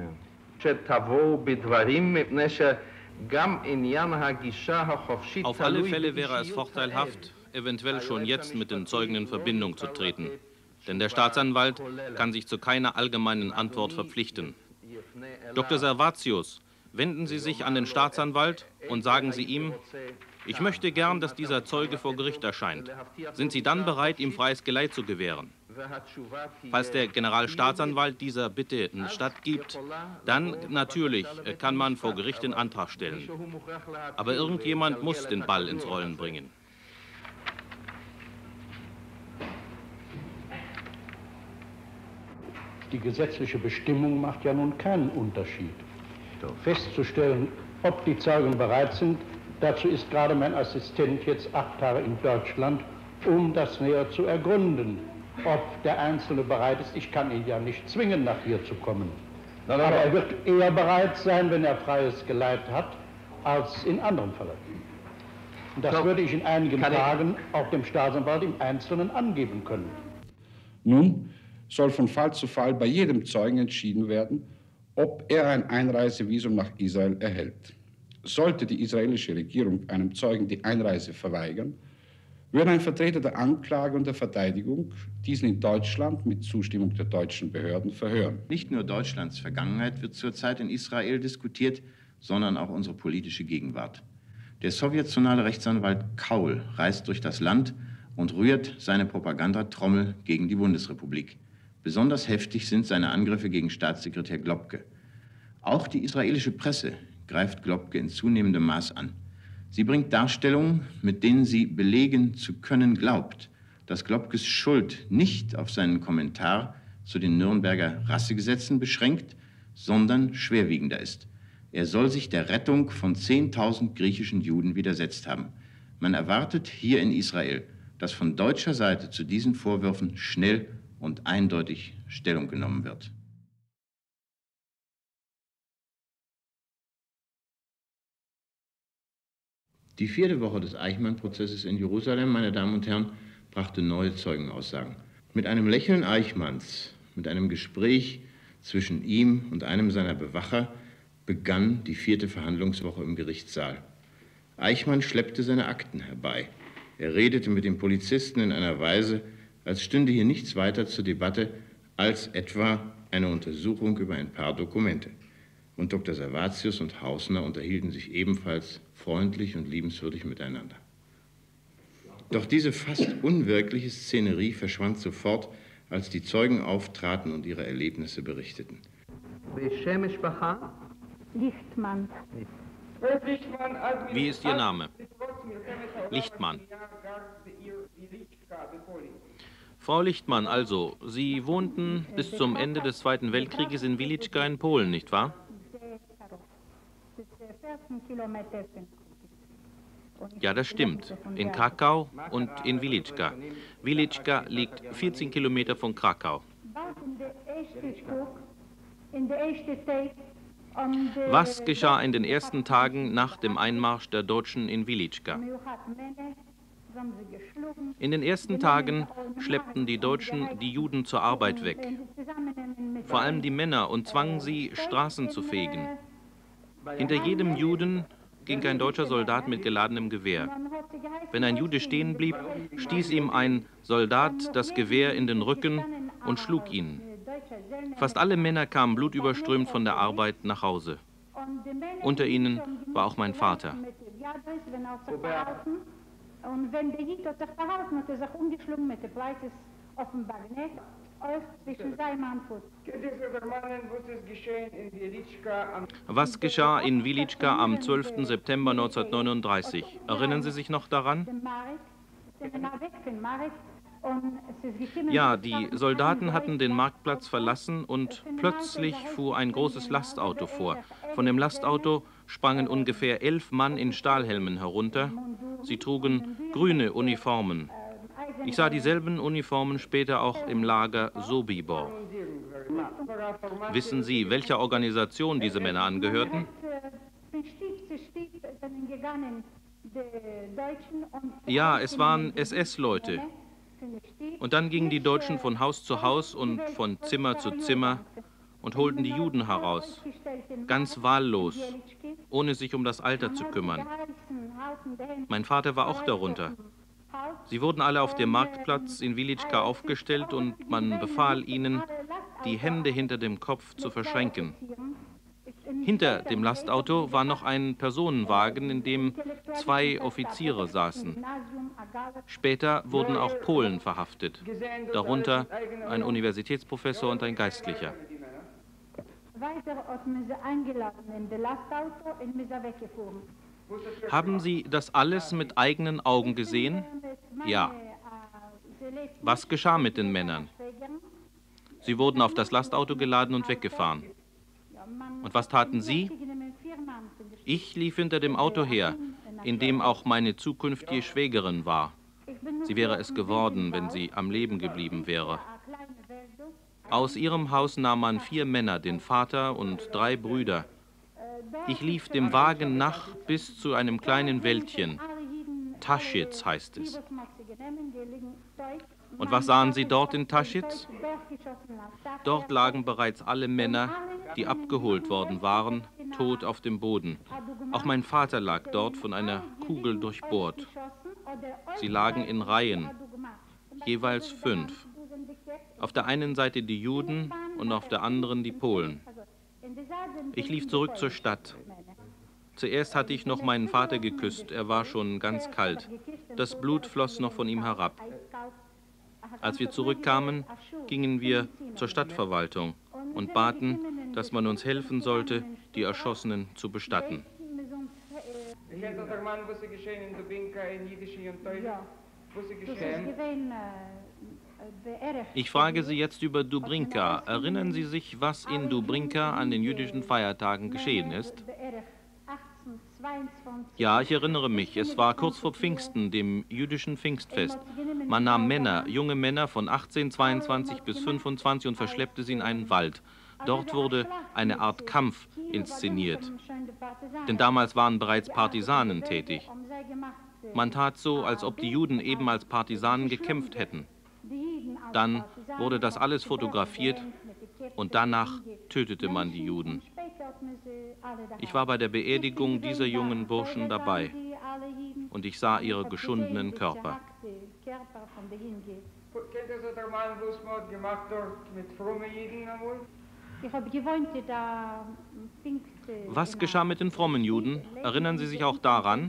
Auf alle Fälle wäre es vorteilhaft, eventuell schon jetzt mit den Zeugen in Verbindung zu treten. Denn der Staatsanwalt kann sich zu keiner allgemeinen Antwort verpflichten. Dr. Servatius, wenden Sie sich an den Staatsanwalt und sagen Sie ihm, ich möchte gern, dass dieser Zeuge vor Gericht erscheint. Sind Sie dann bereit, ihm freies Geleit zu gewähren? Falls der Generalstaatsanwalt dieser Bitte stattgibt, dann natürlich kann man vor Gericht den Antrag stellen. Aber irgendjemand muss den Ball ins Rollen bringen. Die gesetzliche Bestimmung macht ja nun keinen Unterschied. Festzustellen, ob die Zeugen bereit sind, dazu ist gerade mein Assistent jetzt 8 Tage in Deutschland, um das näher zu ergründen. Ob der Einzelne bereit ist, ich kann ihn ja nicht zwingen, nach hier zu kommen. Aber er wird eher bereit sein, wenn er freies Geleit hat, als in anderen Fällen. Und das würde ich in einigen Tagen auch dem Staatsanwalt im Einzelnen angeben können. Nun soll von Fall zu Fall bei jedem Zeugen entschieden werden, ob er ein Einreisevisum nach Israel erhält. Sollte die israelische Regierung einem Zeugen die Einreise verweigern, würde ein Vertreter der Anklage und der Verteidigung diesen in Deutschland mit Zustimmung der deutschen Behörden verhören. Nicht nur Deutschlands Vergangenheit wird zurzeit in Israel diskutiert, sondern auch unsere politische Gegenwart. Der sowjetionale Rechtsanwalt Kaul reist durch das Land und rührt seine Propagandatrommel gegen die Bundesrepublik. Besonders heftig sind seine Angriffe gegen Staatssekretär Globke. Auch die israelische Presse greift Globke in zunehmendem Maß an. Sie bringt Darstellungen, mit denen sie belegen zu können glaubt, dass Globkes Schuld nicht auf seinen Kommentar zu den Nürnberger Rassegesetzen beschränkt, sondern schwerwiegender ist. Er soll sich der Rettung von 10.000 griechischen Juden widersetzt haben. Man erwartet hier in Israel, dass von deutscher Seite zu diesen Vorwürfen schnell und eindeutig Stellung genommen wird. Die 4. Woche des Eichmann-Prozesses in Jerusalem, meine Damen und Herren, brachte neue Zeugenaussagen. Mit einem Lächeln Eichmanns, mit einem Gespräch zwischen ihm und einem seiner Bewacher begann die 4. Verhandlungswoche im Gerichtssaal. Eichmann schleppte seine Akten herbei. Er redete mit dem Polizisten in einer Weise, als stünde hier nichts weiter zur Debatte als etwa eine Untersuchung über ein paar Dokumente. Und Dr. Servatius und Hausner unterhielten sich ebenfalls freundlich und liebenswürdig miteinander. Doch diese fast unwirkliche Szenerie verschwand sofort, als die Zeugen auftraten und ihre Erlebnisse berichteten. Lichtmann. Wie ist Ihr Name? Lichtmann. Frau Lichtmann, also, Sie wohnten bis zum Ende des Zweiten Weltkrieges in Wieliczka in Polen, nicht wahr? Ja, das stimmt. In Krakau und in Wieliczka. Wieliczka liegt 14 Kilometer von Krakau. Was geschah in den ersten Tagen nach dem Einmarsch der Deutschen in Wieliczka? In den ersten Tagen schleppten die Deutschen die Juden zur Arbeit weg, vor allem die Männer, und zwangen sie, Straßen zu fegen. Hinter jedem Juden ging ein deutscher Soldat mit geladenem Gewehr. Wenn ein Jude stehen blieb, stieß ihm ein Soldat das Gewehr in den Rücken und schlug ihn. Fast alle Männer kamen blutüberströmt von der Arbeit nach Hause. Unter ihnen war auch mein Vater. Und wenn der Jid hat sich verhalten, hat sich umgeschlungen mit den Pleites auf dem Bagnett, zwischen seinem Handfuß. Was geschah in Wieliczka am 12. September 1939? Erinnern Sie sich noch daran? Ja, die Soldaten hatten den Marktplatz verlassen und plötzlich fuhr ein großes Lastauto vor. Von dem Lastauto sprangen ungefähr 11 Mann in Stahlhelmen herunter. Sie trugen grüne Uniformen. Ich sah dieselben Uniformen später auch im Lager Sobibor. Wissen Sie, welcher Organisation diese Männer angehörten? Ja, es waren SS-Leute. Und dann gingen die Deutschen von Haus zu Haus und von Zimmer zu Zimmer und holten die Juden heraus, ganz wahllos, ohne sich um das Alter zu kümmern. Mein Vater war auch darunter. Sie wurden alle auf dem Marktplatz in Wieliczka aufgestellt und man befahl ihnen, die Hände hinter dem Kopf zu verschränken. Hinter dem Lastauto war noch ein Personenwagen, in dem 2 Offiziere saßen. Später wurden auch Polen verhaftet, darunter ein Universitätsprofessor und ein Geistlicher. Haben Sie das alles mit eigenen Augen gesehen? Ja. Was geschah mit den Männern? Sie wurden auf das Lastauto geladen und weggefahren. Und was taten Sie? Ich lief hinter dem Auto her, in dem auch meine zukünftige Schwägerin war. Sie wäre es geworden, wenn sie am Leben geblieben wäre. Aus ihrem Haus nahm man 4 Männer, den Vater und 3 Brüder. Ich lief dem Wagen nach bis zu einem kleinen Wäldchen. Taschitz heißt es. Und was sahen Sie dort in Taschitz? Dort lagen bereits alle Männer, die abgeholt worden waren, tot auf dem Boden. Auch mein Vater lag dort, von einer Kugel durchbohrt. Sie lagen in Reihen, jeweils 5. Auf der einen Seite die Juden und auf der anderen die Polen. Ich lief zurück zur Stadt. Zuerst hatte ich noch meinen Vater geküsst, er war schon ganz kalt. Das Blut floss noch von ihm herab. Als wir zurückkamen, gingen wir zur Stadtverwaltung und baten, dass man uns helfen sollte, die Erschossenen zu bestatten. Ich frage Sie jetzt über Dubrinka. Erinnern Sie sich, was in Dubrinka an den jüdischen Feiertagen geschehen ist? Ja, ich erinnere mich. Es war kurz vor Pfingsten, dem jüdischen Pfingstfest. Man nahm Männer, junge Männer von 18, 22 bis 25 und verschleppte sie in einen Wald. Dort wurde eine Art Kampf inszeniert. Denn damals waren bereits Partisanen tätig. Man tat so, als ob die Juden eben als Partisanen gekämpft hätten. Dann wurde das alles fotografiert und danach tötete man die Juden. Ich war bei der Beerdigung dieser jungen Burschen dabei und ich sah ihre geschundenen Körper. Was geschah mit den frommen Juden? Erinnern Sie sich auch daran?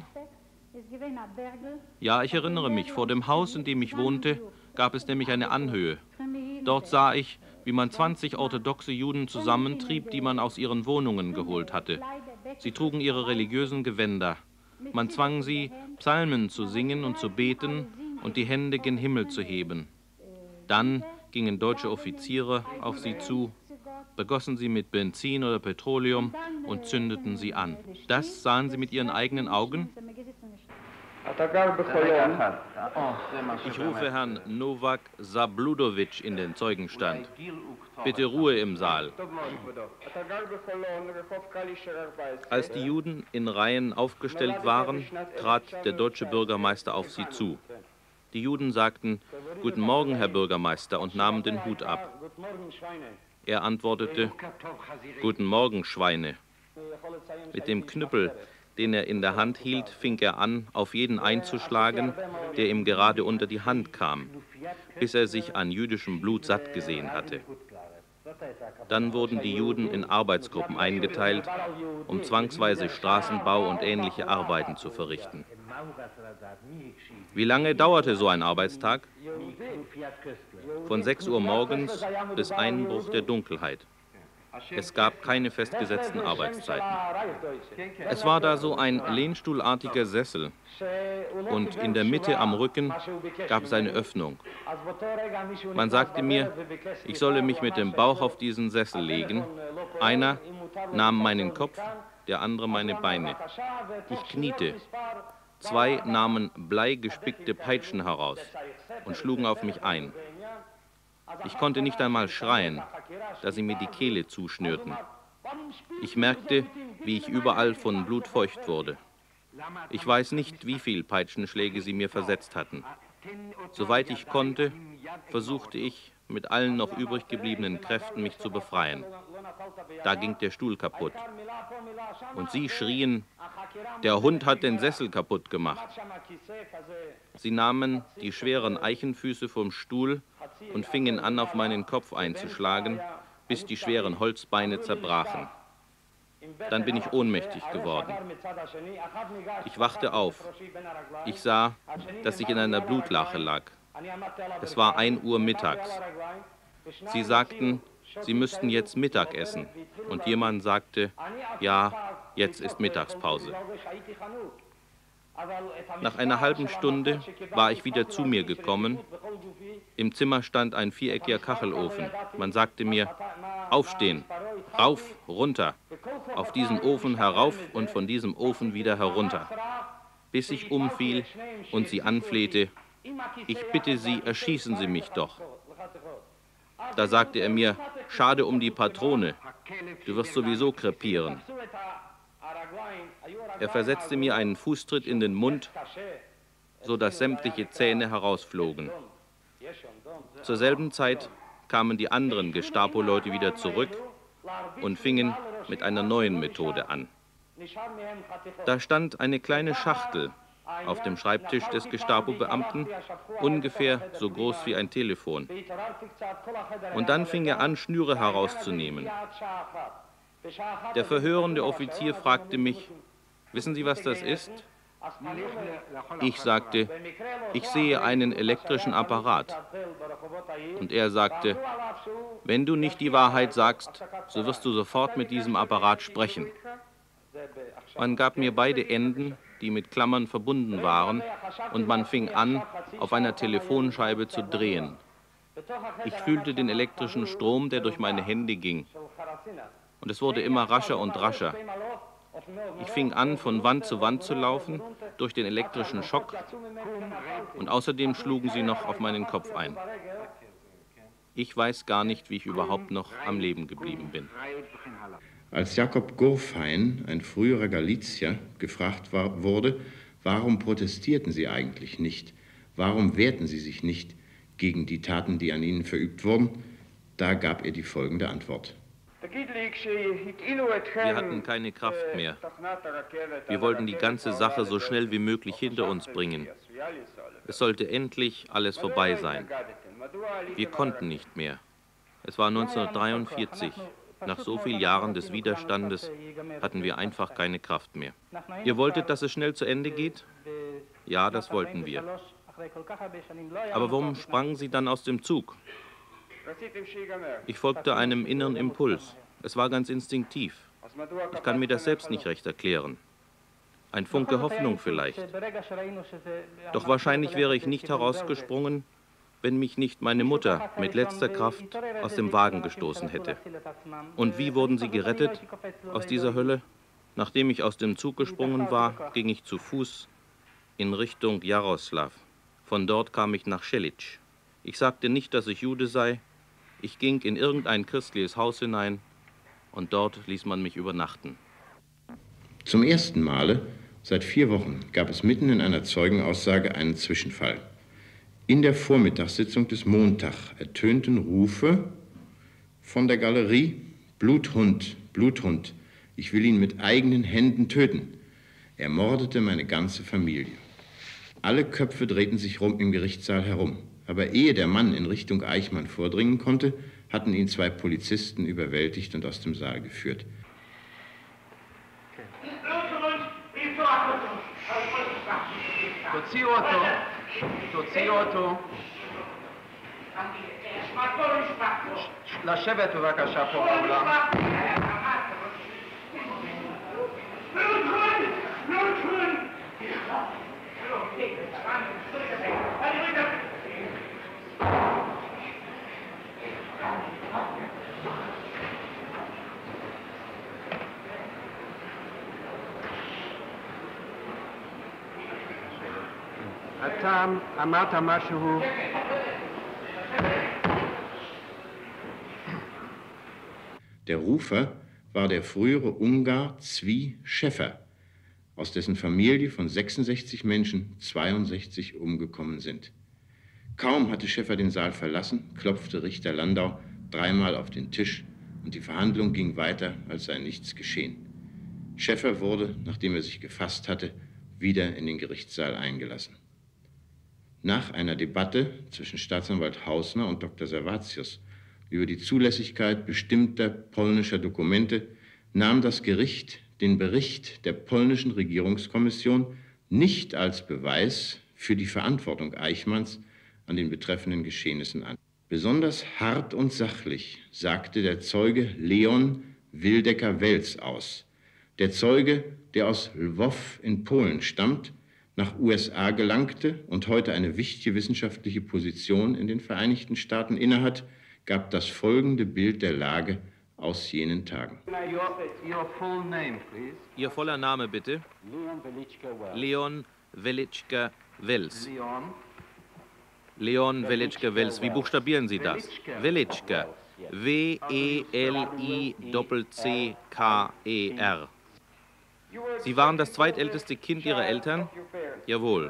Ja, ich erinnere mich. Vor dem Haus, in dem ich wohnte, gab es nämlich eine Anhöhe. Dort sah ich, wie man 20 orthodoxe Juden zusammentrieb, die man aus ihren Wohnungen geholt hatte. Sie trugen ihre religiösen Gewänder. Man zwang sie, Psalmen zu singen und zu beten und die Hände gen Himmel zu heben. Dann gingen deutsche Offiziere auf sie zu, begossen sie mit Benzin oder Petroleum und zündeten sie an. Das sahen Sie mit Ihren eigenen Augen? Ich rufe Herrn Novak Zabludovic in den Zeugenstand. Bitte Ruhe im Saal. Als die Juden in Reihen aufgestellt waren, trat der deutsche Bürgermeister auf sie zu. Die Juden sagten, »Guten Morgen, Herr Bürgermeister«, und nahmen den Hut ab. Er antwortete, »Guten Morgen, Schweine.« Mit dem Knüppel, den er in der Hand hielt, fing er an, auf jeden einzuschlagen, der ihm gerade unter die Hand kam, bis er sich an jüdischem Blut satt gesehen hatte. Dann wurden die Juden in Arbeitsgruppen eingeteilt, um zwangsweise Straßenbau und ähnliche Arbeiten zu verrichten. Wie lange dauerte so ein Arbeitstag? Von 6 Uhr morgens bis Einbruch der Dunkelheit. Es gab keine festgesetzten Arbeitszeiten. Es war da so ein lehnstuhlartiger Sessel und in der Mitte am Rücken gab es eine Öffnung. Man sagte mir, ich solle mich mit dem Bauch auf diesen Sessel legen. Einer nahm meinen Kopf, der andere meine Beine. Ich kniete. 2 nahmen bleigespickte Peitschen heraus und schlugen auf mich ein. Ich konnte nicht einmal schreien, da sie mir die Kehle zuschnürten. Ich merkte, wie ich überall von Blut feucht wurde. Ich weiß nicht, wie viel Peitschenschläge sie mir versetzt hatten. Soweit ich konnte, versuchte ich, mit allen noch übrig gebliebenen Kräften mich zu befreien. Da ging der Stuhl kaputt. Und sie schrien, der Hund hat den Sessel kaputt gemacht. Sie nahmen die schweren Eichenfüße vom Stuhl und fingen an, auf meinen Kopf einzuschlagen, bis die schweren Holzbeine zerbrachen. Dann bin ich ohnmächtig geworden. Ich wachte auf. Ich sah, dass ich in einer Blutlache lag. Es war 1 Uhr mittags. Sie sagten, sie müssten jetzt Mittag essen. Und jemand sagte, ja, jetzt ist Mittagspause. Nach einer halben Stunde war ich wieder zu mir gekommen. Im Zimmer stand ein viereckiger Kachelofen. Man sagte mir, aufstehen, rauf, runter, auf diesen Ofen herauf und von diesem Ofen wieder herunter, bis ich umfiel und sie anflehte, ich bitte Sie, erschießen Sie mich doch. Da sagte er mir, schade um die Patrone, du wirst sowieso krepieren. Er versetzte mir einen Fußtritt in den Mund, so dass sämtliche Zähne herausflogen. Zur selben Zeit kamen die anderen Gestapo-Leute wieder zurück und fingen mit einer neuen Methode an. Da stand eine kleine Schachtel auf dem Schreibtisch des Gestapo-Beamten, ungefähr so groß wie ein Telefon. Und dann fing er an, Schnüre herauszunehmen. Der verhörende Offizier fragte mich, wissen Sie, was das ist? Ich sagte, ich sehe einen elektrischen Apparat. Und er sagte, wenn du nicht die Wahrheit sagst, so wirst du sofort mit diesem Apparat sprechen. Man gab mir beide Enden, die mit Klammern verbunden waren, und man fing an, auf einer Telefonscheibe zu drehen. Ich fühlte den elektrischen Strom, der durch meine Hände ging. Und es wurde immer rascher und rascher. Ich fing an, von Wand zu Wand zu laufen, durch den elektrischen Schock, und außerdem schlugen sie noch auf meinen Kopf ein. Ich weiß gar nicht, wie ich überhaupt noch am Leben geblieben bin. Als Jakob Gurfein, ein früherer Galicier, gefragt wurde, warum protestierten sie eigentlich nicht, warum wehrten sie sich nicht gegen die Taten, die an ihnen verübt wurden, da gab er die folgende Antwort. Wir hatten keine Kraft mehr. Wir wollten die ganze Sache so schnell wie möglich hinter uns bringen. Es sollte endlich alles vorbei sein. Wir konnten nicht mehr. Es war 1943. Nach so vielen Jahren des Widerstandes hatten wir einfach keine Kraft mehr. Ihr wolltet, dass es schnell zu Ende geht? Ja, das wollten wir. Aber warum sprangen Sie dann aus dem Zug? Ich folgte einem inneren Impuls. Es war ganz instinktiv. Ich kann mir das selbst nicht recht erklären. Ein Funke Hoffnung vielleicht. Doch wahrscheinlich wäre ich nicht herausgesprungen, wenn mich nicht meine Mutter mit letzter Kraft aus dem Wagen gestoßen hätte. Und wie wurden Sie gerettet aus dieser Hölle? Nachdem ich aus dem Zug gesprungen war, ging ich zu Fuß in Richtung Jaroslav. Von dort kam ich nach Schelic. Ich sagte nicht, dass ich Jude sei. Ich ging in irgendein christliches Haus hinein und dort ließ man mich übernachten. Zum ersten Male seit 4 Wochen gab es mitten in einer Zeugenaussage einen Zwischenfall. In der Vormittagssitzung des Montag ertönten Rufe von der Galerie: Bluthund, Bluthund, ich will ihn mit eigenen Händen töten. Er mordete meine ganze Familie. Alle Köpfe drehten sich im Gerichtssaal herum. Aber ehe der Mann in Richtung Eichmann vordringen konnte, hatten ihn 2 Polizisten überwältigt und aus dem Saal geführt. לשבת בבקשה פה באולם. אתה אמרת משהו. Der Rufer war der frühere Ungar Zvi Schäffer, aus dessen Familie von 66 Menschen 62 umgekommen sind. Kaum hatte Schäffer den Saal verlassen, klopfte Richter Landau 3-mal auf den Tisch und die Verhandlung ging weiter, als sei nichts geschehen. Schäffer wurde, nachdem er sich gefasst hatte, wieder in den Gerichtssaal eingelassen. Nach einer Debatte zwischen Staatsanwalt Hausner und Dr. Servatius über die Zulässigkeit bestimmter polnischer Dokumente nahm das Gericht den Bericht der polnischen Regierungskommission nicht als Beweis für die Verantwortung Eichmanns an den betreffenden Geschehnissen an. Besonders hart und sachlich sagte der Zeuge Leon Wildecker-Wels aus. Der Zeuge, der aus Lwow in Polen stammt, nach USA gelangte und heute eine wichtige wissenschaftliche Position in den Vereinigten Staaten innehat, gab das folgende Bild der Lage aus jenen Tagen. Ihr voller Name bitte? Leon Welitschka-Wels. Leon Welitschka-Wels. Wie buchstabieren Sie das? Welitschka. W-E-L-I-C-C-K-E-R. Sie waren das zweitälteste Kind Ihrer Eltern? Jawohl.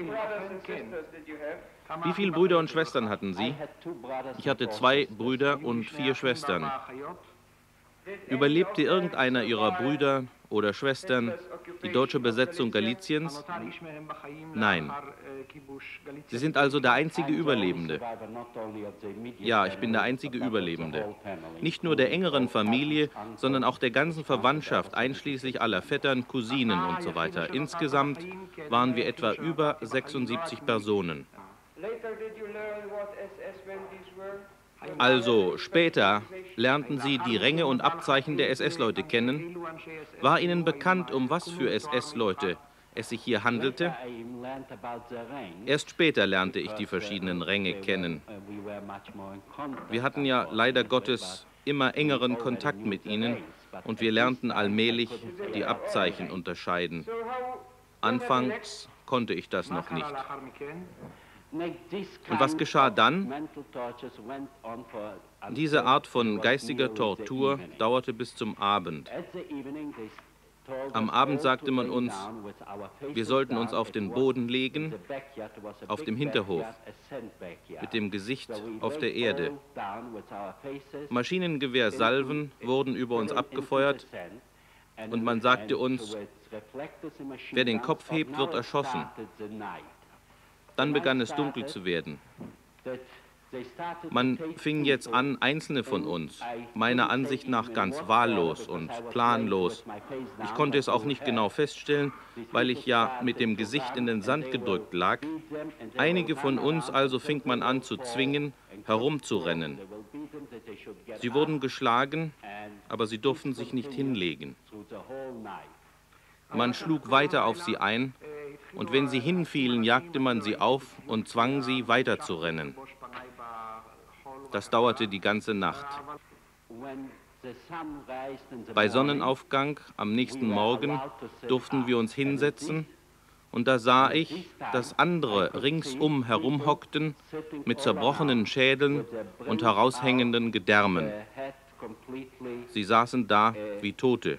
Wie viele Brüder und Schwestern hatten Sie? Ich hatte 2 Brüder und 4 Schwestern. Überlebte irgendeiner Ihrer Brüder oder Schwestern die deutsche Besetzung Galiciens? Nein. Sie sind also der einzige Überlebende. Ja, ich bin der einzige Überlebende. Nicht nur der engeren Familie, sondern auch der ganzen Verwandtschaft, einschließlich aller Vettern, Cousinen und so weiter. Insgesamt waren wir etwa über 76 Personen. Also später lernten Sie die Ränge und Abzeichen der SS-Leute kennen. War Ihnen bekannt, um was für SS-Leute es sich hier handelte? Erst später lernte ich die verschiedenen Ränge kennen. Wir hatten ja leider Gottes immer engeren Kontakt mit ihnen und wir lernten allmählich die Abzeichen unterscheiden. Anfangs konnte ich das noch nicht. Und was geschah dann? Diese Art von geistiger Tortur dauerte bis zum Abend. Am Abend sagte man uns, wir sollten uns auf den Boden legen, auf dem Hinterhof, mit dem Gesicht auf der Erde. Maschinengewehrsalven wurden über uns abgefeuert und man sagte uns, wer den Kopf hebt, wird erschossen. Dann begann es dunkel zu werden. Man fing jetzt an, einzelne von uns, meiner Ansicht nach ganz wahllos und planlos. Ich konnte es auch nicht genau feststellen, weil ich ja mit dem Gesicht in den Sand gedrückt lag. Einige von uns also fing man an zu zwingen, herumzurennen. Sie wurden geschlagen, aber sie durften sich nicht hinlegen. Man schlug weiter auf sie ein, und wenn sie hinfielen, jagte man sie auf und zwang sie, weiterzurennen. Das dauerte die ganze Nacht. Bei Sonnenaufgang am nächsten Morgen durften wir uns hinsetzen und da sah ich, dass andere ringsum herumhockten mit zerbrochenen Schädeln und heraushängenden Gedärmen. Sie saßen da wie Tote.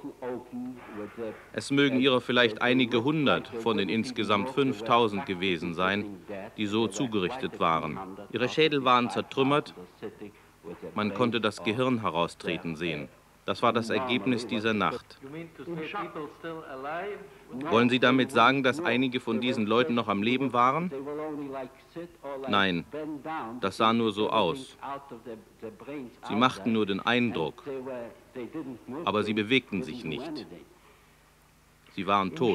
Es mögen ihrer vielleicht einige hundert von den insgesamt 5000 gewesen sein, die so zugerichtet waren. Ihre Schädel waren zertrümmert, man konnte das Gehirn heraustreten sehen. Das war das Ergebnis dieser Nacht. Wollen Sie damit sagen, dass einige von diesen Leuten noch am Leben waren? Nein, das sah nur so aus. Sie machten nur den Eindruck, aber sie bewegten sich nicht. Sie waren tot.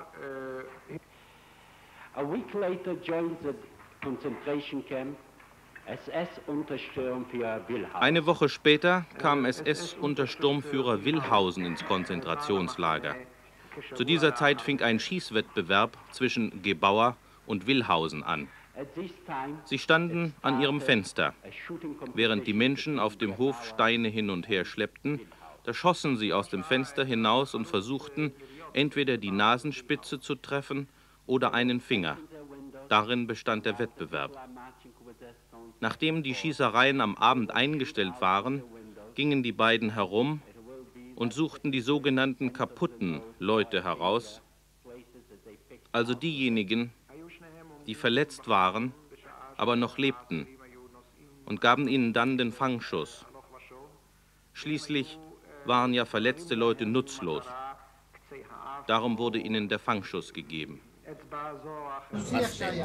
A week later joined the concentration camp SS-Untersturmführer Willhausen. Eine Woche später kam SS-Untersturmführer Willhausen ins Konzentrationslager. Zu dieser Zeit fing ein Schießwettbewerb zwischen Gebauer und Willhausen an. Sie standen an ihrem Fenster. Während die Menschen auf dem Hof Steine hin und her schleppten, da schossen sie aus dem Fenster hinaus und versuchten, entweder die Nasenspitze zu treffen oder einen Finger. Darin bestand der Wettbewerb. Nachdem die Schießereien am Abend eingestellt waren, gingen die beiden herum und suchten die sogenannten kaputten Leute heraus, also diejenigen, die verletzt waren, aber noch lebten, und gaben ihnen dann den Fangschuss. Schließlich waren ja verletzte Leute nutzlos. Darum wurde ihnen der Fangschuss gegeben. Was denn?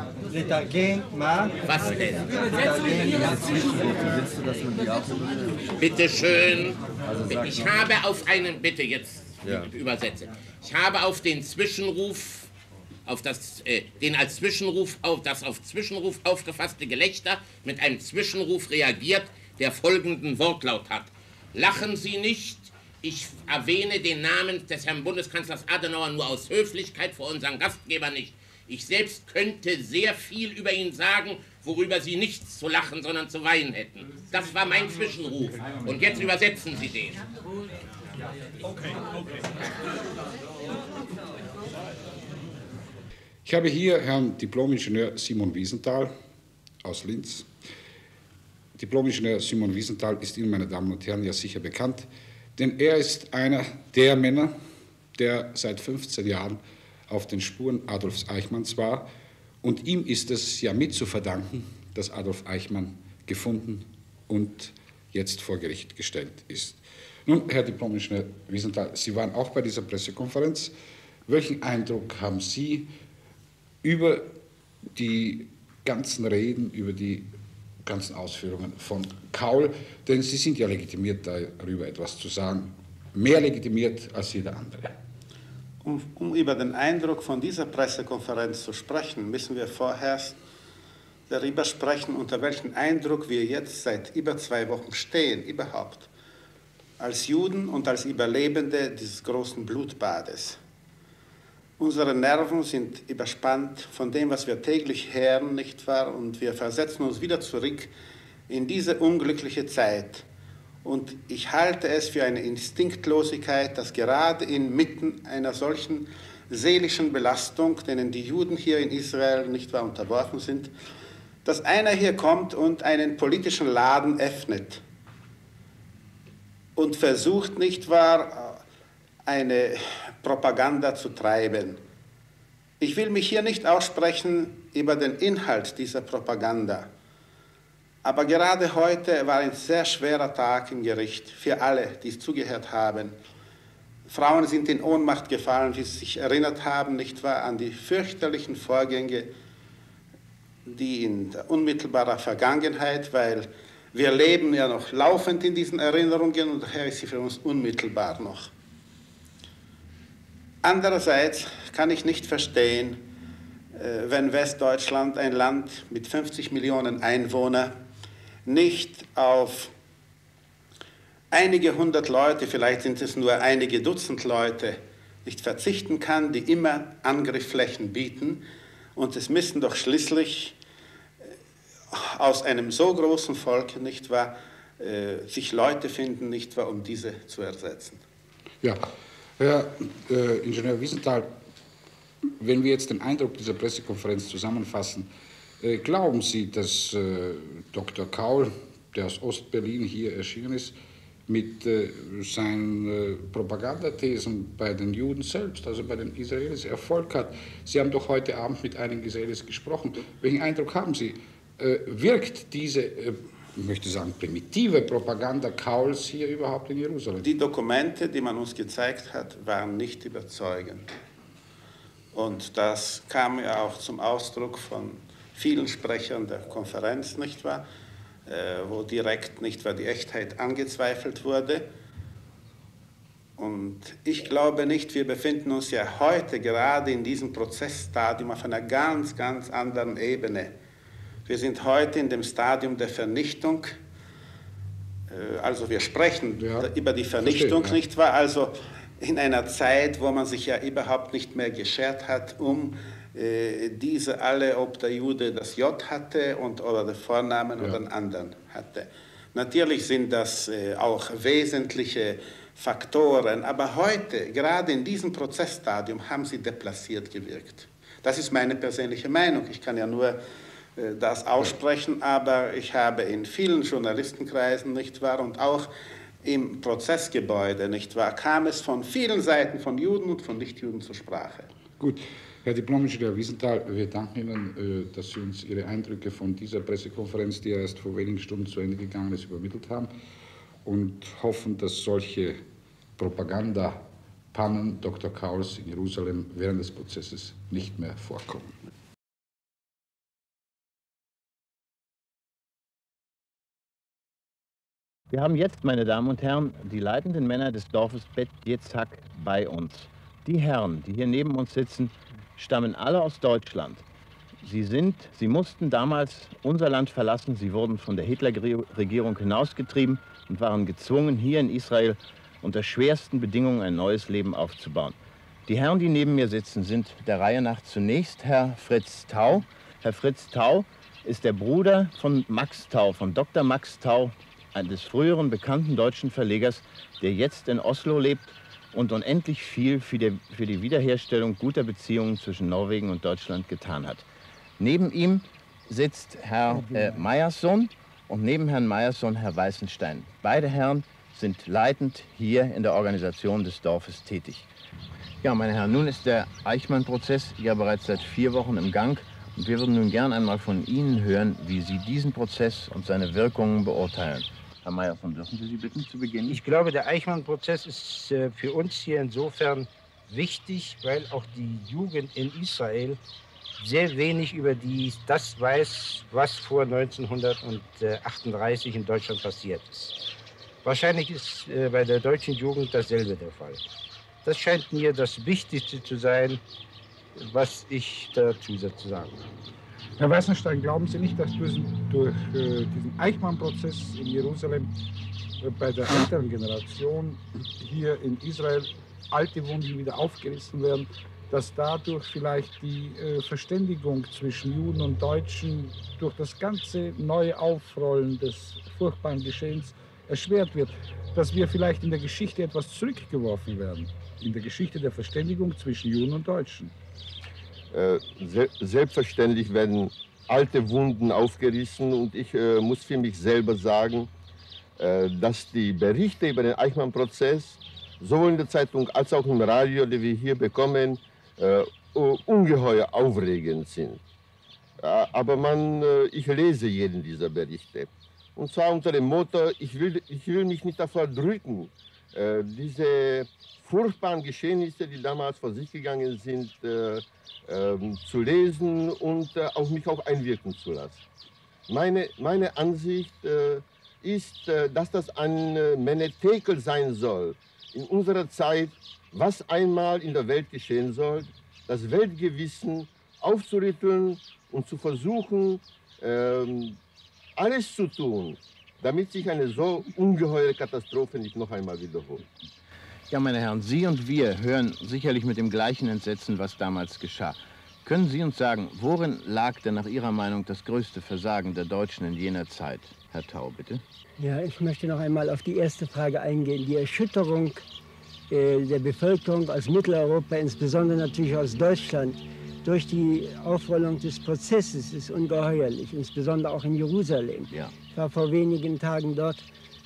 Bitte schön. Ich habe auf einen, bitte jetzt übersetze. Ich habe auf den Zwischenruf, auf das, das auf Zwischenruf aufgefasste Gelächter mit einem Zwischenruf reagiert, der folgenden Wortlaut hat. Lachen Sie nicht. Ich erwähne den Namen des Herrn Bundeskanzlers Adenauer nur aus Höflichkeit vor unseren Gastgeber nicht. Ich selbst könnte sehr viel über ihn sagen, worüber Sie nichts zu lachen, sondern zu weinen hätten. Das war mein Zwischenruf. Und jetzt übersetzen Sie den. Ich habe hier Herrn Diplom-Ingenieur Simon Wiesenthal aus Linz. Diplom-Ingenieur Simon Wiesenthal ist Ihnen, meine Damen und Herren, ja sicher bekannt, denn er ist einer der Männer, der seit 15 Jahren auf den Spuren Adolf Eichmanns war. Und ihm ist es ja mit zu verdanken, dass Adolf Eichmann gefunden und jetzt vor Gericht gestellt ist. Nun, Herr Diplom-Ingenieur Wiesenthal, Sie waren auch bei dieser Pressekonferenz. Welchen Eindruck haben Sie über die ganzen Reden, über die ganzen Ausführungen von Kaul? Denn Sie sind ja legitimiert, darüber etwas zu sagen. Mehr legitimiert als jeder andere. Um über den Eindruck von dieser Pressekonferenz zu sprechen, müssen wir vorher darüber sprechen, unter welchem Eindruck wir jetzt seit über 2 Wochen stehen, überhaupt. Als Juden und als Überlebende dieses großen Blutbades. Unsere Nerven sind überspannt von dem, was wir täglich hören, nicht wahr? Und wir versetzen uns wieder zurück in diese unglückliche Zeit. Und ich halte es für eine Instinktlosigkeit, dass gerade inmitten einer solchen seelischen Belastung, denen die Juden hier in Israel nicht wahr unterworfen sind, dass einer hier kommt und einen politischen Laden öffnet und versucht, nicht wahr, eine Propaganda zu treiben. Ich will mich hier nicht aussprechen über den Inhalt dieser Propaganda. Aber gerade heute war ein sehr schwerer Tag im Gericht für alle, die zugehört haben. Frauen sind in Ohnmacht gefallen, die sich erinnert haben, nicht wahr, an die fürchterlichen Vorgänge, die in der unmittelbaren Vergangenheit, weil wir leben ja noch laufend in diesen Erinnerungen und daher ist sie für uns unmittelbar noch. Andererseits kann ich nicht verstehen, wenn Westdeutschland, ein Land mit 50 Millionen Einwohnern, nicht auf einige 100 Leute, vielleicht sind es nur einige Dutzend Leute, nicht verzichten kann, die immer Angriffsflächen bieten. Und es müssen doch schließlich aus einem so großen Volk, nicht wahr, sich Leute finden, nicht wahr, um diese zu ersetzen. Ja, Herr Ingenieur Wiesenthal, wenn wir jetzt den Eindruck dieser Pressekonferenz zusammenfassen, glauben Sie, dass Dr. Kaul, der aus Ostberlin hier erschienen ist, mit seinen Propagandathesen bei den Juden selbst, also bei den Israelis, Erfolg hat? Sie haben doch heute Abend mit einigen Israelis gesprochen. Welchen Eindruck haben Sie? Wirkt diese, ich möchte sagen, primitive Propaganda Kauls hier überhaupt in Jerusalem? Die Dokumente, die man uns gezeigt hat, waren nicht überzeugend. Und das kam ja auch zum Ausdruck von vielen Sprechern der Konferenz, nicht wahr? Wo direkt, nicht wahr, die Echtheit angezweifelt wurde. Und ich glaube nicht, wir befinden uns ja heute gerade in diesem Prozessstadium auf einer ganz, ganz anderen Ebene. Wir sind heute in dem Stadium der Vernichtung, also wir sprechen über die Vernichtung, verstehe, nicht wahr? Also in einer Zeit, wo man sich ja überhaupt nicht mehr geschert hat, diese alle, ob der Jude das J hatte oder den Vornamen oder den anderen hatte. Natürlich sind das auch wesentliche Faktoren, aber heute, gerade in diesem Prozessstadium, haben sie deplaciert gewirkt. Das ist meine persönliche Meinung. Ich kann ja nur das aussprechen, aber ich habe in vielen Journalistenkreisen, nicht wahr, und auch im Prozessgebäude, nicht wahr, kam es von vielen Seiten, von Juden und von Nichtjuden zur Sprache. Gut, Herr Diplom-Ingenieur Wiesenthal, wir danken Ihnen, dass Sie uns Ihre Eindrücke von dieser Pressekonferenz, die erst vor wenigen Stunden zu Ende gegangen ist, übermittelt haben und hoffen, dass solche Propagandapannen Dr. Kauls in Jerusalem während des Prozesses nicht mehr vorkommen. Wir haben jetzt, meine Damen und Herren, die leitenden Männer des Dorfes Bet Yitzhak bei uns. Die Herren, die hier neben uns sitzen, stammen alle aus Deutschland. Sie mussten damals unser Land verlassen. Sie wurden von der Hitlerregierung hinausgetrieben und waren gezwungen, hier in Israel unter schwersten Bedingungen ein neues Leben aufzubauen. Die Herren, die neben mir sitzen, sind der Reihe nach zunächst Herr Fritz Tau. Herr Fritz Tau ist der Bruder von Max Tau, von Dr. Max Tau, des früheren bekannten deutschen Verlegers, der jetzt in Oslo lebt und unendlich viel für die Wiederherstellung guter Beziehungen zwischen Norwegen und Deutschland getan hat. Neben ihm sitzt Herr Meyersson und neben Herrn Meyersson Herr Weißenstein. Beide Herren sind leitend hier in der Organisation des Dorfes tätig. Ja, meine Herren, nun ist der Eichmann-Prozess ja bereits seit 4 Wochen im Gang und wir würden nun gern einmal von Ihnen hören, wie Sie diesen Prozess und seine Wirkungen beurteilen. Herr Meyerson, dürfen Sie bitten zu beginnen? Ich glaube, der Eichmann-Prozess ist für uns hier insofern wichtig, weil auch die Jugend in Israel sehr wenig über das weiß, was vor 1938 in Deutschland passiert ist. Wahrscheinlich ist bei der deutschen Jugend dasselbe der Fall. Das scheint mir das Wichtigste zu sein, was ich dazu zu sagen habe. Herr Weißenstein, glauben Sie nicht, dass durch diesen Eichmann-Prozess in Jerusalem bei der älteren Generation hier in Israel alte Wunden wieder aufgerissen werden, dass dadurch vielleicht die Verständigung zwischen Juden und Deutschen durch das ganze neue Aufrollen des furchtbaren Geschehens erschwert wird, dass wir vielleicht in der Geschichte etwas zurückgeworfen werden, in der Geschichte der Verständigung zwischen Juden und Deutschen? Selbstverständlich werden alte Wunden aufgerissen und ich muss für mich selber sagen, dass die Berichte über den Eichmann-Prozess sowohl in der Zeitung als auch im Radio, die wir hier bekommen, ungeheuer aufregend sind. Aber ich lese jeden dieser Berichte. Und zwar unter dem Motto, ich will mich nicht davor drücken, diese furchtbaren Geschehnisse, die damals vor sich gegangen sind, zu lesen und auf mich auch einwirken zu lassen. Meine Ansicht ist, dass das ein Menetekel sein soll in unserer Zeit, was einmal in der Welt geschehen soll, das Weltgewissen aufzurütteln und zu versuchen, alles zu tun, damit sich eine so ungeheure Katastrophe nicht noch einmal wiederholt. Ja, meine Herren, Sie und wir hören sicherlich mit dem gleichen Entsetzen, was damals geschah. Können Sie uns sagen, worin lag denn nach Ihrer Meinung das größte Versagen der Deutschen in jener Zeit? Herr Thau, bitte. Ja, ich möchte noch einmal auf die erste Frage eingehen. Die Erschütterung der Bevölkerung aus Mitteleuropa, insbesondere natürlich aus Deutschland, durch die Aufrollung des Prozesses ist ungeheuerlich, insbesondere auch in Jerusalem. Ja. Ich war vor wenigen Tagen dort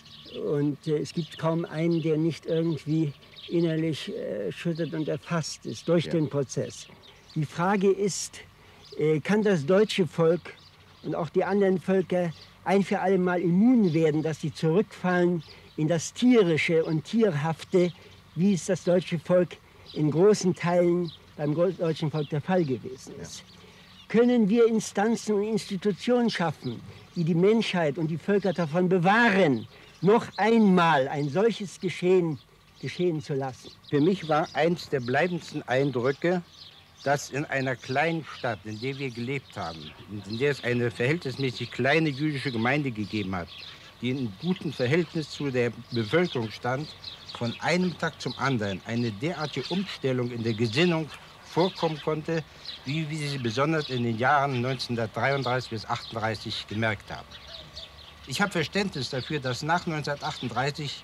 und es gibt kaum einen, der nicht irgendwie innerlich erschüttert und erfasst ist durch den Prozess. Die Frage ist, kann das deutsche Volk und auch die anderen Völker ein für alle Mal immun werden, dass sie zurückfallen in das Tierische und Tierhafte, wie es das deutsche Volk in großen Teilen beim deutschen Volk der Fall gewesen ist. Können wir Instanzen und Institutionen schaffen, die die Menschheit und die Völker davon bewahren, noch einmal ein solches geschehen zu lassen? Für mich war eins der bleibendsten Eindrücke, dass in einer kleinen Stadt, in der wir gelebt haben, in der es eine verhältnismäßig kleine jüdische Gemeinde gegeben hat, die in gutem Verhältnis zu der Bevölkerung stand, von einem Tag zum anderen eine derartige Umstellung in der Gesinnung vorkommen konnte, wie wir sie besonders in den Jahren 1933 bis 1938 gemerkt haben. Ich habe Verständnis dafür, dass nach 1938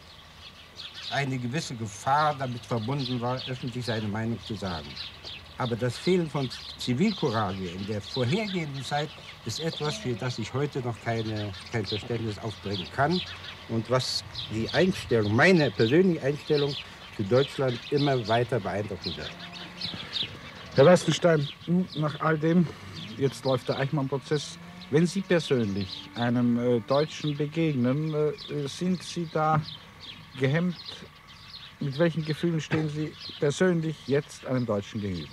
eine gewisse Gefahr damit verbunden war, öffentlich seine Meinung zu sagen. Aber das Fehlen von Zivilcourage in der vorhergehenden Zeit ist etwas, für das ich heute noch kein Verständnis aufbringen kann und was die Einstellung, meine persönliche Einstellung zu Deutschland immer weiter beeindrucken wird. Herr Weißenstein, nach all dem, jetzt läuft der Eichmann-Prozess. Wenn Sie persönlich einem Deutschen begegnen, sind Sie da gehemmt? Mit welchen Gefühlen stehen Sie persönlich jetzt einem Deutschen gegenüber?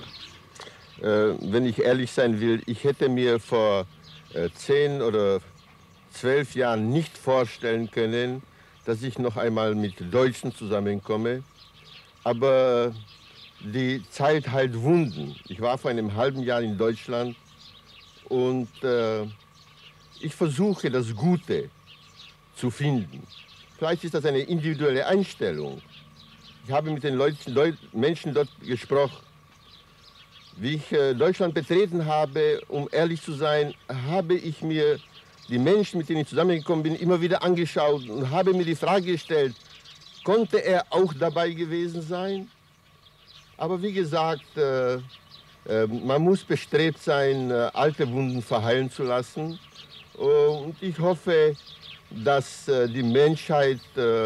Wenn ich ehrlich sein will, ich hätte mir vor 10 oder 12 Jahren nicht vorstellen können, dass ich noch einmal mit Deutschen zusammenkomme. Aber die Zeit heilt Wunden. Ich war vor einem halben Jahr in Deutschland und ich versuche, das Gute zu finden. Vielleicht ist das eine individuelle Einstellung. Ich habe mit den Menschen dort gesprochen. Wie ich Deutschland betreten habe, um ehrlich zu sein, habe ich mir die Menschen, mit denen ich zusammengekommen bin, immer wieder angeschaut und habe mir die Frage gestellt, konnte er auch dabei gewesen sein? Aber wie gesagt, man muss bestrebt sein, alte Wunden verheilen zu lassen. Und ich hoffe, dass die Menschheit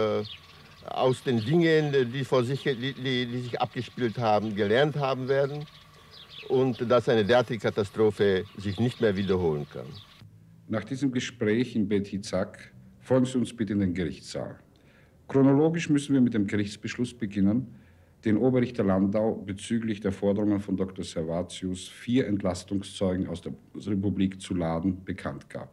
aus den Dingen, die sich abgespielt haben, gelernt haben werden und dass eine derartige Katastrophe sich nicht mehr wiederholen kann. Nach diesem Gespräch in Bet Yitzhak Folgen Sie uns bitte in den Gerichtssaal. Chronologisch müssen wir mit dem Gerichtsbeschluss beginnen, den Oberrichter Landau bezüglich der Forderungen von Dr. Servatius, 4 Entlastungszeugen aus der Republik zu laden, bekannt gab.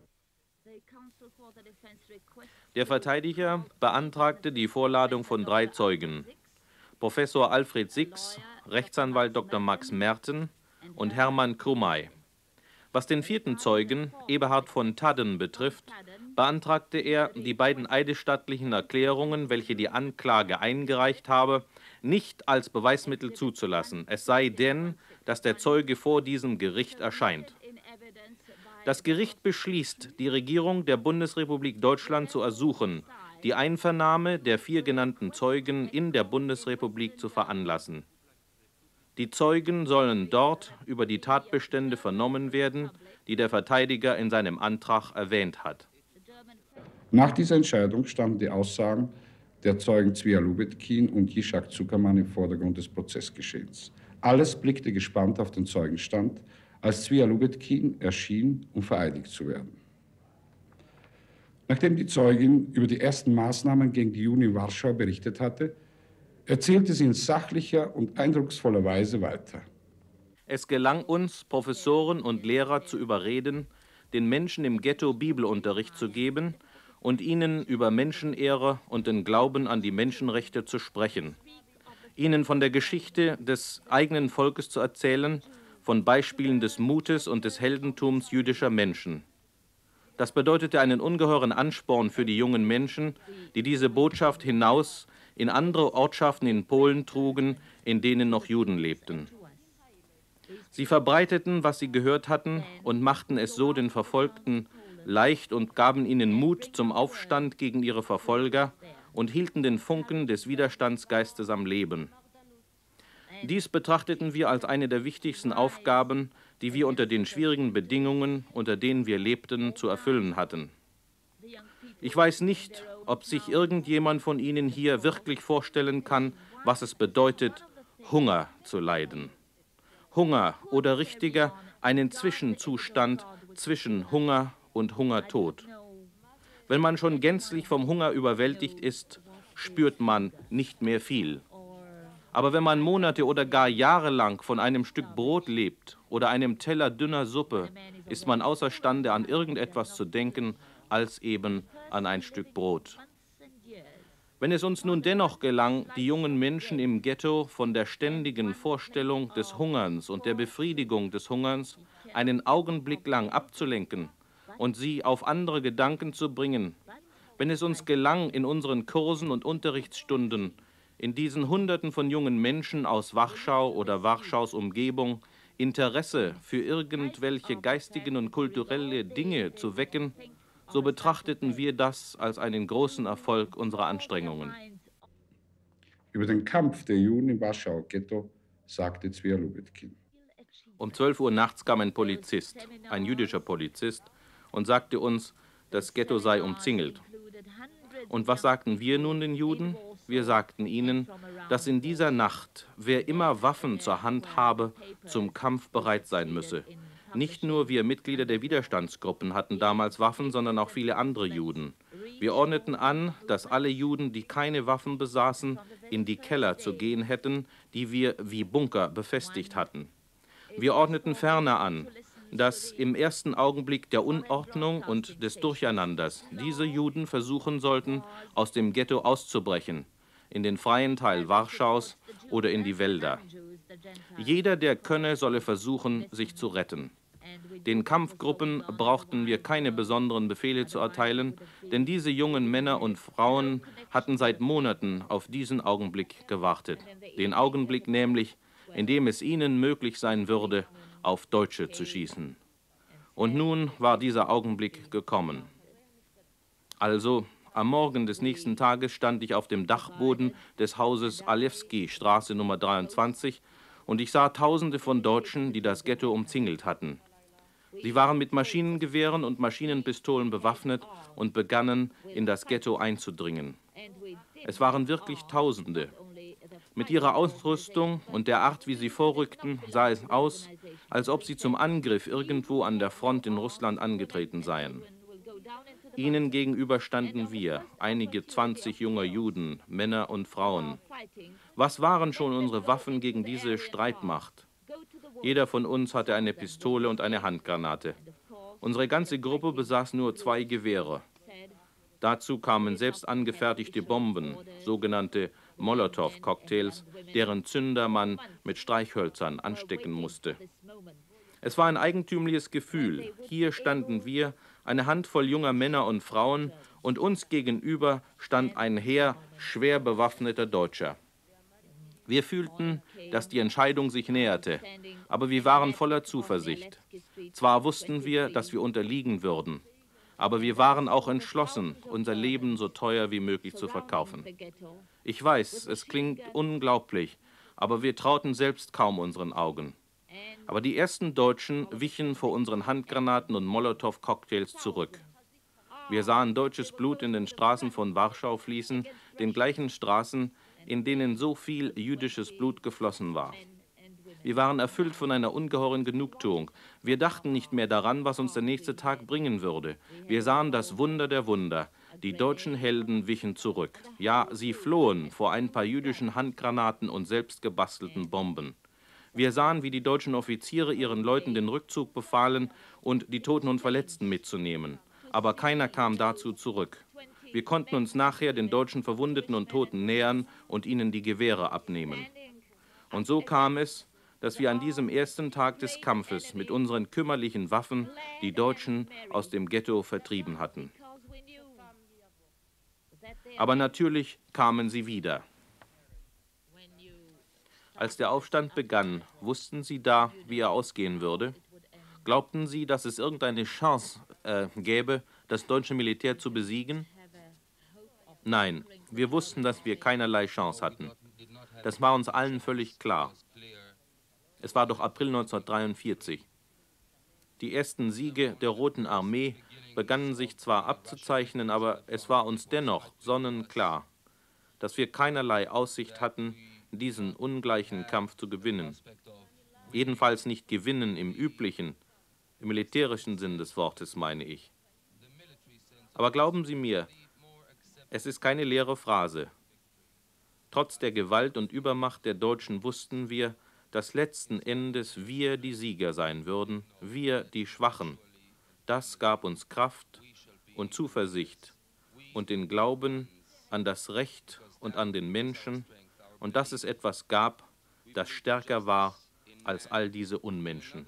Der Verteidiger beantragte die Vorladung von 3 Zeugen: Professor Alfred Six, Rechtsanwalt Dr. Max Merten und Hermann Krumay. Was den 4. Zeugen, Eberhard von Tadden, betrifft, beantragte er, die beiden eidesstattlichen Erklärungen, welche die Anklage eingereicht habe, nicht als Beweismittel zuzulassen, es sei denn, dass der Zeuge vor diesem Gericht erscheint. Das Gericht beschließt, die Regierung der Bundesrepublik Deutschland zu ersuchen, die Einvernahme der 4 genannten Zeugen in der Bundesrepublik zu veranlassen. Die Zeugen sollen dort über die Tatbestände vernommen werden, die der Verteidiger in seinem Antrag erwähnt hat. Nach dieser Entscheidung standen die Aussagen der Zeugen Zwier Lubetkin und Yitzhak Zuckermann im Vordergrund des Prozessgeschehens. Alles blickte gespannt auf den Zeugenstand, als Zwier Lubetkin erschien, um vereidigt zu werden. Nachdem die Zeugin über die ersten Maßnahmen gegen die Juden in Warschau berichtet hatte, erzählte sie in sachlicher und eindrucksvoller Weise weiter. Es gelang uns, Professoren und Lehrer zu überreden, den Menschen im Ghetto Bibelunterricht zu geben und ihnen über Menschenehre und den Glauben an die Menschenrechte zu sprechen, ihnen von der Geschichte des eigenen Volkes zu erzählen, von Beispielen des Mutes und des Heldentums jüdischer Menschen. Das bedeutete einen ungeheuren Ansporn für die jungen Menschen, die diese Botschaft hinaus in andere Ortschaften in Polen trugen, in denen noch Juden lebten. Sie verbreiteten, was sie gehört hatten, und machten es so den Verfolgten leicht und gaben ihnen Mut zum Aufstand gegen ihre Verfolger und hielten den Funken des Widerstandsgeistes am Leben. Dies betrachteten wir als eine der wichtigsten Aufgaben, die wir unter den schwierigen Bedingungen, unter denen wir lebten, zu erfüllen hatten. Ich weiß nicht, ob sich irgendjemand von Ihnen hier wirklich vorstellen kann, was es bedeutet, Hunger zu leiden. Hunger oder richtiger einen Zwischenzustand zwischen Hunger und Hungertod. Wenn man schon gänzlich vom Hunger überwältigt ist, spürt man nicht mehr viel. Aber wenn man Monate oder gar Jahre lang von einem Stück Brot lebt oder einem Teller dünner Suppe, ist man außerstande, an irgendetwas zu denken, als eben an ein Stück Brot. Wenn es uns nun dennoch gelang, die jungen Menschen im Ghetto von der ständigen Vorstellung des Hungerns und der Befriedigung des Hungerns einen Augenblick lang abzulenken und sie auf andere Gedanken zu bringen, wenn es uns gelang, in unseren Kursen und Unterrichtsstunden in diesen Hunderten von jungen Menschen aus Warschau oder Warschaus Umgebung Interesse für irgendwelche geistigen und kulturelle Dinge zu wecken, so betrachteten wir das als einen großen Erfolg unserer Anstrengungen. Über den Kampf der Juden im Warschauer Ghetto sagte Zwier Lubetkin. Um 12 Uhr nachts kam ein Polizist, ein jüdischer Polizist, und sagte uns, das Ghetto sei umzingelt. Und was sagten wir nun den Juden? Wir sagten ihnen, dass in dieser Nacht, wer immer Waffen zur Hand habe, zum Kampf bereit sein müsse. Nicht nur wir Mitglieder der Widerstandsgruppen hatten damals Waffen, sondern auch viele andere Juden. Wir ordneten an, dass alle Juden, die keine Waffen besaßen, in die Keller zu gehen hätten, die wir wie Bunker befestigt hatten. Wir ordneten ferner an, dass im ersten Augenblick der Unordnung und des Durcheinanders diese Juden versuchen sollten, aus dem Ghetto auszubrechen, in den freien Teil Warschaus oder in die Wälder. Jeder, der könne, solle versuchen, sich zu retten. Den Kampfgruppen brauchten wir keine besonderen Befehle zu erteilen, denn diese jungen Männer und Frauen hatten seit Monaten auf diesen Augenblick gewartet. Den Augenblick nämlich, in dem es ihnen möglich sein würde, auf Deutsche zu schießen. Und nun war dieser Augenblick gekommen. Also, am Morgen des nächsten Tages stand ich auf dem Dachboden des Hauses Alewski, Straße Nummer 23, und ich sah Tausende von Deutschen, die das Ghetto umzingelt hatten. Sie waren mit Maschinengewehren und Maschinenpistolen bewaffnet und begannen, in das Ghetto einzudringen. Es waren wirklich Tausende. Mit ihrer Ausrüstung und der Art, wie sie vorrückten, sah es aus, als ob sie zum Angriff irgendwo an der Front in Russland angetreten seien. Ihnen gegenüber standen wir, einige 20 junger Juden, Männer und Frauen. Was waren schon unsere Waffen gegen diese Streitmacht? Jeder von uns hatte eine Pistole und eine Handgranate. Unsere ganze Gruppe besaß nur 2 Gewehre. Dazu kamen selbst angefertigte Bomben, sogenannte Molotow-Cocktails, deren Zünder man mit Streichhölzern anstecken musste. Es war ein eigentümliches Gefühl. Hier standen wir, eine Handvoll junger Männer und Frauen, und uns gegenüber stand ein Heer schwer bewaffneter Deutscher. Wir fühlten, dass die Entscheidung sich näherte, aber wir waren voller Zuversicht. Zwar wussten wir, dass wir unterliegen würden, aber wir waren auch entschlossen, unser Leben so teuer wie möglich zu verkaufen. Ich weiß, es klingt unglaublich, aber wir trauten selbst kaum unseren Augen. Aber die ersten Deutschen wichen vor unseren Handgranaten und Molotow-Cocktails zurück. Wir sahen deutsches Blut in den Straßen von Warschau fließen, den gleichen Straßen, in denen so viel jüdisches Blut geflossen war. Wir waren erfüllt von einer ungeheuren Genugtuung. Wir dachten nicht mehr daran, was uns der nächste Tag bringen würde. Wir sahen das Wunder der Wunder. Die deutschen Helden wichen zurück. Ja, sie flohen vor ein paar jüdischen Handgranaten und selbst gebastelten Bomben. Wir sahen, wie die deutschen Offiziere ihren Leuten den Rückzug befahlen und die Toten und Verletzten mitzunehmen. Aber keiner kam dazu zurück. Wir konnten uns nachher den deutschen Verwundeten und Toten nähern und ihnen die Gewehre abnehmen. Und so kam es, dass wir an diesem ersten Tag des Kampfes mit unseren kümmerlichen Waffen die Deutschen aus dem Ghetto vertrieben hatten. Aber natürlich kamen sie wieder. Als der Aufstand begann, wussten Sie da, wie er ausgehen würde? Glaubten Sie, dass es irgendeine Chance gäbe, das deutsche Militär zu besiegen? Nein, wir wussten, dass wir keinerlei Chance hatten. Das war uns allen völlig klar. Es war doch April 1943. Die ersten Siege der Roten Armee begannen sich zwar abzuzeichnen, aber es war uns dennoch sonnenklar, dass wir keinerlei Aussicht hatten, diesen ungleichen Kampf zu gewinnen. Jedenfalls nicht gewinnen im üblichen, im militärischen Sinn des Wortes, meine ich. Aber glauben Sie mir, es ist keine leere Phrase. Trotz der Gewalt und Übermacht der Deutschen wussten wir, dass letzten Endes wir die Sieger sein würden, wir die Schwachen. Das gab uns Kraft und Zuversicht und den Glauben an das Recht und an den Menschen und dass es etwas gab, das stärker war als all diese Unmenschen.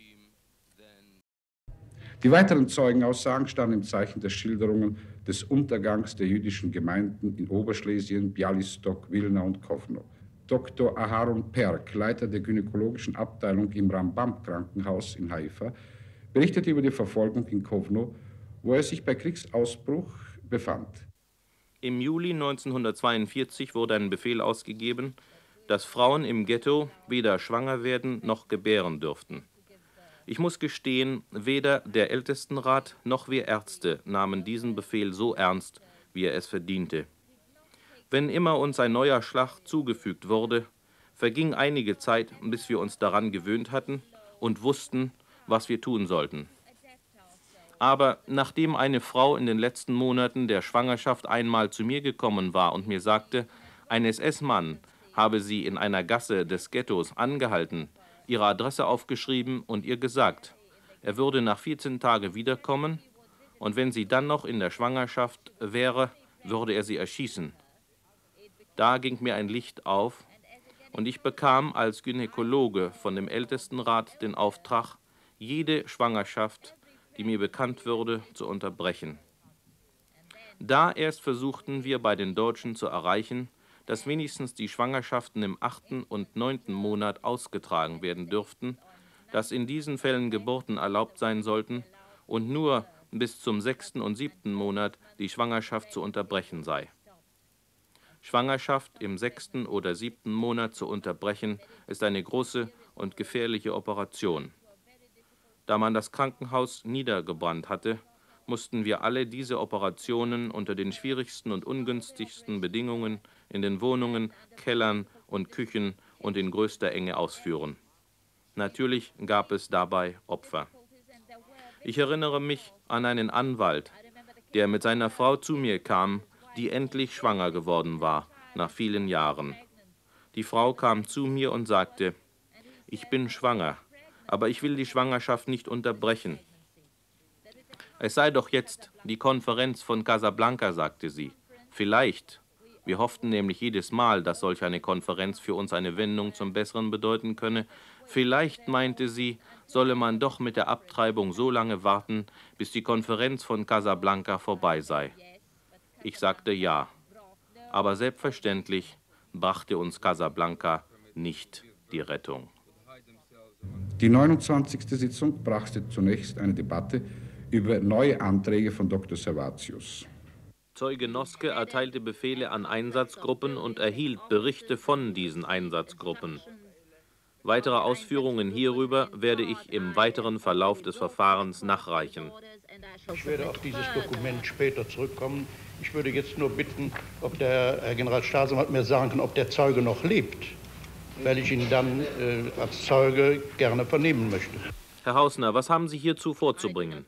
Die weiteren Zeugenaussagen standen im Zeichen der Schilderungen des Untergangs der jüdischen Gemeinden in Oberschlesien, Bialystok, Wilna und Kowno. Dr. Aharon Perk, Leiter der gynäkologischen Abteilung im Rambam-Krankenhaus in Haifa, berichtete über die Verfolgung in Kowno, wo er sich bei Kriegsausbruch befand. Im Juli 1942 wurde ein Befehl ausgegeben, dass Frauen im Ghetto weder schwanger werden noch gebären dürften. Ich muss gestehen, weder der Ältestenrat noch wir Ärzte nahmen diesen Befehl so ernst, wie er es verdiente. Wenn immer uns ein neuer Schlag zugefügt wurde, verging einige Zeit, bis wir uns daran gewöhnt hatten und wussten, was wir tun sollten. Aber nachdem eine Frau in den letzten Monaten der Schwangerschaft einmal zu mir gekommen war und mir sagte, ein SS-Mann habe sie in einer Gasse des Ghettos angehalten, ihre Adresse aufgeschrieben und ihr gesagt, er würde nach 14 Tagen wiederkommen und wenn sie dann noch in der Schwangerschaft wäre, würde er sie erschießen. Da ging mir ein Licht auf und ich bekam als Gynäkologe von dem Ältestenrat den Auftrag, jede Schwangerschaft, die mir bekannt würde, zu unterbrechen. Da erst versuchten wir bei den Deutschen zu erreichen, dass wenigstens die Schwangerschaften im 8. und 9. Monat ausgetragen werden dürften, dass in diesen Fällen Geburten erlaubt sein sollten und nur bis zum 6. und 7. Monat die Schwangerschaft zu unterbrechen sei. Schwangerschaft im 6. oder 7. Monat zu unterbrechen, ist eine große und gefährliche Operation. Da man das Krankenhaus niedergebrannt hatte, mussten wir alle diese Operationen unter den schwierigsten und ungünstigsten Bedingungen in den Wohnungen, Kellern und Küchen und in größter Enge ausführen. Natürlich gab es dabei Opfer. Ich erinnere mich an einen Anwalt, der mit seiner Frau zu mir kam, die endlich schwanger geworden war, nach vielen Jahren. Die Frau kam zu mir und sagte, ich bin schwanger, aber ich will die Schwangerschaft nicht unterbrechen. Es sei doch jetzt die Konferenz von Casablanca, sagte sie. Vielleicht. Wir hofften nämlich jedes Mal, dass solch eine Konferenz für uns eine Wendung zum Besseren bedeuten könne. Vielleicht, meinte sie, solle man doch mit der Abtreibung so lange warten, bis die Konferenz von Casablanca vorbei sei. Ich sagte ja. Aber selbstverständlich brachte uns Casablanca nicht die Rettung. Die 29. Sitzung brachte zunächst eine Debatte über neue Anträge von Dr. Servatius. Zeuge Noske erteilte Befehle an Einsatzgruppen und erhielt Berichte von diesen Einsatzgruppen. Weitere Ausführungen hierüber werde ich im weiteren Verlauf des Verfahrens nachreichen. Ich werde auf dieses Dokument später zurückkommen. Ich würde jetzt nur bitten, ob der Herr Generalstaatsanwalt mir sagen kann, ob der Zeuge noch lebt, weil ich ihn dann als Zeuge gerne vernehmen möchte. Herr Hausner, was haben Sie hierzu vorzubringen?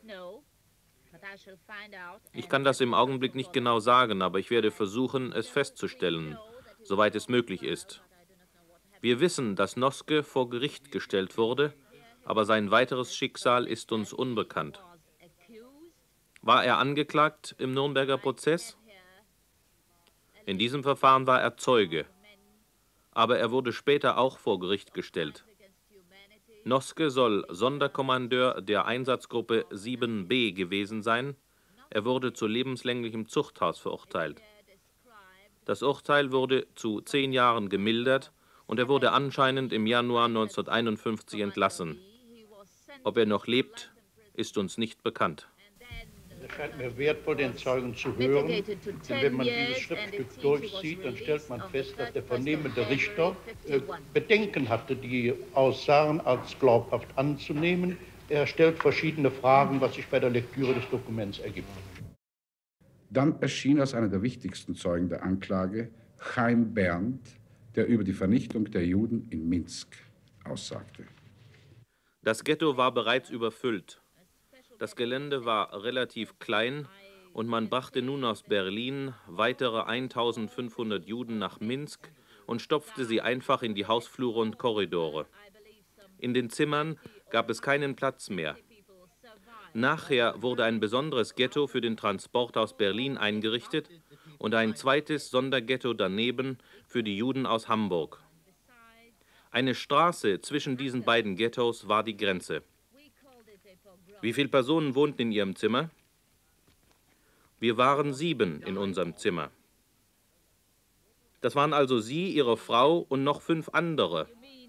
Ich kann das im Augenblick nicht genau sagen, aber ich werde versuchen, es festzustellen, soweit es möglich ist. Wir wissen, dass Noske vor Gericht gestellt wurde, aber sein weiteres Schicksal ist uns unbekannt. War er angeklagt im Nürnberger Prozess? In diesem Verfahren war er Zeuge, aber er wurde später auch vor Gericht gestellt. Noske soll Sonderkommandeur der Einsatzgruppe 7B gewesen sein. Er wurde zu lebenslänglichem Zuchthaus verurteilt. Das Urteil wurde zu 10 Jahren gemildert und er wurde anscheinend im Januar 1951 entlassen. Ob er noch lebt, ist uns nicht bekannt. Es scheint mir wertvoll, den Zeugen zu hören, denn wenn man dieses Schriftstück durchsieht, dann stellt man fest, dass der vernehmende Richter Bedenken hatte, die aussahen, als glaubhaft anzunehmen. Er stellt verschiedene Fragen, was sich bei der Lektüre des Dokuments ergibt. Dann erschien als einer der wichtigsten Zeugen der Anklage Chaim Berndt, der über die Vernichtung der Juden in Minsk aussagte. Das Ghetto war bereits überfüllt. Das Gelände war relativ klein und man brachte nun aus Berlin weitere 1500 Juden nach Minsk und stopfte sie einfach in die Hausflure und Korridore. In den Zimmern gab es keinen Platz mehr. Nachher wurde ein besonderes Ghetto für den Transport aus Berlin eingerichtet und ein zweites Sonderghetto daneben für die Juden aus Hamburg. Eine Straße zwischen diesen beiden Ghettos war die Grenze. Wie viele Personen wohnten in Ihrem Zimmer? Wir waren 7 in unserem Zimmer. Das waren also Sie, Ihre Frau und noch 5 andere.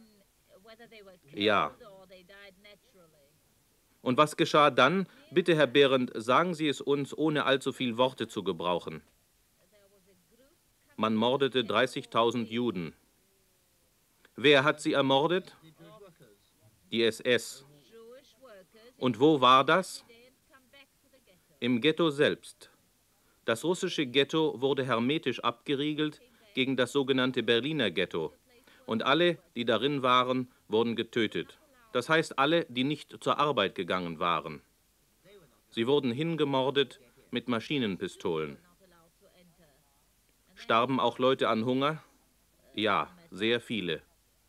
Ja. Und was geschah dann? Bitte, Herr Behrendt, sagen Sie es uns, ohne allzu viel Worte zu gebrauchen. Man mordete 30.000 Juden. Wer hat sie ermordet? Die SS. Und wo war das? Im Ghetto selbst. Das russische Ghetto wurde hermetisch abgeriegelt gegen das sogenannte Berliner Ghetto. Und alle, die darin waren, wurden getötet. Das heißt, alle, die nicht zur Arbeit gegangen waren. Sie wurden hingemordet mit Maschinenpistolen. Starben auch Leute an Hunger? Ja, sehr viele.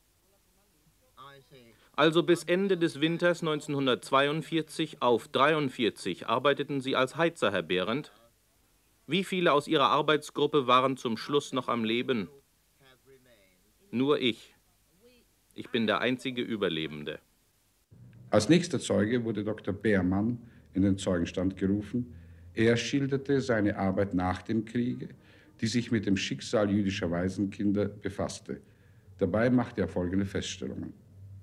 Also bis Ende des Winters 1942 auf 43 arbeiteten Sie als Heizer, Herr Behrendt. Wie viele aus Ihrer Arbeitsgruppe waren zum Schluss noch am Leben? Nur ich. Ich bin der einzige Überlebende. Als nächster Zeuge wurde Dr. Beermann in den Zeugenstand gerufen. Er schilderte seine Arbeit nach dem Kriege, die sich mit dem Schicksal jüdischer Waisenkinder befasste. Dabei machte er folgende Feststellungen.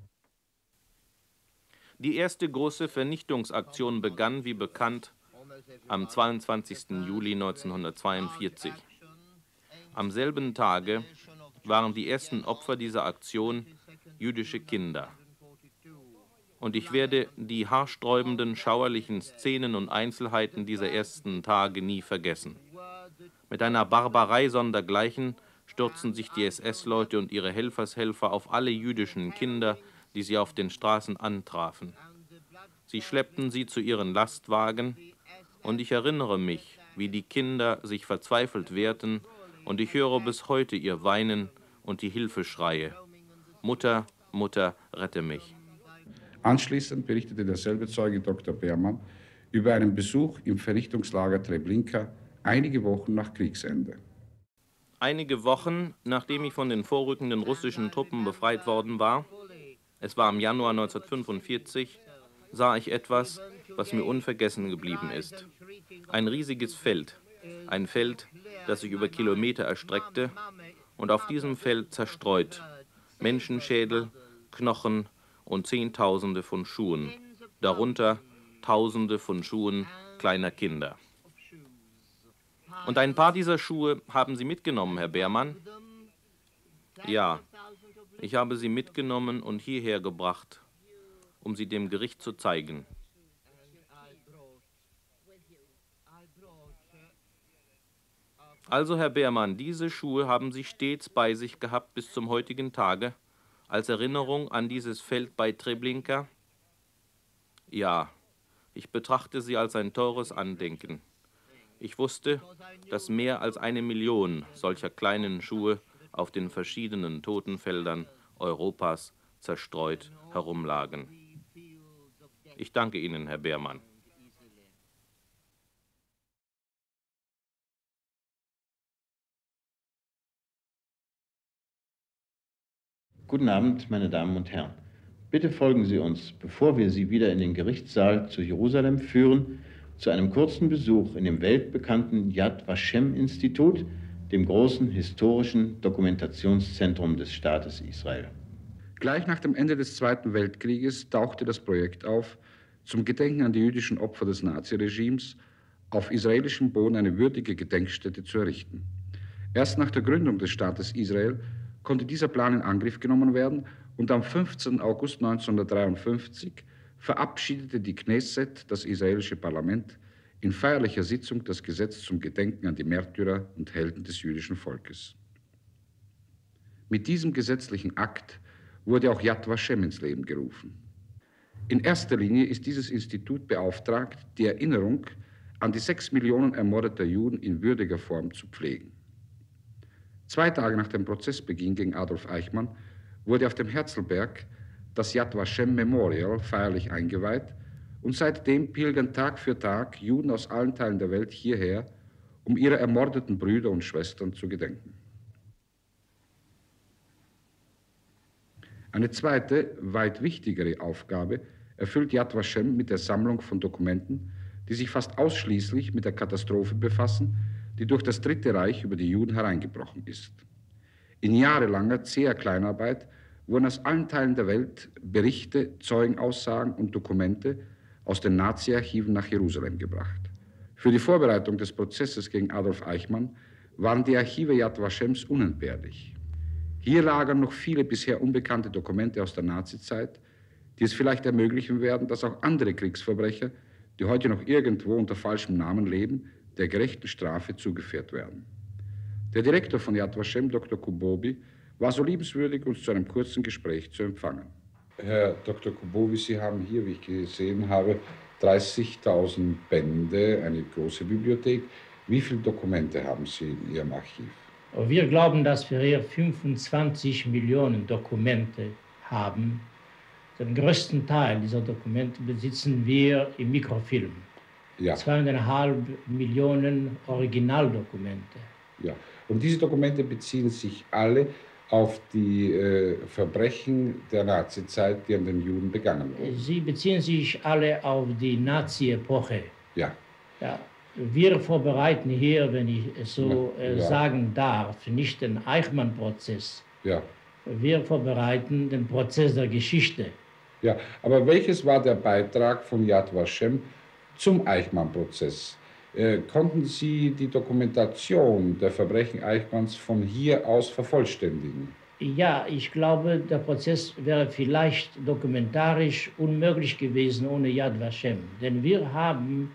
Die erste große Vernichtungsaktion begann, wie bekannt, am 22. Juli 1942. Am selben Tage waren die ersten Opfer dieser Aktion jüdische Kinder. Und ich werde die haarsträubenden, schauerlichen Szenen und Einzelheiten dieser ersten Tage nie vergessen. Mit einer Barbarei sondergleichen stürzten sich die SS-Leute und ihre Helfershelfer auf alle jüdischen Kinder, die sie auf den Straßen antrafen. Sie schleppten sie zu ihren Lastwagen Und ich erinnere mich, wie die Kinder sich verzweifelt wehrten, und ich höre bis heute ihr Weinen und die Hilfeschreie. Mutter, Mutter, rette mich. Anschließend berichtete derselbe Zeuge Dr. Beermann über einen Besuch im Vernichtungslager Treblinka einige Wochen nach Kriegsende. Einige Wochen, nachdem ich von den vorrückenden russischen Truppen befreit worden war, es war im Januar 1945, sah ich etwas, was mir unvergessen geblieben ist. Ein riesiges Feld, ein Feld, das sich über Kilometer erstreckte, und auf diesem Feld zerstreut Menschenschädel, Knochen und Zehntausende von Schuhen, darunter Tausende von Schuhen kleiner Kinder. Und ein paar dieser Schuhe haben Sie mitgenommen, Herr Beermann? Ja, ich habe sie mitgenommen und hierher gebracht, um sie dem Gericht zu zeigen. Also, Herr Beermann, diese Schuhe haben Sie stets bei sich gehabt bis zum heutigen Tage, als Erinnerung an dieses Feld bei Treblinka? Ja, ich betrachte sie als ein teures Andenken. Ich wusste, dass mehr als 1 Million solcher kleinen Schuhe auf den verschiedenen Totenfeldern Europas zerstreut herumlagen. Ich danke Ihnen, Herr Beermann. Guten Abend, meine Damen und Herren. Bitte folgen Sie uns, bevor wir Sie wieder in den Gerichtssaal zu Jerusalem führen, zu einem kurzen Besuch in dem weltbekannten Yad Vashem-Institut, dem großen historischen Dokumentationszentrum des Staates Israel. Gleich nach dem Ende des Zweiten Weltkrieges tauchte das Projekt auf, zum Gedenken an die jüdischen Opfer des Naziregimes auf israelischem Boden eine würdige Gedenkstätte zu errichten. Erst nach der Gründung des Staates Israel konnte dieser Plan in Angriff genommen werden und am 15. August 1953 verabschiedete die Knesset, das israelische Parlament, in feierlicher Sitzung das Gesetz zum Gedenken an die Märtyrer und Helden des jüdischen Volkes. Mit diesem gesetzlichen Akt wurde auch Yad Vashem ins Leben gerufen. In erster Linie ist dieses Institut beauftragt, die Erinnerung an die 6 Millionen ermordeter Juden in würdiger Form zu pflegen. 2 Tage nach dem Prozessbeginn gegen Adolf Eichmann wurde auf dem Herzlberg das Yad Vashem Memorial feierlich eingeweiht und seitdem pilgern Tag für Tag Juden aus allen Teilen der Welt hierher, um ihrer ermordeten Brüder und Schwestern zu gedenken. Eine zweite, weit wichtigere Aufgabe erfüllt Yad Vashem mit der Sammlung von Dokumenten, die sich fast ausschließlich mit der Katastrophe befassen, die durch das Dritte Reich über die Juden hereingebrochen ist. In jahrelanger, zäher Kleinarbeit wurden aus allen Teilen der Welt Berichte, Zeugenaussagen und Dokumente aus den Nazi-Archiven nach Jerusalem gebracht. Für die Vorbereitung des Prozesses gegen Adolf Eichmann waren die Archive Yad Vashems unentbehrlich. Hier lagern noch viele bisher unbekannte Dokumente aus der Nazizeit, die es vielleicht ermöglichen werden, dass auch andere Kriegsverbrecher, die heute noch irgendwo unter falschem Namen leben, der gerechten Strafe zugeführt werden. Der Direktor von Yad Vashem, Dr. Kubowi, war so liebenswürdig, uns zu einem kurzen Gespräch zu empfangen. Herr Dr. Kubowi, Sie haben hier, wie ich gesehen habe, 30.000 Bände, eine große Bibliothek. Wie viele Dokumente haben Sie in Ihrem Archiv? Wir glauben, dass wir hier 25 Millionen Dokumente haben. Den größten Teil dieser Dokumente besitzen wir im Mikrofilm. Ja. 2,5 Millionen Originaldokumente. Ja, und diese Dokumente beziehen sich alle auf die Verbrechen der Nazizeit, die an den Juden begangen wurden. Sie beziehen sich alle auf die Nazi-Epoche. Ja. Ja. Wir vorbereiten hier, wenn ich es so sagen darf, nicht den Eichmann-Prozess. Ja. Wir vorbereiten den Prozess der Geschichte. Ja, aber welches war der Beitrag von Yad Vashem zum Eichmann-Prozess? Konnten Sie die Dokumentation der Verbrechen Eichmanns von hier aus vervollständigen? Ja, ich glaube, der Prozess wäre vielleicht dokumentarisch unmöglich gewesen ohne Yad Vashem. Denn wir haben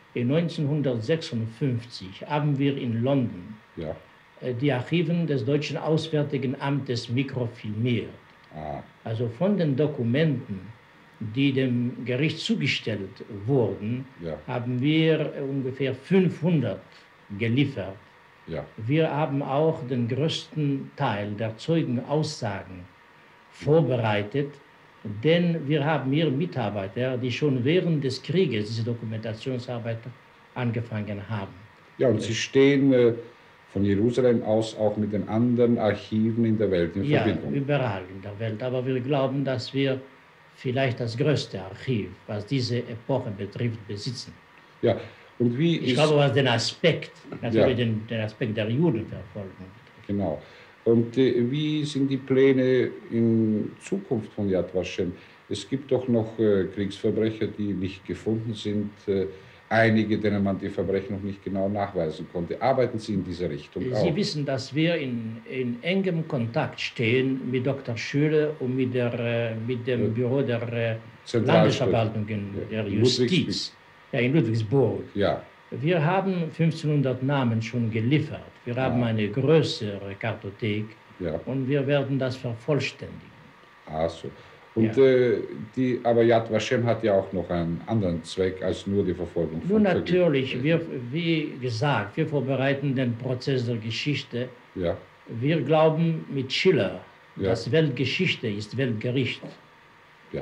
1956 haben wir in London die Archiven des Deutschen Auswärtigen Amtes mikrofilmiert. Also von den Dokumenten die dem Gericht zugestellt wurden, haben wir ungefähr 500 geliefert. Ja. Wir haben auch den größten Teil der Zeugenaussagen vorbereitet, denn wir haben hier Mitarbeiter, die schon während des Krieges diese Dokumentationsarbeit angefangen haben. Ja, und Sie stehen von Jerusalem aus auch mit den anderen Archiven in der Welt in Verbindung. Ja, überall in der Welt. Aber wir glauben, dass wir vielleicht das größte Archiv, was diese Epoche betrifft, besitzen. Ja, und wie ist... Ich glaube, was den Aspekt, natürlich den Aspekt der Judenverfolgung betrifft. Genau. Und wie sind die Pläne in Zukunft von Yad Vashem? Es gibt doch noch Kriegsverbrecher, die nicht gefunden sind, einige, denen man die Verbrechen noch nicht genau nachweisen konnte. Arbeiten Sie in dieser Richtung auch? Sie wissen, dass wir in engem Kontakt stehen mit Dr. Schüler und mit dem Büro der Landesverwaltung der Justiz in Ludwigsburg. Ja. Wir haben 1500 Namen schon geliefert. Wir haben eine größere Kartothek und wir werden das vervollständigen. Ach so. Und aber Yad Vashem hat ja auch noch einen anderen Zweck als nur die Verfolgung von Nun natürlich, wie gesagt, wir vorbereiten den Prozess der Geschichte. Ja. Wir glauben mit Schiller, dass Weltgeschichte ist Weltgericht. Ja.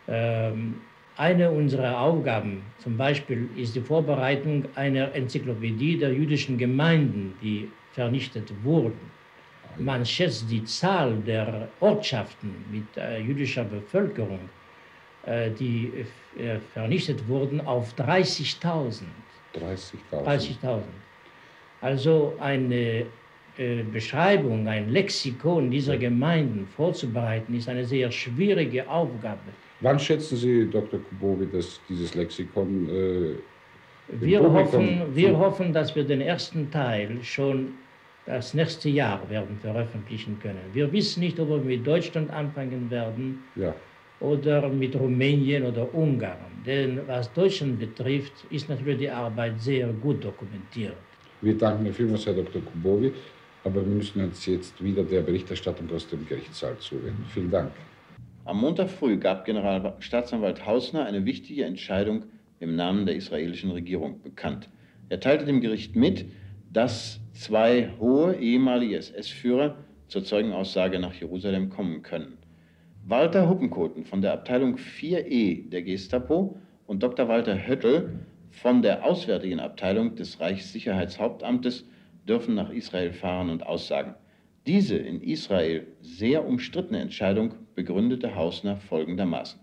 Eine unserer Aufgaben zum Beispiel ist die Vorbereitung einer Enzyklopädie der jüdischen Gemeinden, die vernichtet wurden. Man schätzt die Zahl der Ortschaften mit jüdischer Bevölkerung, die vernichtet wurden, auf 30.000. 30.000. Also eine Beschreibung, ein Lexikon dieser Gemeinden vorzubereiten, ist eine sehr schwierige Aufgabe. Wann schätzen Sie, Dr. Kubowi, dass dieses Lexikon wir hoffen, dass wir den ersten Teil schon das nächste Jahr werden veröffentlichen können. Wir wissen nicht, ob wir mit Deutschland anfangen werden oder mit Rumänien oder Ungarn. Denn was Deutschland betrifft, ist natürlich die Arbeit sehr gut dokumentiert. Wir danken Ihnen vielmals, Herr Dr. Kubowi, aber wir müssen uns jetzt wieder der Berichterstattung aus dem Gerichtssaal zuwenden. Vielen Dank. Am Montag früh gab Generalstaatsanwalt Hausner eine wichtige Entscheidung im Namen der israelischen Regierung bekannt. Er teilte dem Gericht mit, dass 2 hohe ehemalige SS-Führer zur Zeugenaussage nach Jerusalem kommen können. Walter Huppenkoten von der Abteilung 4E der Gestapo und Dr. Walter Höttl von der Auswärtigen Abteilung des Reichssicherheitshauptamtes dürfen nach Israel fahren und aussagen. Diese in Israel sehr umstrittene Entscheidung begründete Hausner folgendermaßen.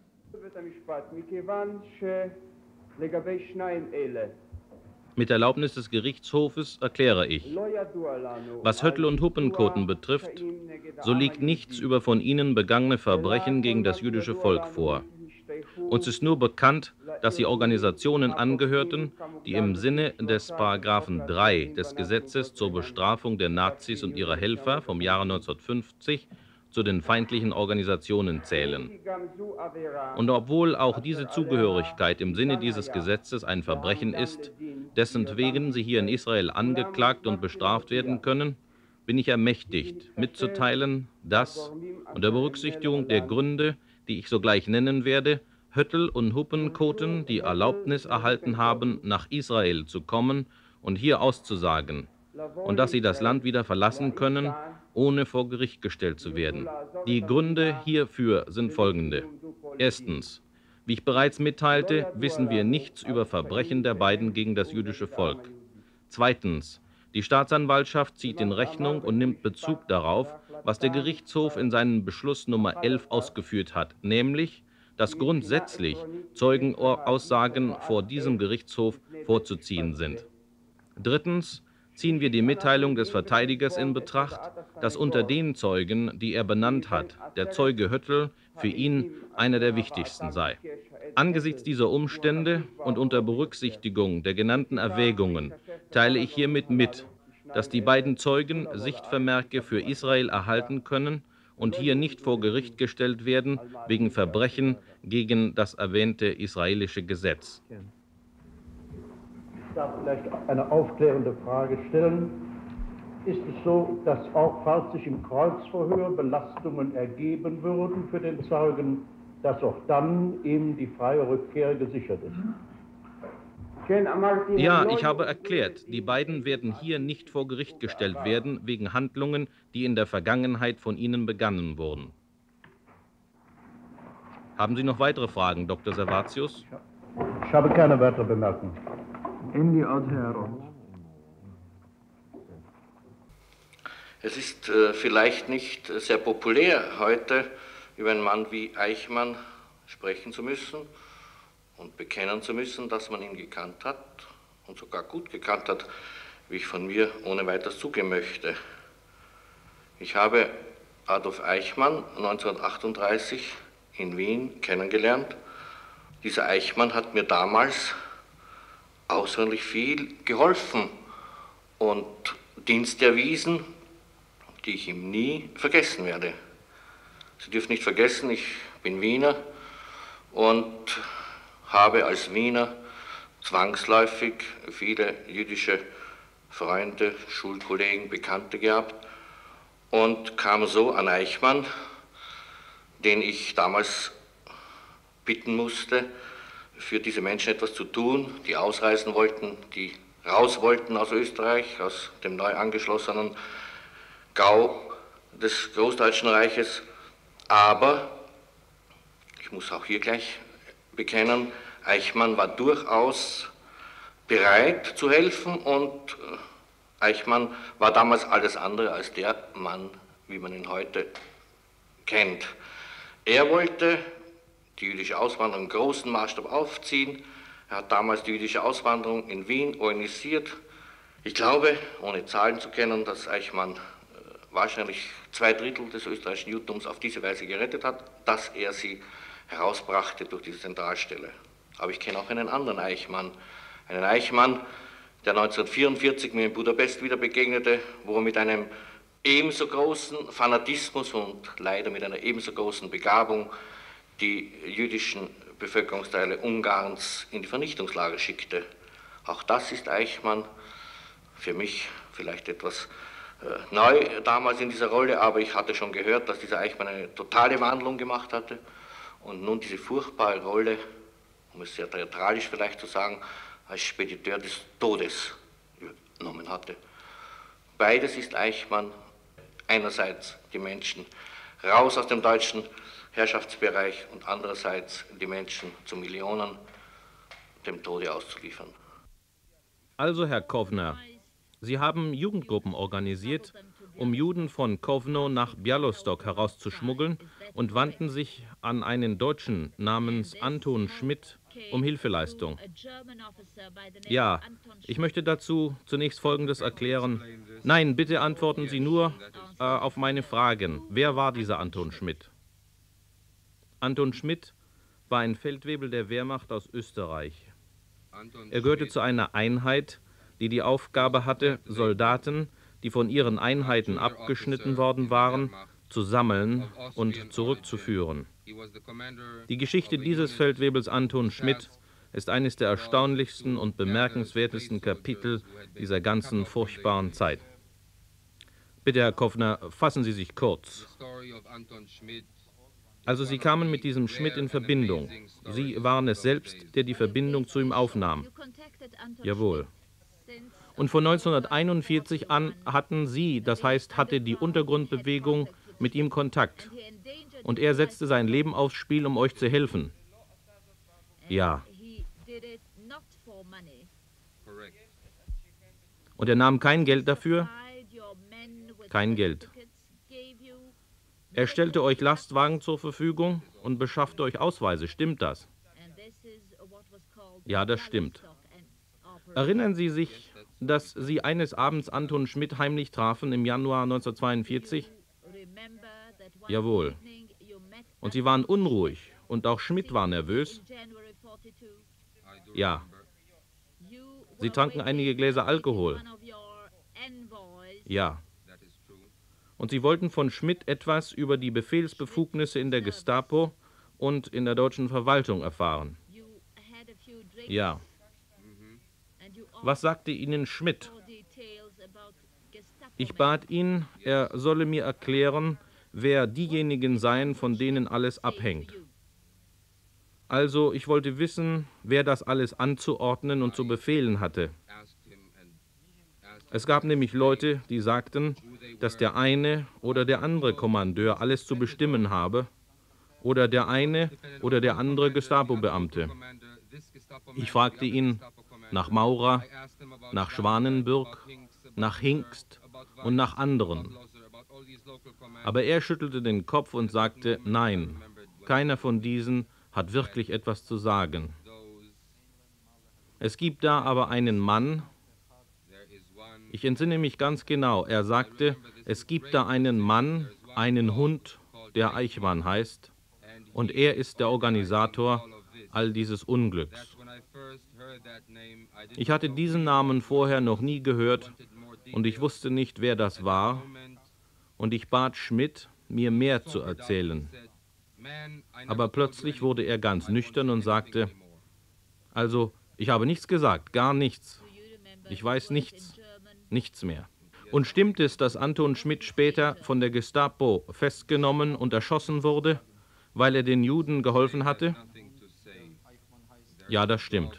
Mit Erlaubnis des Gerichtshofes erkläre ich, was Höttl und Huppenkoten betrifft, so liegt nichts über von ihnen begangene Verbrechen gegen das jüdische Volk vor. Uns ist nur bekannt, dass sie Organisationen angehörten, die im Sinne des Paragraphen 3 des Gesetzes zur Bestrafung der Nazis und ihrer Helfer vom Jahre 1950 zu den feindlichen Organisationen zählen. Und obwohl auch diese Zugehörigkeit im Sinne dieses Gesetzes ein Verbrechen ist, dessentwegen sie hier in Israel angeklagt und bestraft werden können, bin ich ermächtigt, mitzuteilen, dass, unter Berücksichtigung der Gründe, die ich sogleich nennen werde, Höttl und Huppenkoten die Erlaubnis erhalten haben, nach Israel zu kommen und hier auszusagen, und dass sie das Land wieder verlassen können, ohne vor Gericht gestellt zu werden. Die Gründe hierfür sind folgende. Erstens, wie ich bereits mitteilte, wissen wir nichts über Verbrechen der beiden gegen das jüdische Volk. Zweitens, die Staatsanwaltschaft zieht in Rechnung und nimmt Bezug darauf, was der Gerichtshof in seinem Beschluss Nummer 11 ausgeführt hat, nämlich, dass grundsätzlich Zeugenaussagen vor diesem Gerichtshof vorzuziehen sind. Drittens ziehen wir die Mitteilung des Verteidigers in Betracht, dass unter den Zeugen, die er benannt hat, der Zeuge Höttl für ihn einer der wichtigsten sei. Angesichts dieser Umstände und unter Berücksichtigung der genannten Erwägungen teile ich hiermit mit, dass die beiden Zeugen Sichtvermerke für Israel erhalten können und hier nicht vor Gericht gestellt werden wegen Verbrechen gegen das erwähnte israelische Gesetz. Ich darf vielleicht eine aufklärende Frage stellen. Ist es so, dass auch, falls sich im Kreuzverhör Belastungen ergeben würden für den Zeugen, dass auch dann eben die freie Rückkehr gesichert ist. Ja, ich habe erklärt, die beiden werden hier nicht vor Gericht gestellt werden, wegen Handlungen, die in der Vergangenheit von ihnen begangen wurden. Haben Sie noch weitere Fragen, Dr. Servatius? Ich habe keine weitere Bemerkung. Es ist vielleicht nicht sehr populär, heute über einen Mann wie Eichmann sprechen zu müssen und bekennen zu müssen, dass man ihn gekannt hat und sogar gut gekannt hat, wie ich von mir ohne weiteres zugeben möchte. Ich habe Adolf Eichmann 1938 in Wien kennengelernt. Dieser Eichmann hat mir damals außerordentlich viel geholfen und Dienste erwiesen, die ich ihm nie vergessen werde. Sie dürfen nicht vergessen, ich bin Wiener und habe als Wiener zwangsläufig viele jüdische Freunde, Schulkollegen, Bekannte gehabt und kam so an Eichmann, den ich damals bitten musste, für diese Menschen etwas zu tun, die ausreisen wollten, die raus wollten aus Österreich, aus dem neu angeschlossenen Gau des Großdeutschen Reiches. Aber, ich muss auch hier gleich bekennen, Eichmann war durchaus bereit zu helfen und Eichmann war damals alles andere als der Mann, wie man ihn heute kennt. Er wollte die jüdische Auswanderung im großen Maßstab aufziehen. Er hat damals die jüdische Auswanderung in Wien organisiert. Ich glaube, ohne Zahlen zu kennen, dass Eichmann wahrscheinlich 2/3 des österreichischen Judentums auf diese Weise gerettet hat, dass er sie herausbrachte durch diese Zentralstelle. Aber ich kenne auch einen anderen Eichmann, der 1944 mir in Budapest wieder begegnete, wo er mit einem ebenso großen Fanatismus und leider mit einer ebenso großen Begabung die jüdischen Bevölkerungsteile Ungarns in die Vernichtungslager schickte. Auch das ist Eichmann, für mich vielleicht etwas neu damals in dieser Rolle, aber ich hatte schon gehört, dass dieser Eichmann eine totale Wandlung gemacht hatte und nun diese furchtbare Rolle, um es sehr theatralisch vielleicht zu sagen, als Spediteur des Todes übernommen hatte. Beides ist Eichmann, einerseits die Menschen raus aus dem deutschen Herrschaftsbereich und andererseits die Menschen zu Millionen dem Tode auszuliefern. Also, Herr Kovner, Sie haben Jugendgruppen organisiert, um Juden von Kovno nach Białystok herauszuschmuggeln und wandten sich an einen Deutschen namens Anton Schmidt um Hilfeleistung. Ja, ich möchte dazu zunächst Folgendes erklären. Nein, bitte antworten Sie nur auf meine Fragen. Wer war dieser Anton Schmidt? Anton Schmidt war ein Feldwebel der Wehrmacht aus Österreich. Er gehörte zu einer Einheit, die die Aufgabe hatte, Soldaten, die von ihren Einheiten abgeschnitten worden waren, zu sammeln und zurückzuführen. Die Geschichte dieses Feldwebels Anton Schmidt ist eines der erstaunlichsten und bemerkenswertesten Kapitel dieser ganzen furchtbaren Zeit. Bitte, Herr Kovner, fassen Sie sich kurz. Also Sie kamen mit diesem Schmidt in Verbindung. Sie waren es selbst, der die Verbindung zu ihm aufnahm. Jawohl. Und von 1941 an hatten Sie, das heißt, hatte die Untergrundbewegung mit ihm Kontakt. Und er setzte sein Leben aufs Spiel, um euch zu helfen. Ja. Und er nahm kein Geld dafür? Kein Geld. Er stellte euch Lastwagen zur Verfügung und beschaffte euch Ausweise. Stimmt das? Ja, das stimmt. Erinnern Sie sich, dass Sie eines Abends Anton Schmidt heimlich trafen im Januar 1942? Jawohl. Und Sie waren unruhig und auch Schmidt war nervös? Ja. Sie tranken einige Gläser Alkohol? Ja. Und Sie wollten von Schmidt etwas über die Befehlsbefugnisse in der Gestapo und in der deutschen Verwaltung erfahren? Ja. Was sagte Ihnen Schmidt? Ich bat ihn, er solle mir erklären, wer diejenigen seien, von denen alles abhängt. Also ich wollte wissen, wer das alles anzuordnen und zu befehlen hatte. Es gab nämlich Leute, die sagten, dass der eine oder der andere Kommandeur alles zu bestimmen habe oder der eine oder der andere Gestapo-Beamte. Ich fragte ihn nach Maurer, nach Schwanenburg, nach Hingst und nach anderen. Aber er schüttelte den Kopf und sagte, nein, keiner von diesen hat wirklich etwas zu sagen. Es gibt da aber einen Mann, ich entsinne mich ganz genau, er sagte, es gibt da einen Mann, einen Hund, der Eichmann heißt, und er ist der Organisator all dieses Unglücks. Ich hatte diesen Namen vorher noch nie gehört und ich wusste nicht, wer das war, und ich bat Schmidt, mir mehr zu erzählen. Aber plötzlich wurde er ganz nüchtern und sagte, also, ich habe nichts gesagt, gar nichts. Ich weiß nichts, nichts mehr. Und stimmt es, dass Anton Schmidt später von der Gestapo festgenommen und erschossen wurde, weil er den Juden geholfen hatte? Ja, das stimmt.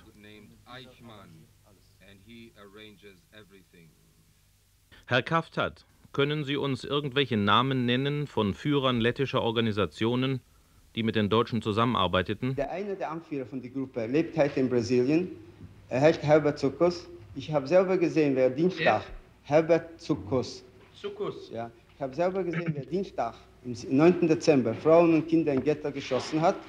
Herr Kaftat, können Sie uns irgendwelche Namen nennen von Führern lettischer Organisationen, die mit den Deutschen zusammenarbeiteten? Der eine der Anführer von der Gruppe lebt heute in Brasilien. Er heißt Herbert Zuckus. Ich habe selber gesehen, wer Dienstag, Herbert Zuckus. Zuckus? Ja, ich habe selber gesehen, wer Dienstag, am 9. Dezember, Frauen und Kinder in Ghetto geschossen hat.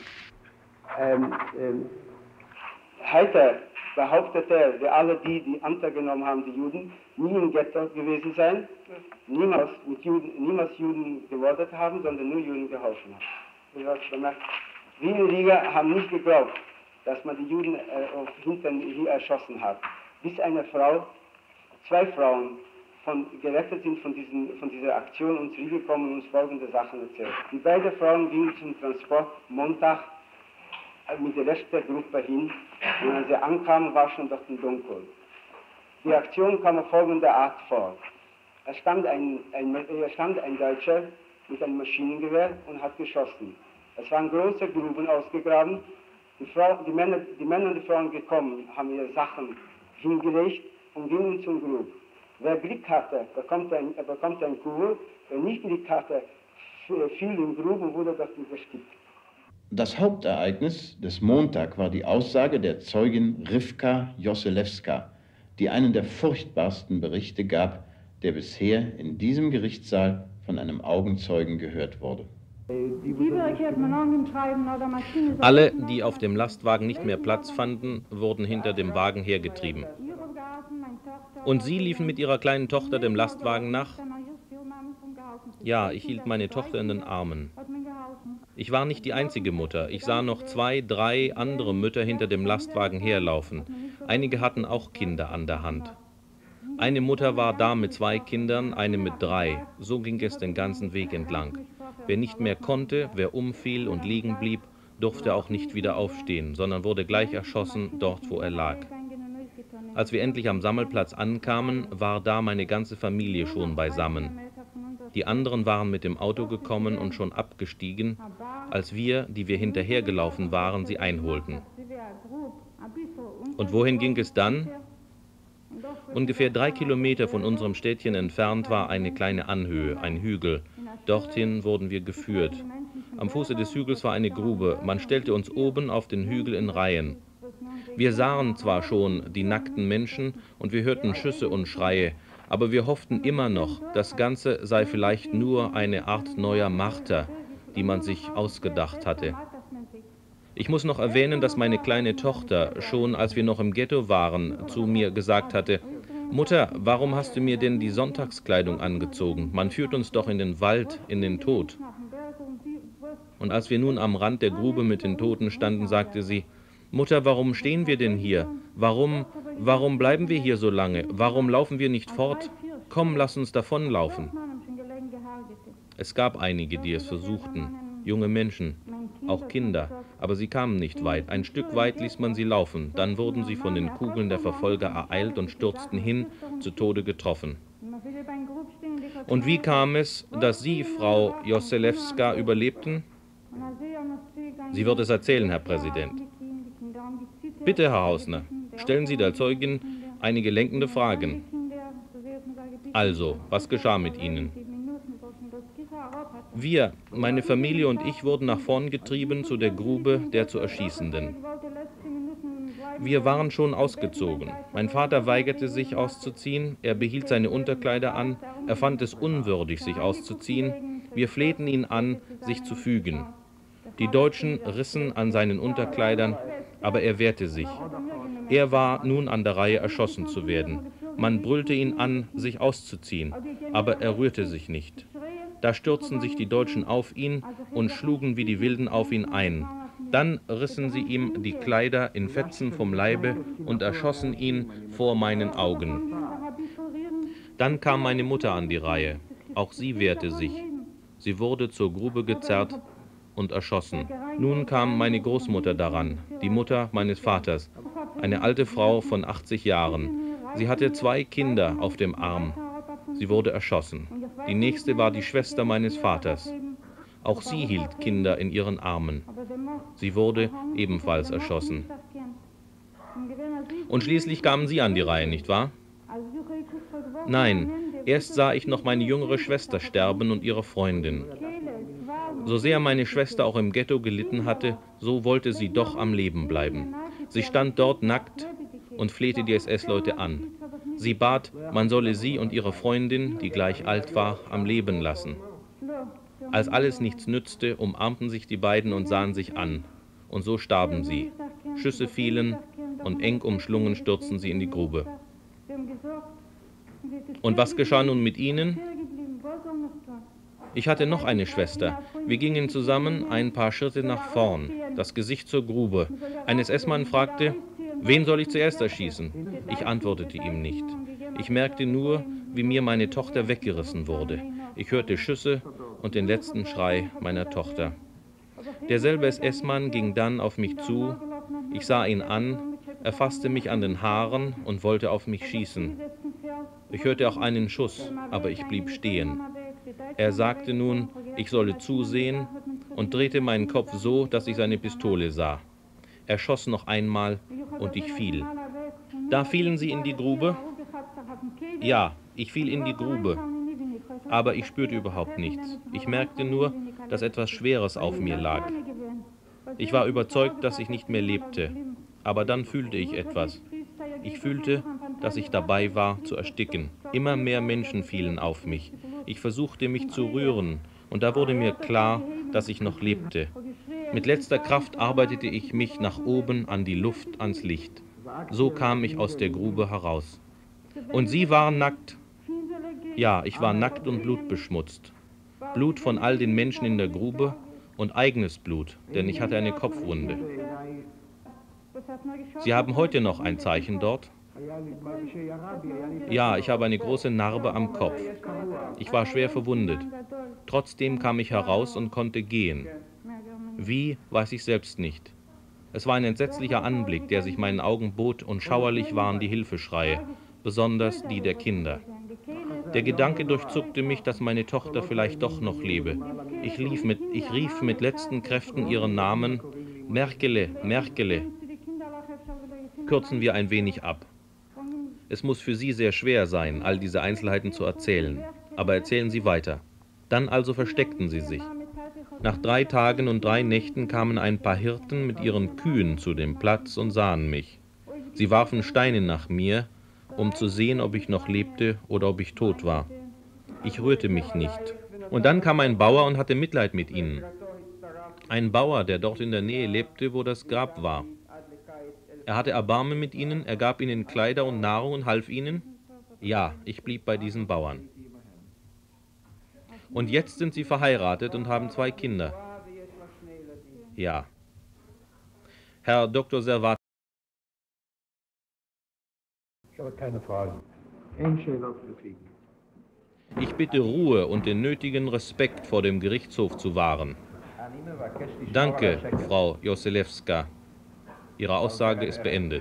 Heute behauptet er, wir alle die angenommen haben, die Juden, nie im Ghetto gewesen sein, niemals Juden gewordet haben, sondern nur Juden geholfen haben. Wiener Liga haben nicht geglaubt, dass man die Juden hinter hier erschossen hat. Bis eine Frau, 2 Frauen gerettet sind von dieser Aktion und zurückgekommen und uns folgende Sachen erzählt. Die beiden Frauen gingen zum Transport Montag mit der Rest der Gruppe hin und als sie ankamen, war schon doch dunkel. Die Aktion kam auf folgende Art vor. Es stand ein Deutscher mit einem Maschinengewehr und hat geschossen. Es waren große Gruben ausgegraben. Die Männer und die Frauen gekommen, haben ihre Sachen hingelegt und gingen zum Grub. Wer Glück hatte, bekommt ein Kugel. Wer nicht Glück hatte, fiel im Grub und wurde dort erstickt. Das Hauptereignis des Montag war die Aussage der Zeugin Rivka Josselewska, die einen der furchtbarsten Berichte gab, der bisher in diesem Gerichtssaal von einem Augenzeugen gehört wurde. Alle, die auf dem Lastwagen nicht mehr Platz fanden, wurden hinter dem Wagen hergetrieben. Und Sie liefen mit Ihrer kleinen Tochter dem Lastwagen nach? Ja, ich hielt meine Tochter in den Armen. Ich war nicht die einzige Mutter. Ich sah noch 2, 3 andere Mütter hinter dem Lastwagen herlaufen. Einige hatten auch Kinder an der Hand. Eine Mutter war da mit 2 Kindern, eine mit 3. So ging es den ganzen Weg entlang. Wer nicht mehr konnte, wer umfiel und liegen blieb, durfte auch nicht wieder aufstehen, sondern wurde gleich erschossen, dort wo er lag. Als wir endlich am Sammelplatz ankamen, war da meine ganze Familie schon beisammen. Die anderen waren mit dem Auto gekommen und schon abgestiegen, als wir, die wir hinterhergelaufen waren, sie einholten. Und wohin ging es dann? Ungefähr 3 Kilometer von unserem Städtchen entfernt war eine kleine Anhöhe, ein Hügel. Dorthin wurden wir geführt. Am Fuße des Hügels war eine Grube. Man stellte uns oben auf den Hügel in Reihen. Wir sahen zwar schon die nackten Menschen und wir hörten Schüsse und Schreie, aber wir hofften immer noch, das Ganze sei vielleicht nur eine Art neuer Marter, die man sich ausgedacht hatte. Ich muss noch erwähnen, dass meine kleine Tochter, schon als wir noch im Ghetto waren, zu mir gesagt hatte, »Mutter, warum hast du mir denn die Sonntagskleidung angezogen? Man führt uns doch in den Wald, in den Tod.« Und als wir nun am Rand der Grube mit den Toten standen, sagte sie, »Mutter, warum stehen wir denn hier? Warum bleiben wir hier so lange? Warum laufen wir nicht fort? Komm, lass uns davonlaufen.« Es gab einige, die es versuchten, junge Menschen, auch Kinder, aber sie kamen nicht weit. Ein Stück weit ließ man sie laufen, dann wurden sie von den Kugeln der Verfolger ereilt und stürzten hin, zu Tode getroffen. Und wie kam es, dass Sie, Frau Josselewska, überlebten? Sie wird es erzählen, Herr Präsident. Bitte, Herr Hausner, stellen Sie der Zeugin einige lenkende Fragen. Also, was geschah mit Ihnen? Wir, meine Familie und ich, wurden nach vorn getrieben zu der Grube der zu Erschießenden. Wir waren schon ausgezogen. Mein Vater weigerte sich auszuziehen, er behielt seine Unterkleider an, er fand es unwürdig, sich auszuziehen. Wir flehten ihn an, sich zu fügen. Die Deutschen rissen an seinen Unterkleidern, aber er wehrte sich. Er war nun an der Reihe, erschossen zu werden. Man brüllte ihn an, sich auszuziehen, aber er rührte sich nicht. Da stürzten sich die Deutschen auf ihn und schlugen wie die Wilden auf ihn ein. Dann rissen sie ihm die Kleider in Fetzen vom Leibe und erschossen ihn vor meinen Augen. Dann kam meine Mutter an die Reihe. Auch sie wehrte sich. Sie wurde zur Grube gezerrt und erschossen. Nun kam meine Großmutter daran, die Mutter meines Vaters, eine alte Frau von 80 Jahren. Sie hatte 2 Kinder auf dem Arm. Sie wurde erschossen. Die nächste war die Schwester meines Vaters. Auch sie hielt Kinder in ihren Armen. Sie wurde ebenfalls erschossen. Und schließlich kamen Sie an die Reihe, nicht wahr? Nein, erst sah ich noch meine jüngere Schwester sterben und ihre Freundin. So sehr meine Schwester auch im Ghetto gelitten hatte, so wollte sie doch am Leben bleiben. Sie stand dort nackt und flehte die SS-Leute an. Sie bat, man solle sie und ihre Freundin, die gleich alt war, am Leben lassen. Als alles nichts nützte, umarmten sich die beiden und sahen sich an. Und so starben sie. Schüsse fielen und eng umschlungen stürzten sie in die Grube. Und was geschah nun mit ihnen? Ich hatte noch eine Schwester. Wir gingen zusammen ein paar Schritte nach vorn, das Gesicht zur Grube. Ein SS-Mann fragte, wen soll ich zuerst erschießen? Ich antwortete ihm nicht. Ich merkte nur, wie mir meine Tochter weggerissen wurde. Ich hörte Schüsse und den letzten Schrei meiner Tochter. Derselbe SS-Mann ging dann auf mich zu. Ich sah ihn an, er fasste mich an den Haaren und wollte auf mich schießen. Ich hörte auch einen Schuss, aber ich blieb stehen. Er sagte nun, ich solle zusehen und drehte meinen Kopf so, dass ich seine Pistole sah. Er schoss noch einmal und ich fiel. Da fielen Sie in die Grube? Ja, ich fiel in die Grube. Aber ich spürte überhaupt nichts. Ich merkte nur, dass etwas Schweres auf mir lag. Ich war überzeugt, dass ich nicht mehr lebte. Aber dann fühlte ich etwas. Ich fühlte, dass ich dabei war, zu ersticken. Immer mehr Menschen fielen auf mich. Ich versuchte, mich zu rühren, und da wurde mir klar, dass ich noch lebte. Mit letzter Kraft arbeitete ich mich nach oben an die Luft, ans Licht. So kam ich aus der Grube heraus. Und Sie waren nackt? Ja, ich war nackt und blutbeschmutzt. Blut von all den Menschen in der Grube und eigenes Blut, denn ich hatte eine Kopfwunde. Sie haben heute noch ein Zeichen dort? Ja, ich habe eine große Narbe am Kopf. Ich war schwer verwundet. Trotzdem kam ich heraus und konnte gehen. Wie, weiß ich selbst nicht. Es war ein entsetzlicher Anblick, der sich meinen Augen bot, und schauerlich waren die Hilfeschreie, besonders die der Kinder. Der Gedanke durchzuckte mich, dass meine Tochter vielleicht doch noch lebe. Ich rief mit letzten Kräften ihren Namen, Merkele, Merkele. Kürzen wir ein wenig ab. Es muss für Sie sehr schwer sein, all diese Einzelheiten zu erzählen. Aber erzählen Sie weiter. Dann also versteckten Sie sich. Nach 3 Tagen und 3 Nächten kamen ein paar Hirten mit ihren Kühen zu dem Platz und sahen mich. Sie warfen Steine nach mir, um zu sehen, ob ich noch lebte oder ob ich tot war. Ich rührte mich nicht. Und dann kam ein Bauer und hatte Mitleid mit ihnen. Ein Bauer, der dort in der Nähe lebte, wo das Grab war. Er hatte Erbarmen mit ihnen, er gab ihnen Kleider und Nahrung und half ihnen. Ja, ich blieb bei diesen Bauern. Und jetzt sind sie verheiratet und haben 2 Kinder. Ja. Herr Dr. Servat. Ich habe keine Fragen. Ich bitte Ruhe und den nötigen Respekt vor dem Gerichtshof zu wahren. Danke, Frau Joselewska. Ihre Aussage ist beendet.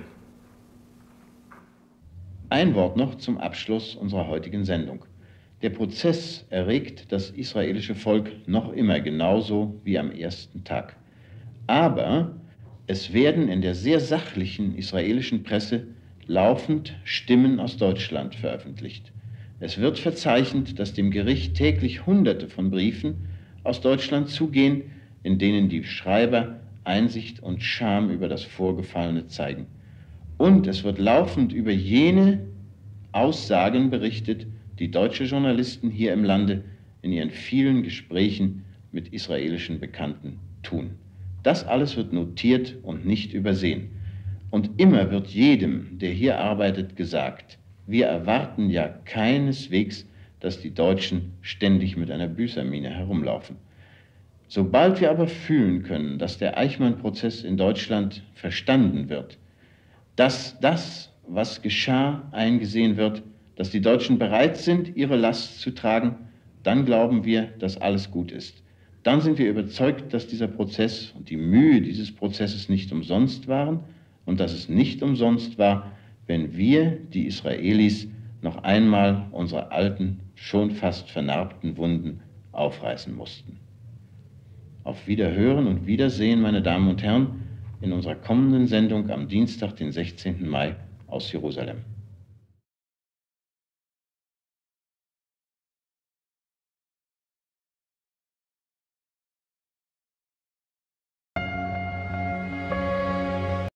Ein Wort noch zum Abschluss unserer heutigen Sendung. Der Prozess erregt das israelische Volk noch immer genauso wie am ersten Tag. Aber es werden in der sehr sachlichen israelischen Presse laufend Stimmen aus Deutschland veröffentlicht. Es wird verzeichnet, dass dem Gericht täglich Hunderte von Briefen aus Deutschland zugehen, in denen die Schreiber Einsicht und Scham über das Vorgefallene zeigen. Und es wird laufend über jene Aussagen berichtet, die deutsche Journalisten hier im Lande in ihren vielen Gesprächen mit israelischen Bekannten tun. Das alles wird notiert und nicht übersehen. Und immer wird jedem, der hier arbeitet, gesagt, wir erwarten ja keineswegs, dass die Deutschen ständig mit einer Büßermiene herumlaufen. Sobald wir aber fühlen können, dass der Eichmann-Prozess in Deutschland verstanden wird, dass das, was geschah, eingesehen wird, dass die Deutschen bereit sind, ihre Last zu tragen, dann glauben wir, dass alles gut ist. Dann sind wir überzeugt, dass dieser Prozess und die Mühe dieses Prozesses nicht umsonst waren und dass es nicht umsonst war, wenn wir, die Israelis, noch einmal unsere alten, schon fast vernarbten Wunden aufreißen mussten. Auf Wiederhören und Wiedersehen, meine Damen und Herren, in unserer kommenden Sendung am Dienstag, den 16. Mai aus Jerusalem.